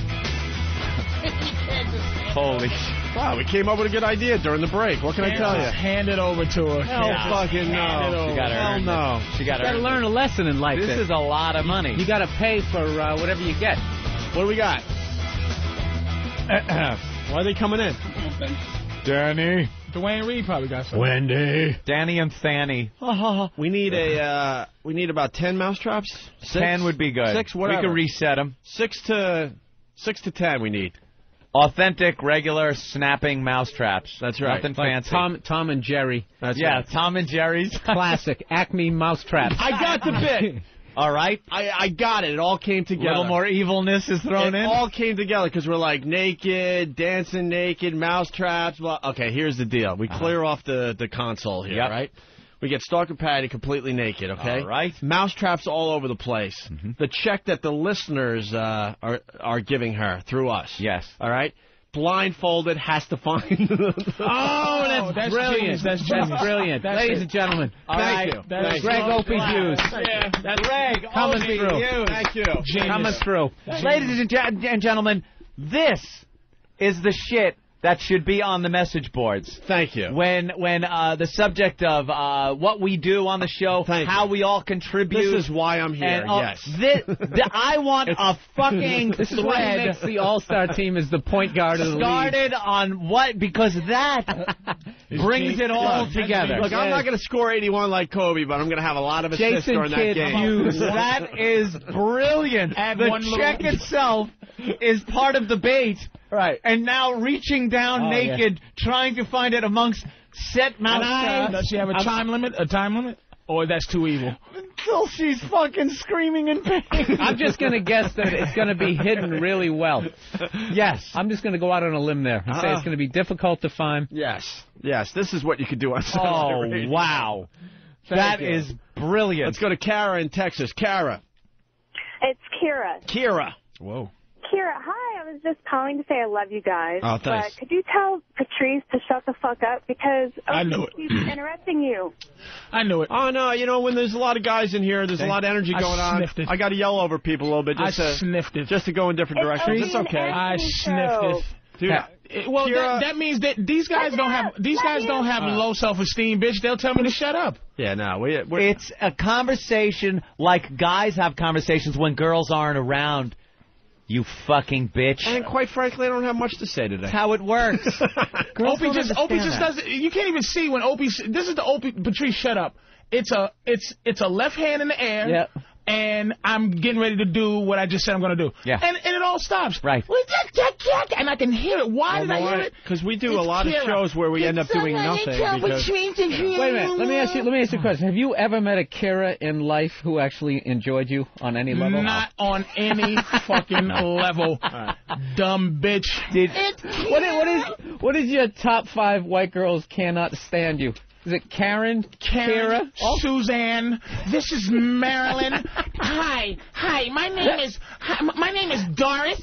Holy sh! Wow, we came up with a good idea during the break. What can I tell you? Hand it over to her. Hell Yeah. fucking Hand it no. over. She gotta Hell earn no. it. She gotta, You gotta earn learn a lesson in life. This there. is a lot of money. You gotta pay for uh, whatever you get. What do we got? Why are they coming in? Danny. Dwayne Reed probably got some. Wendy. Danny and Fanny. We need a. Uh, we need about ten mousetraps. Six? Ten would be good. Six, whatever. We can reset them. Six to six to ten. We need. Authentic, regular, snapping mousetraps. That's right. Nothing Like fancy. Tom, Tom and Jerry. That's yeah, right. Tom and Jerry's. Classic Acme mousetraps. I got the bit. All right. I, I got it. It all came A together. little more evilness is thrown it in. all came together because we're like naked, dancing naked, mousetraps. Well, okay, here's the deal. We clear off the, the console here, Yep. right? We get Stalker Patty completely naked, okay? All right. Mousetraps all over the place. Mm-hmm. The check that the listeners uh, are are giving her through us. Yes. All right? blindfolded, has to find. Oh, that's, that's brilliant. genius. That's, That's genius. brilliant. That's Ladies it. and gentlemen, All thank right. you. Thank Greg you. Opie Hughes. Yeah, that's Greg Coming Opie through. Hughes. Thank you. Genius. Coming through. Ladies and, gen- and gentlemen, this is the shit that should be on the message boards. Thank you. When when uh, the subject of uh, what we do on the show, Thank how you. we all contribute. This is why I'm here. And, uh, yes. thi- thi- I want a fucking This is why he thread makes the All-Star team as the point guard of the league. started on what, because that brings it all Look, together. Look, I'm not going to score eighty-one like Kobe, but I'm going to have a lot of assists Jason during that Kidd game. Hughes. That is brilliant. Add the one little- check itself is part of the bait. Right. And now reaching down Oh, naked, trying to find it amongst set man Does she have a time limit? A time limit? Or that's too evil? until she's fucking screaming in pain. I'm just going to guess that it's going to be hidden really well. Yes. I'm just going to go out on a limb there and say Uh-uh. it's going to be difficult to find. Yes. Yes, this is what you could do on Oh, Saturday Radio. wow. Thank That you. is brilliant. Let's go to Kara in Texas. Kara. It's Kira. Kira. Whoa. Kira, hi. I was just calling to say I love you guys. Oh, thanks. But could you tell Patrice to shut the fuck up? Because I know he's interrupting you. I knew it. Oh, no, you know, when there's a lot of guys in here, there's a lot of energy I going on. sniffed it. I got to yell over people a little bit just I to, sniffed it. just to go in different It's directions. only It's an okay. I acting sniffed show. it. Dude, It- Well, Kira- that, that means that these guys Let don't me have out. these Let guys me don't have out. low self-esteem, bitch. They'll tell me to shut up. yeah, no, we, we're, It's a conversation like guys have conversations when girls aren't around. You fucking bitch. and quite frankly, I don't have much to say today. That's how it works. Girls Opie don't just Opie understand just that. does. You can't even see when Opie. This is the Opie. Patrice, shut up. It's a it's it's a left hand in the air. Yep. And I'm getting ready to do what I just said I'm going to do. Yeah. And and it all stops. Right. And I can hear it. Why did I hear it? Because we do It's a lot Kira. of shows where we end up doing nothing. Because, Wait a minute. Let me ask you. Let me ask you a question. Have you ever met a Kira in life who actually enjoyed you on any level? Not on any fucking level, dumb bitch. Did, what, is, what is what is your top five white girls cannot stand you? Is it Karen? Karen, Kira? Suzanne, this is Marilyn. Hi, hi. My name is hi, my name is Doris.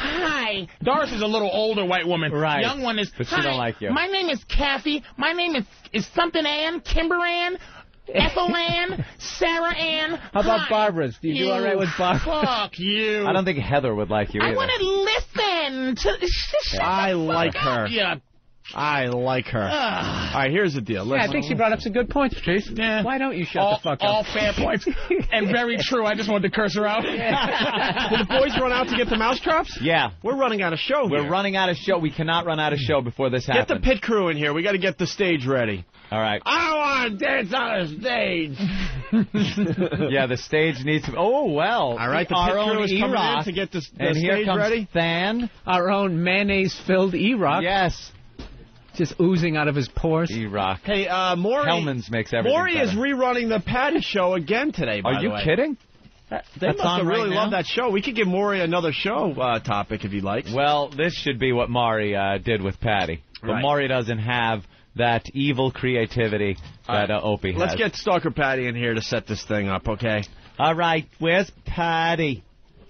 Hi. Doris is a little older white woman. Right. Young one is. But she hi, don't like you. My name is Kathy. My name is is something Ann, Kimber Ann, Ethel Ann, Sarah Ann. How about Hi. Barbara's? Do you do all right with Barbara? Fuck you. I don't think Heather would like you I either. want to listen to. Shut I the fuck like up, her. you I like her. Ugh. All right, here's the deal. Yeah, Listen. I think she brought up some good points, Patrice. Yeah. Why don't you shut all, the fuck all up? fair points. And very true. I just wanted to curse her out. Did the boys run out to get the mousetraps? Yeah. We're running out of show We're here. running out of show. We cannot run out of show before this Get the happens. pit crew in here. We got to get the stage ready. All right. I want to dance on a stage. Yeah, the stage needs to... Oh, well. All right, the Our pit own crew is coming E-Rock. in to get the, the And stage here comes ready. Than. Our own mayonnaise-filled E-Rock. Yes. Just oozing out of his pores. E-Rock. Hey, uh, Maury. Hellman's makes everything Maury is better. rerunning the Patty show again today, by Are the you way. kidding? They That's must on have right really now? loved that show. We could give Maury another show uh, topic if he likes. Well, this should be what Maury uh, did with Patty. But Right. Maury doesn't have that evil creativity that uh, Opie has. Let's get Stalker Patty in here to set this thing up, okay? All right, where's Patty?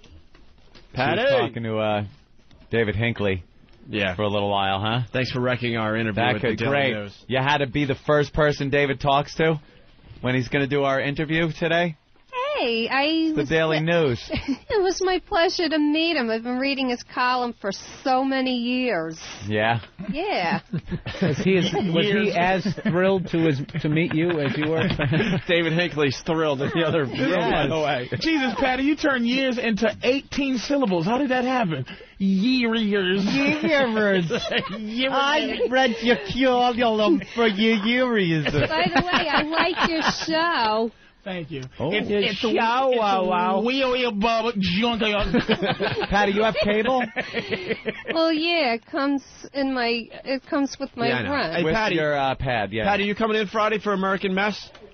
Patty! She was talking to uh, David Hinckley Yeah. for a little while, huh? Thanks for wrecking our interview That with could the Daily great. News. You had to be the first person David talks to when he's going to do our interview today. Hey, I The was, Daily News. It was my pleasure to meet him. I've been reading his column for so many years. Yeah. Yeah. Was he as, was he as thrilled to his, to meet you as you were? David Hinckley's thrilled at the other Yes. no way. Jesus, Patty, you turned years into eighteen syllables. How did that happen? Years. Years. I read your curriculum for your years. By the way, I like your show. Thank you. Oh. It's, Your it's show, a, it's wow, a wow. wee, wee, bubba, junk. Patty, you have cable? Well, yeah, it comes in my. It comes with my Yeah, I know. rent. Hey, With Patty. your uh, pad, yeah. Patty, you coming in Friday for American Mess?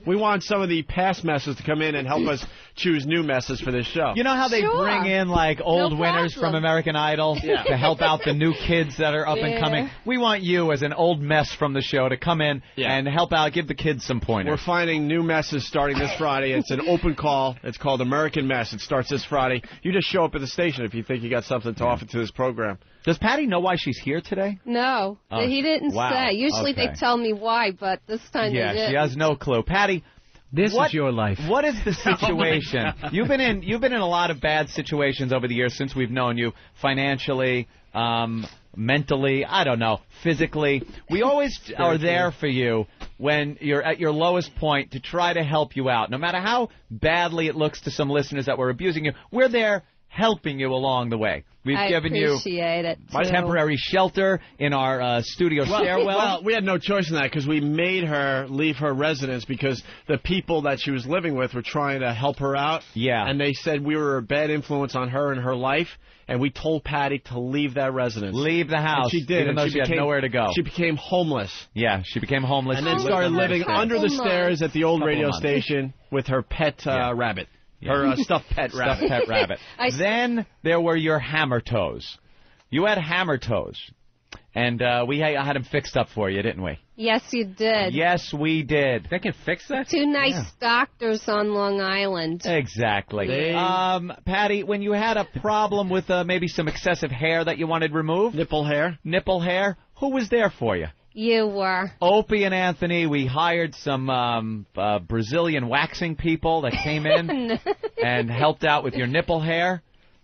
We want some of the past messes to come in and help us choose new messes for this show. You know how they Sure. bring in, like, old No winners problem. from American Idol Yeah. to help out the new kids that are up and Yeah. coming? We want you, as an old mess from the show, to come in Yeah. and help out, give the kids some pointers. We're finding new messes starting this Friday. It's an open call. It's called American Mess. It starts this Friday. You just show up at the station if you think you got something to offer to this program. Does Patty know why she's here today? No, Oh, he didn't wow. say. Usually Okay. they tell me why, but this time Yeah, they didn't. she has no clue. Patty, This what, is your life. What is the situation? You've been in you've been in a lot of bad situations over the years since we've known you, financially, um, mentally, I don't know, physically. We always are there for you when you're at your lowest point to try to help you out. No matter how badly it looks to some listeners that we're abusing you, we're there helping you along the way. We've I given you appreciate it, my too. temporary shelter in our uh, studio Well, stairwell. well, we had no choice in that because we made her leave her residence because the people that she was living with were trying to help her out. Yeah. And they said we were a bad influence on her and her life, and we told Patty to leave that residence. Leave the house, And she did. even and though she, she had became, nowhere to go. She became homeless. Yeah, she became homeless. And then She started lived living under the under the Couple stairs at the old Couple radio months. station with her pet uh, Yeah. rabbit. Yeah. Her uh, stuffed pet Stuffed rabbit. pet rabbit. I- Then there were your hammer toes. You had hammer toes, and uh, we had, I had them fixed up for you, didn't we? Yes, you did. Yes, we did. They can fix that? Two nice Yeah. doctors on Long Island. Exactly. They- Um, Patty, when you had a problem with uh, maybe some excessive hair that you wanted removed, Nipple hair. nipple hair, who was there for you? You were. Opie and Anthony, we hired some um, uh, Brazilian waxing people that came in and helped out with your nipple hair.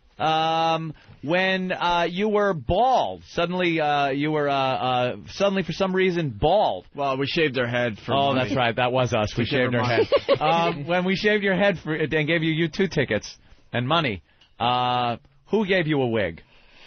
Um, when uh, you were bald, suddenly uh, you were uh, uh, suddenly for some reason bald. Well, we shaved her head for Oh, money. that's right, that was us. We To give shaved her our money. head. um, when we shaved your head for, and gave you U two tickets and money, uh, who gave you a wig?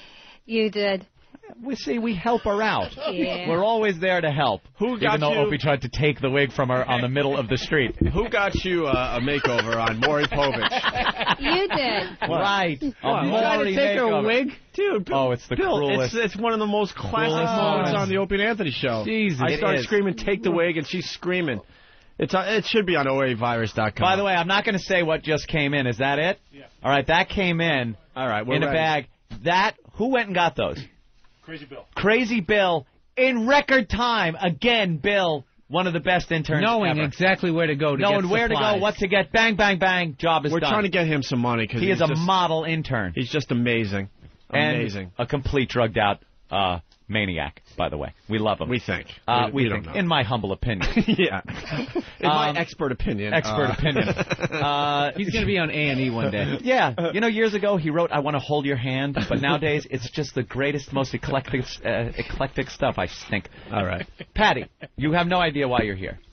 You did. We see we help her out. Yeah. We're always there to help. Who got even though you- Opie tried to take the wig from her on the middle of the street. Who got you uh, a makeover on Maury Povich? You did. Right. What? A You tried to Maury take her makeover. wig? Dude, Oh, it's the Bill, cruelest. It's, it's one of the most classic Cruelest moments moments. on the Opie and Anthony show. Jesus. I It started is. screaming, take the wig, and she's screaming. It's on, It should be on O A virus dot com. By the way, I'm not going to say what just came in. Is that it? Yeah. All right, that came in All right, we're in a ready. bag. That, who went and got those? Crazy Bill. Crazy Bill, in record time. Again, Bill, one of the best interns Knowing ever. exactly where to go to Knowing get where to supplies. go, what to get. Bang, bang, bang. Job is We're done. trying to get him some money because he he's is a just, model intern. He's just amazing. And Amazing. a complete drugged out uh, maniac, by the way. We love him. We think. Uh, we we, we don't think, know. in my humble opinion. yeah. In my Um, expert opinion. Expert uh, opinion. Uh, He's going to be on A and E one day. Yeah, you know, years ago he wrote, "I want to hold your hand," but nowadays it's just the greatest, most eclectic, uh, eclectic stuff. I think. All right, Patty, you have no idea why you're here.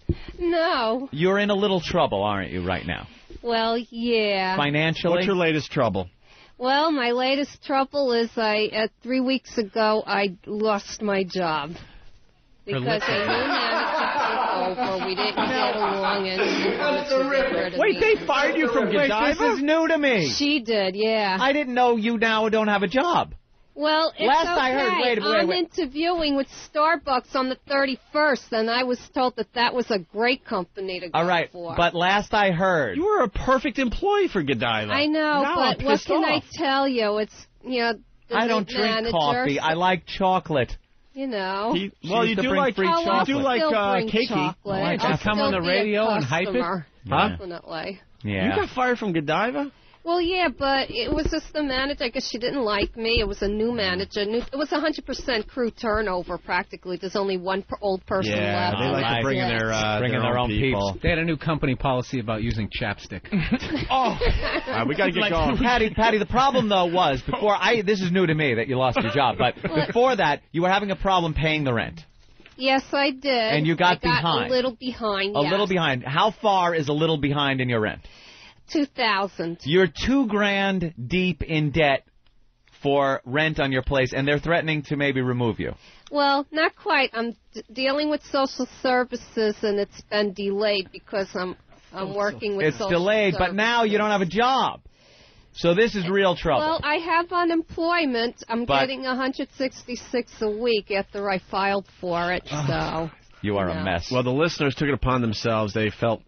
No. You're in a little trouble, aren't you, right now? Well, yeah. Financially. What's your latest trouble? Well, my latest trouble is I uh, three weeks ago I lost my job because a new manager took over. We didn't get along, and she wanted to get rid of Wait, me. they fired you from Wait, Godiva? this is new to me. She did, yeah. I didn't know you now don't have a job. Well, it's Last okay. I heard- wait, wait, I'm wait. interviewing with Starbucks on the thirty-first, and I was told that that was a great company to go All right, for. but last I heard, You were a perfect employee for Godiva. I know, Now I'm but what pissed can off. I tell you? It's, you know, the I don't new drink manager, coffee. I like chocolate. You know. He, She well, used you to do bring like free Oh, you I'll do still like uh, bring cakey. chocolate. Why don't I'll you come still on the be a radio and hype it? customer. Huh? Definitely. Yeah. You got fired from Godiva? Well, yeah, but it was just the manager. I guess she didn't like me. It was a new manager. New, it was one hundred percent crew turnover, practically. There's only one per old person Yeah, left. they like Right. to bring in Yeah. their uh, Bring in their own people. They had a new company policy about using chapstick. Oh, all right, we got to get going. Patty, Patty, the problem though was before I. This is new to me that you lost your job, but before that, you were having a problem paying the rent. Yes, I did. And you got I got behind. a little behind, A yes. little behind. How far is a little behind in your rent? two thousand. You're two grand deep in debt for rent on your place, and they're threatening to maybe remove you. Well, not quite. I'm d- dealing with social services, and it's been delayed because I'm I'm working with It's social delayed, but now you don't have a job. So this is real trouble. Well, I have unemployment. I'm But- getting one hundred sixty-six a week after I filed for it, so... you are no. a mess. Well, the listeners took it upon themselves. They felt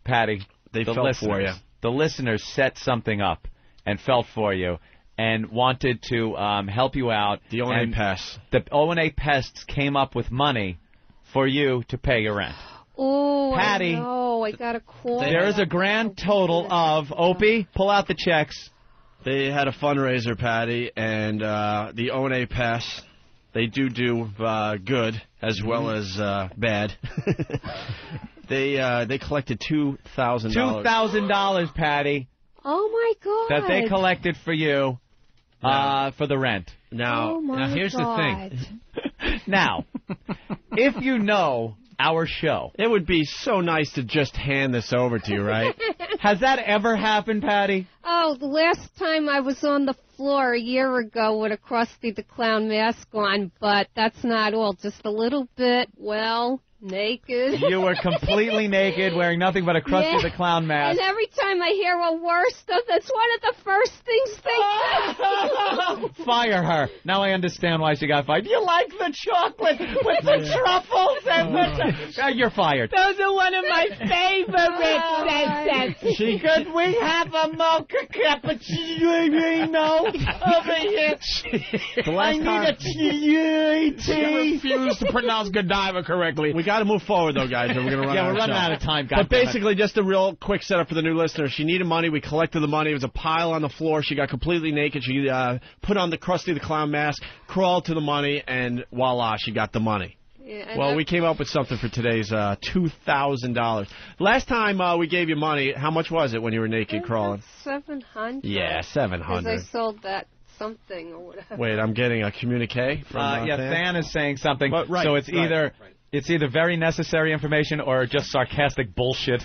Patty, They the felt listeners, for you. The listeners set something up and felt for you and wanted to um, help you out. The O and A And Pests. The O and A Pests came up with money for you to pay your rent. Oh, Patty, I know. I got a call. There is a grand total of, Opie, pull out the checks. They had a fundraiser, Patty, and uh, the O and A Pests, they do do uh, good as well as uh, bad. They uh, they collected two thousand dollars. Two thousand dollars, Patty, Oh, my God. that they collected for you uh, for the rent. Now, Oh, my now here's God. the thing. Now, if you know our show, it would be so nice to just hand this over to you, right? Has that ever happened, Patty? Oh, the last time I was on the floor a year ago with a Krusty the Clown mask on, but that's not all. Just a little bit, well, naked. You were completely naked, wearing nothing but a Krusty Yeah. the Clown mask. And every time I hear a worse stuff, that's one of the first things they say. Fire her. Now I understand why she got fired. You like the chocolate with the Yeah. truffles and with the... Uh, you're fired. Those are one of my favorites. She Could we have a mocha cappuccino over here? The last I need time- a tea. She refused to pronounce Godiva correctly. We got to move forward, though, guys, or we're going to run Yeah, out we're of running show. out of time, But goddammit. basically, just a real quick setup for the new listener. She needed money. We collected the money. It was a pile on the floor. She got completely naked. She uh, put on the Krusty the Clown mask, crawled to the money, and voila, she got the money. Yeah, and Well, I- we came up with something for today's uh, two thousand dollars. Last time uh, we gave you money, how much was it when you were naked crawling? seven hundred. Yeah, seven Because hundred. I sold that something or whatever. Wait, I'm getting a communique from Uh, uh, yeah, Than. Than is saying something. But, right, so it's right, either it's either very necessary information or just sarcastic bullshit.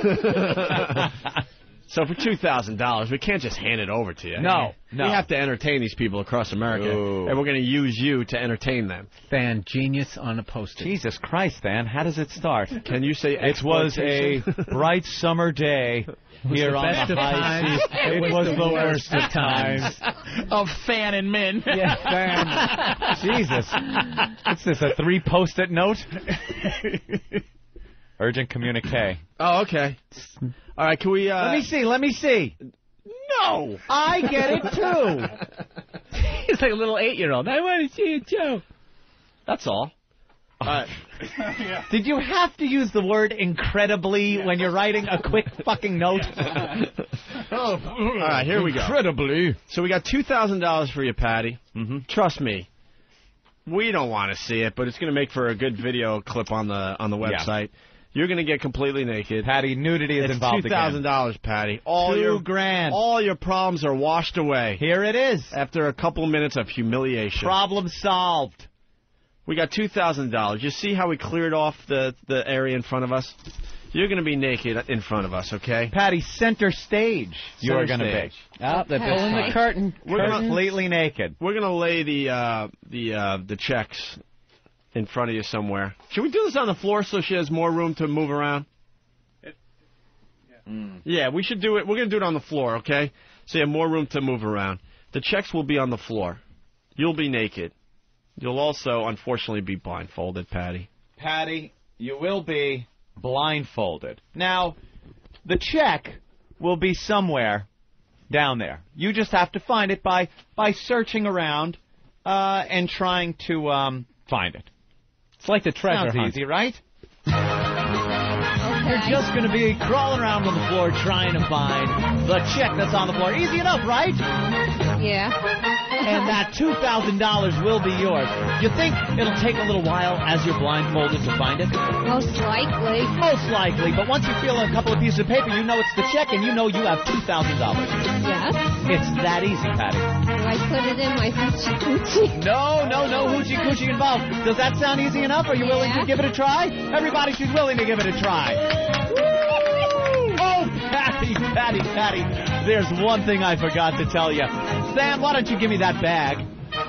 So for two thousand dollars, we can't just hand it over to you. No, no. We have to entertain these people across America, Ooh. and we're going to use you to entertain them. Fan genius on a poster. Jesus Christ, Than, how does it start? Can you say It was a exploitation? bright summer day here the on best the of high times. seas. It, was, the worst of times. Of fan and men. Yeah, Than. Jesus. What's this, a three post-it note? Urgent communique. Oh, okay. All right, can we... Uh... Let me see, let me see. No! I get it, too. He's like a little eight-year-old. I want to see a joke. That's all. All right. Did you have to use the word incredibly when you're writing a quick fucking note? All right, here we go. Incredibly. So we got two thousand dollars for you, Patty. Mm-hmm. Trust me. We don't want to see it, but it's going to make for a good video clip on the on the website. Yeah. You're going to get completely naked. Patty, nudity is it's involved two thousand dollars, again. Patty. All Two your grand. All your problems are washed away. Here it is. After a couple minutes of humiliation. Problem solved. We got two thousand dollars. You see how we cleared off the, the area in front of us? You're going to be naked in front of us, okay? Patty, center stage. You Center are going to stage. be. Oh, they're pulling the curtain. We're gonna- completely naked. We're going to lay the uh, the uh, the checks in front of you somewhere. Should we do this on the floor so she has more room to move around? Mm. Yeah, we should do it. We're going to do it on the floor, okay? So you have more room to move around. The checks will be on the floor. You'll be naked. You'll also, unfortunately, be blindfolded, Patty. Patty, you will be blindfolded. Now, the check will be somewhere down there. You just have to find it by by searching around uh, and trying to um, find it. It's like the treasure Sounds hunt. easy, right? You're just going to be crawling around on the floor trying to find the check that's on the floor. Easy enough, right? Yeah. And that two thousand dollars will be yours. You think it'll take a little while as you're blindfolded to find it? Most likely. Most likely, but once you feel a couple of pieces of paper, you know it's the check and you know you have two thousand dollars. Yes. It's that easy, Patty. Do I put it in my hoochie coochie? No, no, no hoochie coochie involved. Does that sound easy enough? Are you willing Yeah. to give it a try? Everybody, she's willing to give it a try. Oh, Patty, Patty, Patty. There's one thing I forgot to tell you. Sam, why don't you give me that bag?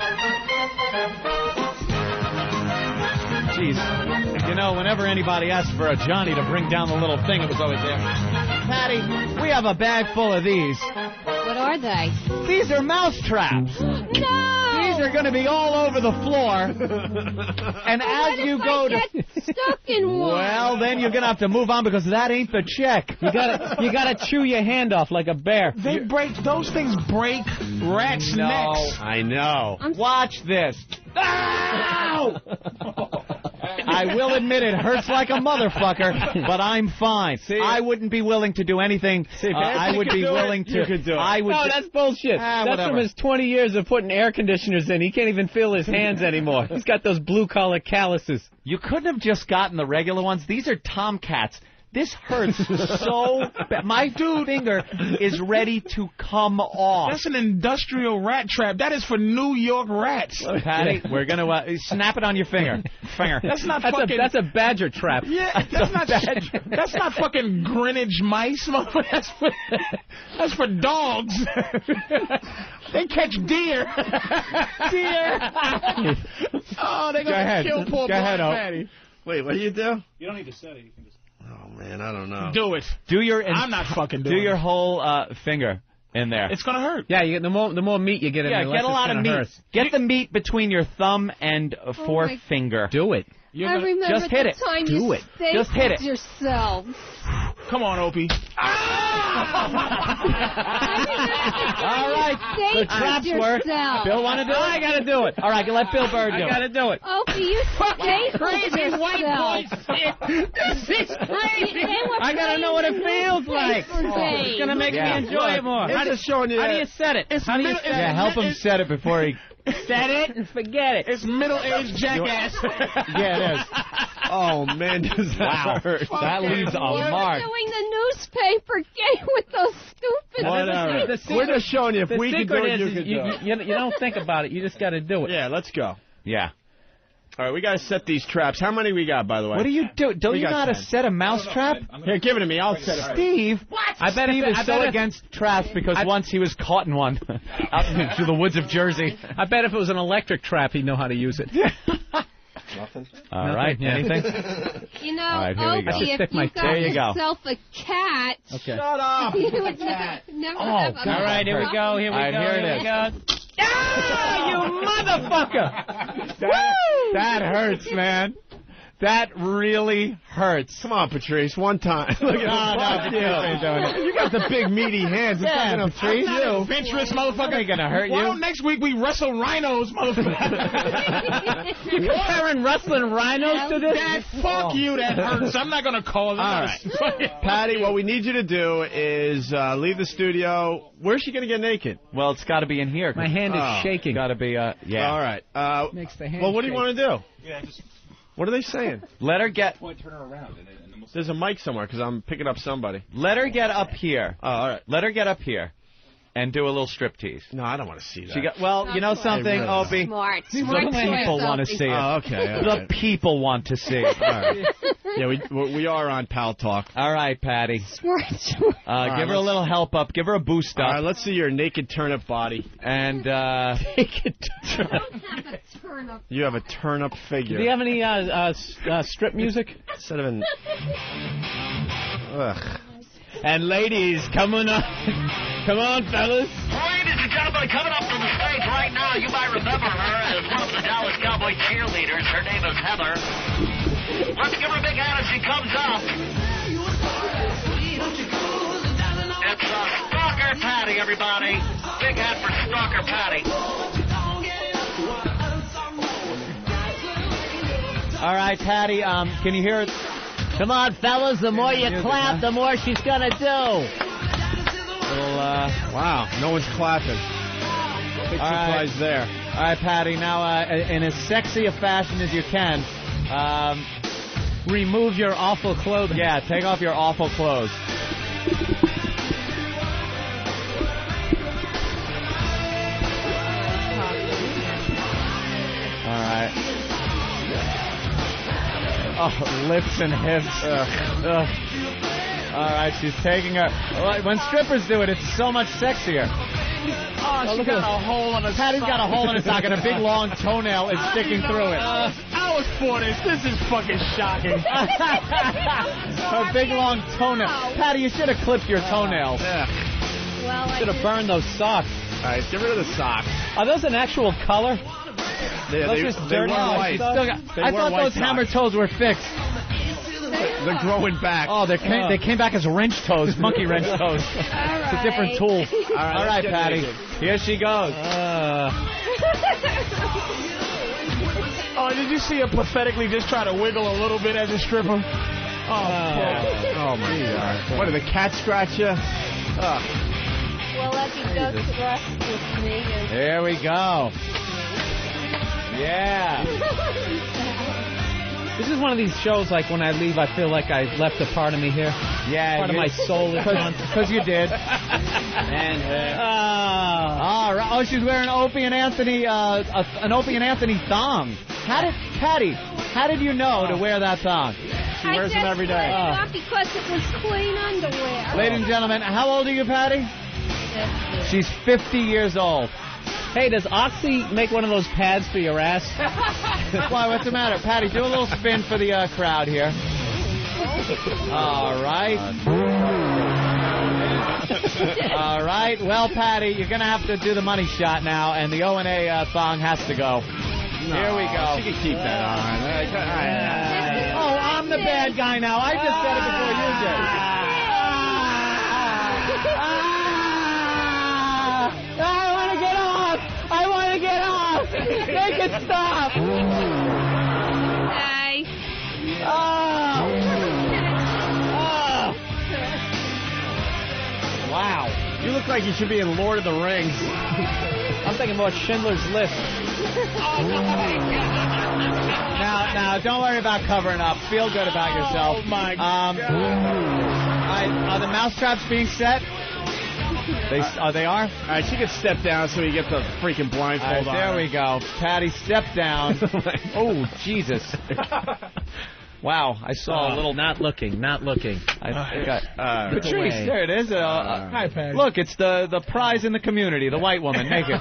Jeez. You know, whenever anybody asks for a Johnny to bring down the little thing, it was always there. Patty, we have a bag full of these. What are they? These are mouse traps. No! These These are going to be all over the floor. And as you go to get stuck in one? Well, then you're going to have to move on because that ain't the check. You gotta, you gotta chew your hand off like a bear. They break, those things break rats' No. necks. I know. Watch this. Ow! I will admit it hurts like a motherfucker, but I'm fine. See, I wouldn't be willing to do anything. See, uh, I would be willing it. to. You could do it. I would. No, do, that's bullshit. Ah, that's whatever. from his twenty years of putting air conditioners in. He can't even feel his hands anymore. He's got those blue-collar calluses. You couldn't have just gotten the regular ones. These are Tomcats. This hurts so bad. My dude finger is ready to come off. That's an industrial rat trap. That is for New York rats. Patty, we're going to uh, snap it on your finger. Finger. That's not That's fucking... a, that's a badger trap. Yeah, that's not that's not fucking Greenwich mice, motherfucker. That's for that's for dogs. They catch deer. Deer. Oh, they Go gonna ahead. kill poor Go ahead, Blind O. Patty. Wait, what do you do? You don't need to set it. You can just. Oh man, I don't know. Do it. Do your. I'm not fucking Do doing your it. whole uh, finger in there. It's gonna hurt. Yeah, you get the more the more meat you get in Yeah, there, get less a lot it's of gonna meat. hurt. Get the meat between your thumb and uh, Oh forefinger. Do it. You're I gonna- remember Just hit the it. time Do you it. Just hit it. yourself. Come on, Opie. All right, the traps work. Bill want to do it? I gotta do it. All right, let Bill Bird do I it. gotta do it. Opie, you Fucking stapled crazy yourself. white boy shit. This is crazy. I gotta know what it feels like. It's gonna make Yeah. me enjoy it more. I'm just showing you. How do that- you set it? It's How do you middle- set Yeah, it? help him set it before he. Set it and forget it. It's middle-aged jackass. Yeah, it is. Oh man, does that Wow, hurt? that leaves a You're mark. doing the newspaper game with those stupid Whatever. The secret- We're just showing you if The we could do secret it, you is, could you, do it. you, you don't think about it. You just gotta do it. Yeah, let's go. Yeah. All right, we got to set these traps. How many we got, by the way? What do you do? Don't We you got know how to ten. set a mouse trap? Here, give it to me. I'll set it. Steve, I bet Steve if, is I so bet if, against traps because once he was caught in one out into the woods of Jersey. I bet if it was an electric trap, he'd know how to use it. Nothing. All right, yeah. anything? You know, All right, here we go. Opie, I should if stick you my- got There you go. yourself a cat, Okay. Shut up. you would never, never Oh, have a God. All right, here we go. Here we All right, go. here it here is. we go. Ah, you motherfucker! That, that hurts, man. That really hurts. Come on, Patrice, one time. Look at No, no, Fuck you. Patrice ain't doing it. You got the big meaty hands. It's Yeah, not gonna Patrice. hurt you. Adventurous motherfucker. Ain't gonna hurt Why you. don't next week we wrestle rhinos, motherfucker? You comparing wrestling rhinos to this? Dad, fuck you, that hurts. I'm not going to call it. All right. Patty, what we need you to do is uh, leave the studio. Where's she going to get naked? Well, it's got to be in here. My hand is Oh. shaking. Got to be, uh, yeah. All right. Uh, Makes the hand well, what do you shake. want to do? Yeah, just What are they saying? Let her get, point, turn her around, and, and then we'll There's a mic somewhere because I'm picking up somebody. let her get up here. Oh, all right. Let her get up here and do a little striptease. No, I don't want to see that. She got, well, you know something, Hey, really? Opie? Smart. The Smart people want to see it. Oh, okay. All The right. people want to see it. All right. Yeah, we we are on Pal Talk. All right, Patty. Smart. Uh, right, give her a let's- little help up. Give her a boost All up. right, let's see your naked turnip body. And uh, You have a turnip figure. Do you have any uh, uh, s- uh, strip music? Instead of an. Ugh. And ladies, come on up. Come on, fellas. Ladies and gentlemen, coming up to the stage right now, you might remember her as one of the Dallas Cowboy cheerleaders. Her name is Heather. Let's give her a big hand as she comes up. It's uh, Stalker Patty, everybody. Big hand for Stalker Patty. all right, Patty. Um, can you hear? Come on, fellas. The more you Music, clap, huh? the more she's gonna do. Little, uh, Wow, no one's clapping. Big All right. surprise there. all right, Patty. Now, uh, in as sexy a fashion as you can, um, Remove your awful clothing. yeah, take off your awful clothes. All right. Oh, lips and hips. Ugh. Ugh. All right, she's taking her. Well, when strippers do it, it's so much sexier. Oh, she got a hole in her Patty's got a hole in her sock and a big long toenail is sticking through it. Uh, I was for this. This is fucking shocking. Her big long toenail. Patty, you should have clipped your toenails. Yeah. Well, I Should have burned those socks. All right, get rid of the socks. Are those an actual color? They, those they, just they dirty. wear Oh, white. still got- They I wear thought white those socks. hammer toes were fixed. They're growing back. Oh, they came, they came back as wrench toes, monkey wrench toes. It's a different tool. All right, All right, let's get Patty. naked. Here she goes. Uh, Oh, did you see her pathetically just try to wiggle a little bit as a stripper? Oh, Oh, my God. What, did the cat scratch you? Oh. Well, let me go to the rest with me. And... Here we go. Yeah. This is one of these shows, like, when I leave, I feel like I left a part of me here. Yeah. Part of my soul is gone. Because you did. And, uh, Oh, right. Oh, she's wearing Opie and Anthony, uh, a, an Opie and Anthony thong. How did, Patty, how did you know to wear that thong? She I wears just them every day. put it on because it was clean underwear. Ladies and gentlemen, how old are you, Patty? She's fifty years old. Hey, does Oxy make one of those pads for your ass? Why, what's the matter? Patty, do a little spin for the uh, crowd here. All right. All right. Well, Patty, you're going to have to do the money shot now, and the O and A uh, thong has to go. No, Here we go. She can keep that on. Oh, I'm the bad guy now. I just said it before you did. I want to get off. I want to get off. Make it stop. Hey. Oh. Oh. Wow. You look like you should be in Lord of the Rings. I'm thinking more Schindler's List. Now, now, don't worry about covering up. Feel good about yourself. Oh, my um, God. I, are the mousetraps being set? They, oh, they are? All right, she can step down so we get the freaking blindfold All right, on. there we go. Patty, step down. Oh, Jesus. Wow, I saw a little... Not looking, not looking. I think I... Uh, Patrice, there it is. Uh, uh, Hi, Patty. look, it's the, the prize in the community, the white woman, naked.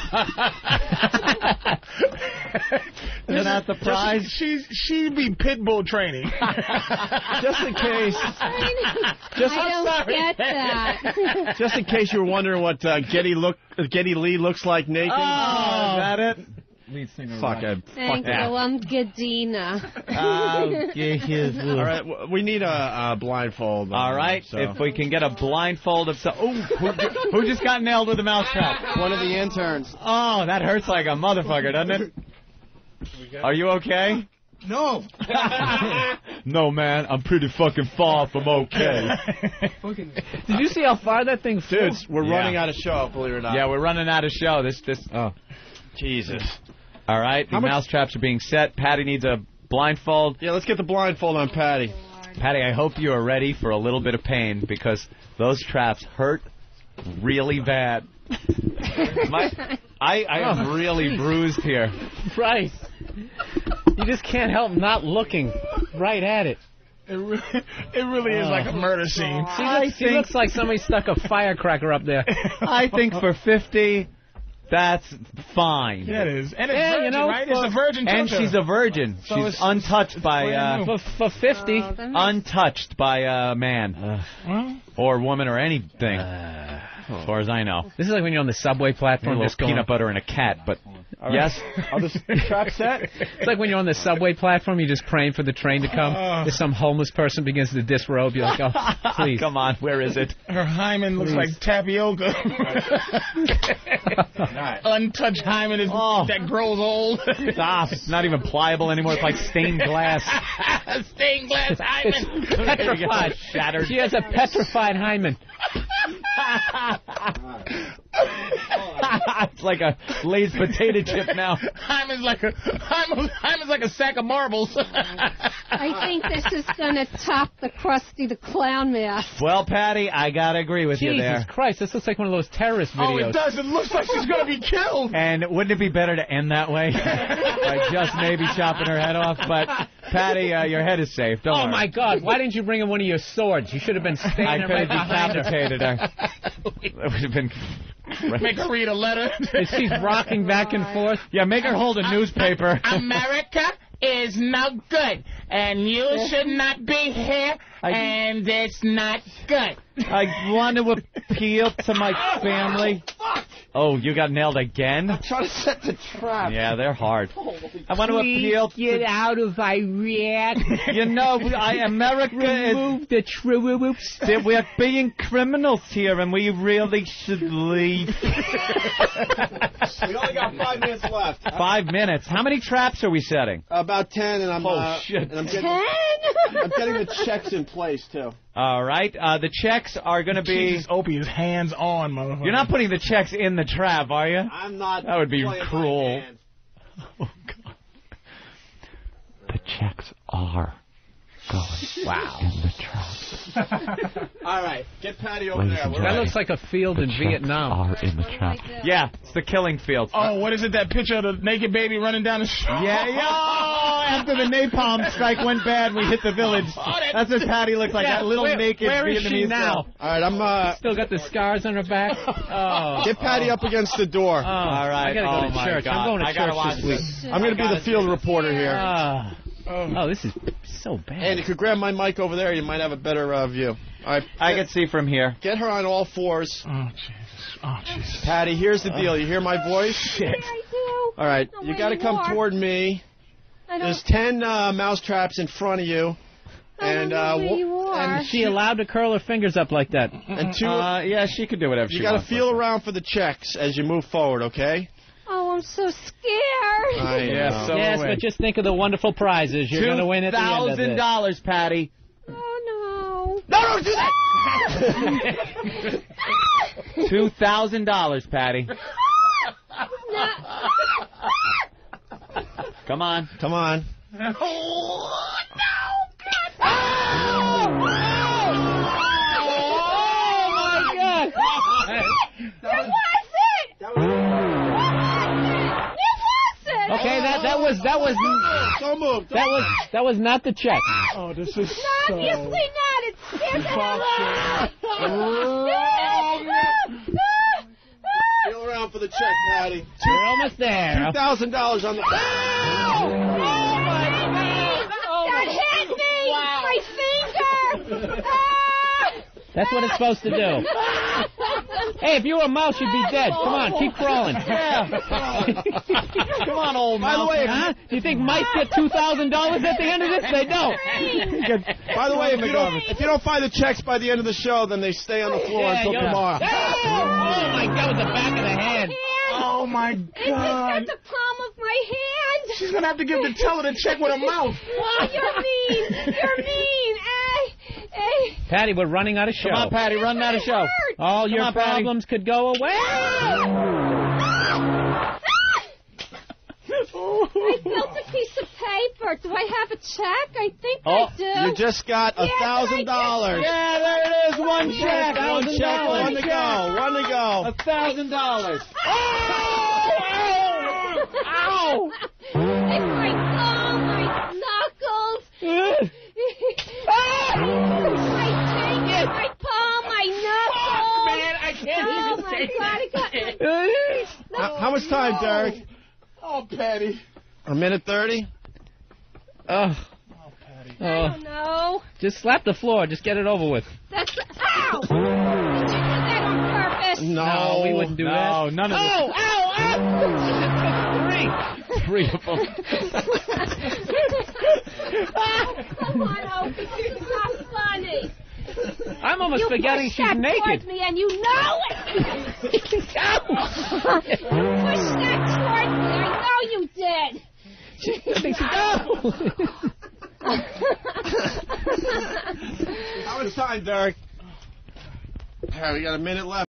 Isn't that the prize? She's she'd be pit bull training. Just in case. Just, I don't sorry. get that. Just in case you were wondering what uh, Getty look, uh, Getty Lee looks like naked. Oh, is that it? Lead singer. Fuck, I, Thank fuck you. that. I'm Gadina. All right, w- we need a, a blindfold. All right, so. if we can get a blindfold of some... Oh, who, who just got nailed with a mousetrap? One of the interns. Oh, that hurts like a motherfucker, doesn't it? Are you okay? No. No, man, I'm pretty fucking far from okay. Did you see how far that thing flew? Dudes, we're Yeah. running out of show, believe it or not. Yeah, we're running out of show. This, this. Oh, Jesus. all right. The How much- mousetraps are being set. Patty needs a blindfold. Yeah, let's get the blindfold on Patty. Patty, I hope you are ready for a little bit of pain because those traps hurt really bad. My, I, I am Oh, really geez. bruised here. Right. You just can't help not looking right at it. It really, it really is like a murder scene. She I looks, she think- looks like somebody stuck a firecracker up there. I think for fifty, that's fine. Yeah, it is. And it's Yeah, virgin, you know, right? It's a virgin And tucker. she's a virgin. So she's it's- untouched by brand uh, new. For, for fifty. Oh, that makes- untouched by a man Well, or woman or anything, as far as I know. This is like when you're on the subway A platform little just going... peanut butter and a cat, but All yes. right. Are the trap set? It's like when you're on the subway platform, you're just praying for the train to come. Oh. There's some homeless person begins to disrobe. You're like, oh, please. Come on, where is it? her hymen looks Please. like tapioca. Untouched hymen is, Oh. that grows old. Stop. It's not even pliable anymore. It's like stained glass. Stained glass hymen. It's petrified. Shattered. She has a petrified hymen. It's like a Lay's potato chip now. Hymen's like a hymen, hymen's like a sack of marbles. I think this is going to top the Krusty the Clown mask. Well, Patty, I gotta agree with you Jesus there. Christ, this looks like one of those terrorist videos. Oh, it does. It looks like she's gonna be killed. And wouldn't it be better to end that way? By just maybe chopping her head off? But, Patty, uh, your head is safe. Don't Oh, worry. my God. Why didn't you bring in one of your swords? You should have been I standing could right have behind her. decapitated her. That would have been... Make her read a letter. And she's rocking back and forth. Yeah, make her hold a newspaper. America is no good, and you should not be here, and it's not good. I want to appeal to my family. Oh, you got nailed again? I'm trying to set the trap. Yeah, they're hard. I want to appeal. Get out of Iraq. You know, I, America Remove is... the troops. that we're being criminals here, and we really should leave. We only got five minutes left. Five minutes. How many traps are we setting? About ten, and I'm. Oh, uh, shit. And I'm getting, I'm getting the checks in place too. All right. Uh, the checks are going to be. Jesus, Opie is hands on, motherfucker. You're not putting the checks in the trap, are you? I'm not. That would be playing cruel. by hand. Oh God. The checks are going Wow. in the trap. All right, get Patty over Ladies there. and We're That ready. looks like a field in Vietnam. Are in the trap. Yeah, it's the killing field. Oh, what is it? That picture of the naked baby running down the street? Yeah, yeah. After the napalm strike went bad, we hit the village. That's what Patty looked like. Yeah, that little where- naked where is Vietnamese she now? girl. All right, I'm. Uh, Still got the scars on her back. Oh. Get Patty up against the door. Oh, All right. I gotta go oh to my church. God. I'm going to I gotta church watch this week. this. I'm going to be the field reporter here. Ah. Oh, this is so bad. And you could grab my mic over there. You might have a better uh, view. All right, I get, can see from here. get her on all fours. Oh, Jesus. Oh, Jesus. Patty, here's the deal. You hear my voice? Shit. I do. All right, Oh, you where got to you come are. toward me. I don't, There's ten uh, mouse traps in front of you. I don't And, know uh, where wha- you are. And is she allowed to curl her fingers up like that? And two, Uh, yeah, she could do whatever you she got to wants. feel around for the checks as you move forward, okay? Oh, I'm so scared. I Yeah, know. so yes, away. but just think of the wonderful prizes you're going to win at the end of Two thousand this. dollars, Patty. Oh, No, don't do that! Two thousand dollars, Patty. no. Come on. Come on. Oh, my God. That was it! That was It was it! Okay, that that was that was Don't move. that was that was not the check. Oh, this is No, so... obviously not. It's scared the hell out of me. Feel around for the check, Patty. We're almost there. Two thousand dollars on the. Oh, my God. That hit me! My finger! Ah! That's what it's supposed to do. Hey, if you were a mouse, you'd be dead. Come on, keep crawling. Yeah. Come on, old By the mouse. way, huh? You think mice get two thousand dollars at the end of this? They don't. By the way, if you don't if you don't find the checks by the end of the show, then they stay on the floor Yeah, until you're- tomorrow. Oh, my God, with the back of the head. Oh, my It's God. at the palm of my hand. She's going to have to give the teller the check with her mouth. Oh, you're mean. You're mean. Hey, hey. Patty, we're running out of show. Come on, Patty, run out of show. All Come your on, Patty. problems could go away. I felt a piece of paper. Do I have a check? I think Oh, I do. you just got a Yeah, thousand dollars. Yeah, there it is. One check. One check, one to go, one to go. A thousand dollars. Ow! It's my palm, my knuckles. my fingers, my palm, my knuckles. Man, I can't Oh, even my take God, it. I got How, how much time, Derek? Oh, Patty. A minute thirty? Oh. I Oh. don't know. Just slap the floor. Just get it over with. That's ow! Did you do that on purpose? No. No, we wouldn't do No, that. none of Oh, ow, ow! Three. Three of them. Come on, Opie. It's not funny. I'm almost You forgetting pushed she's that naked. towards me, and you know it. You pushed that towards me. I know you did. How much time, Derek? All right, we got a minute left.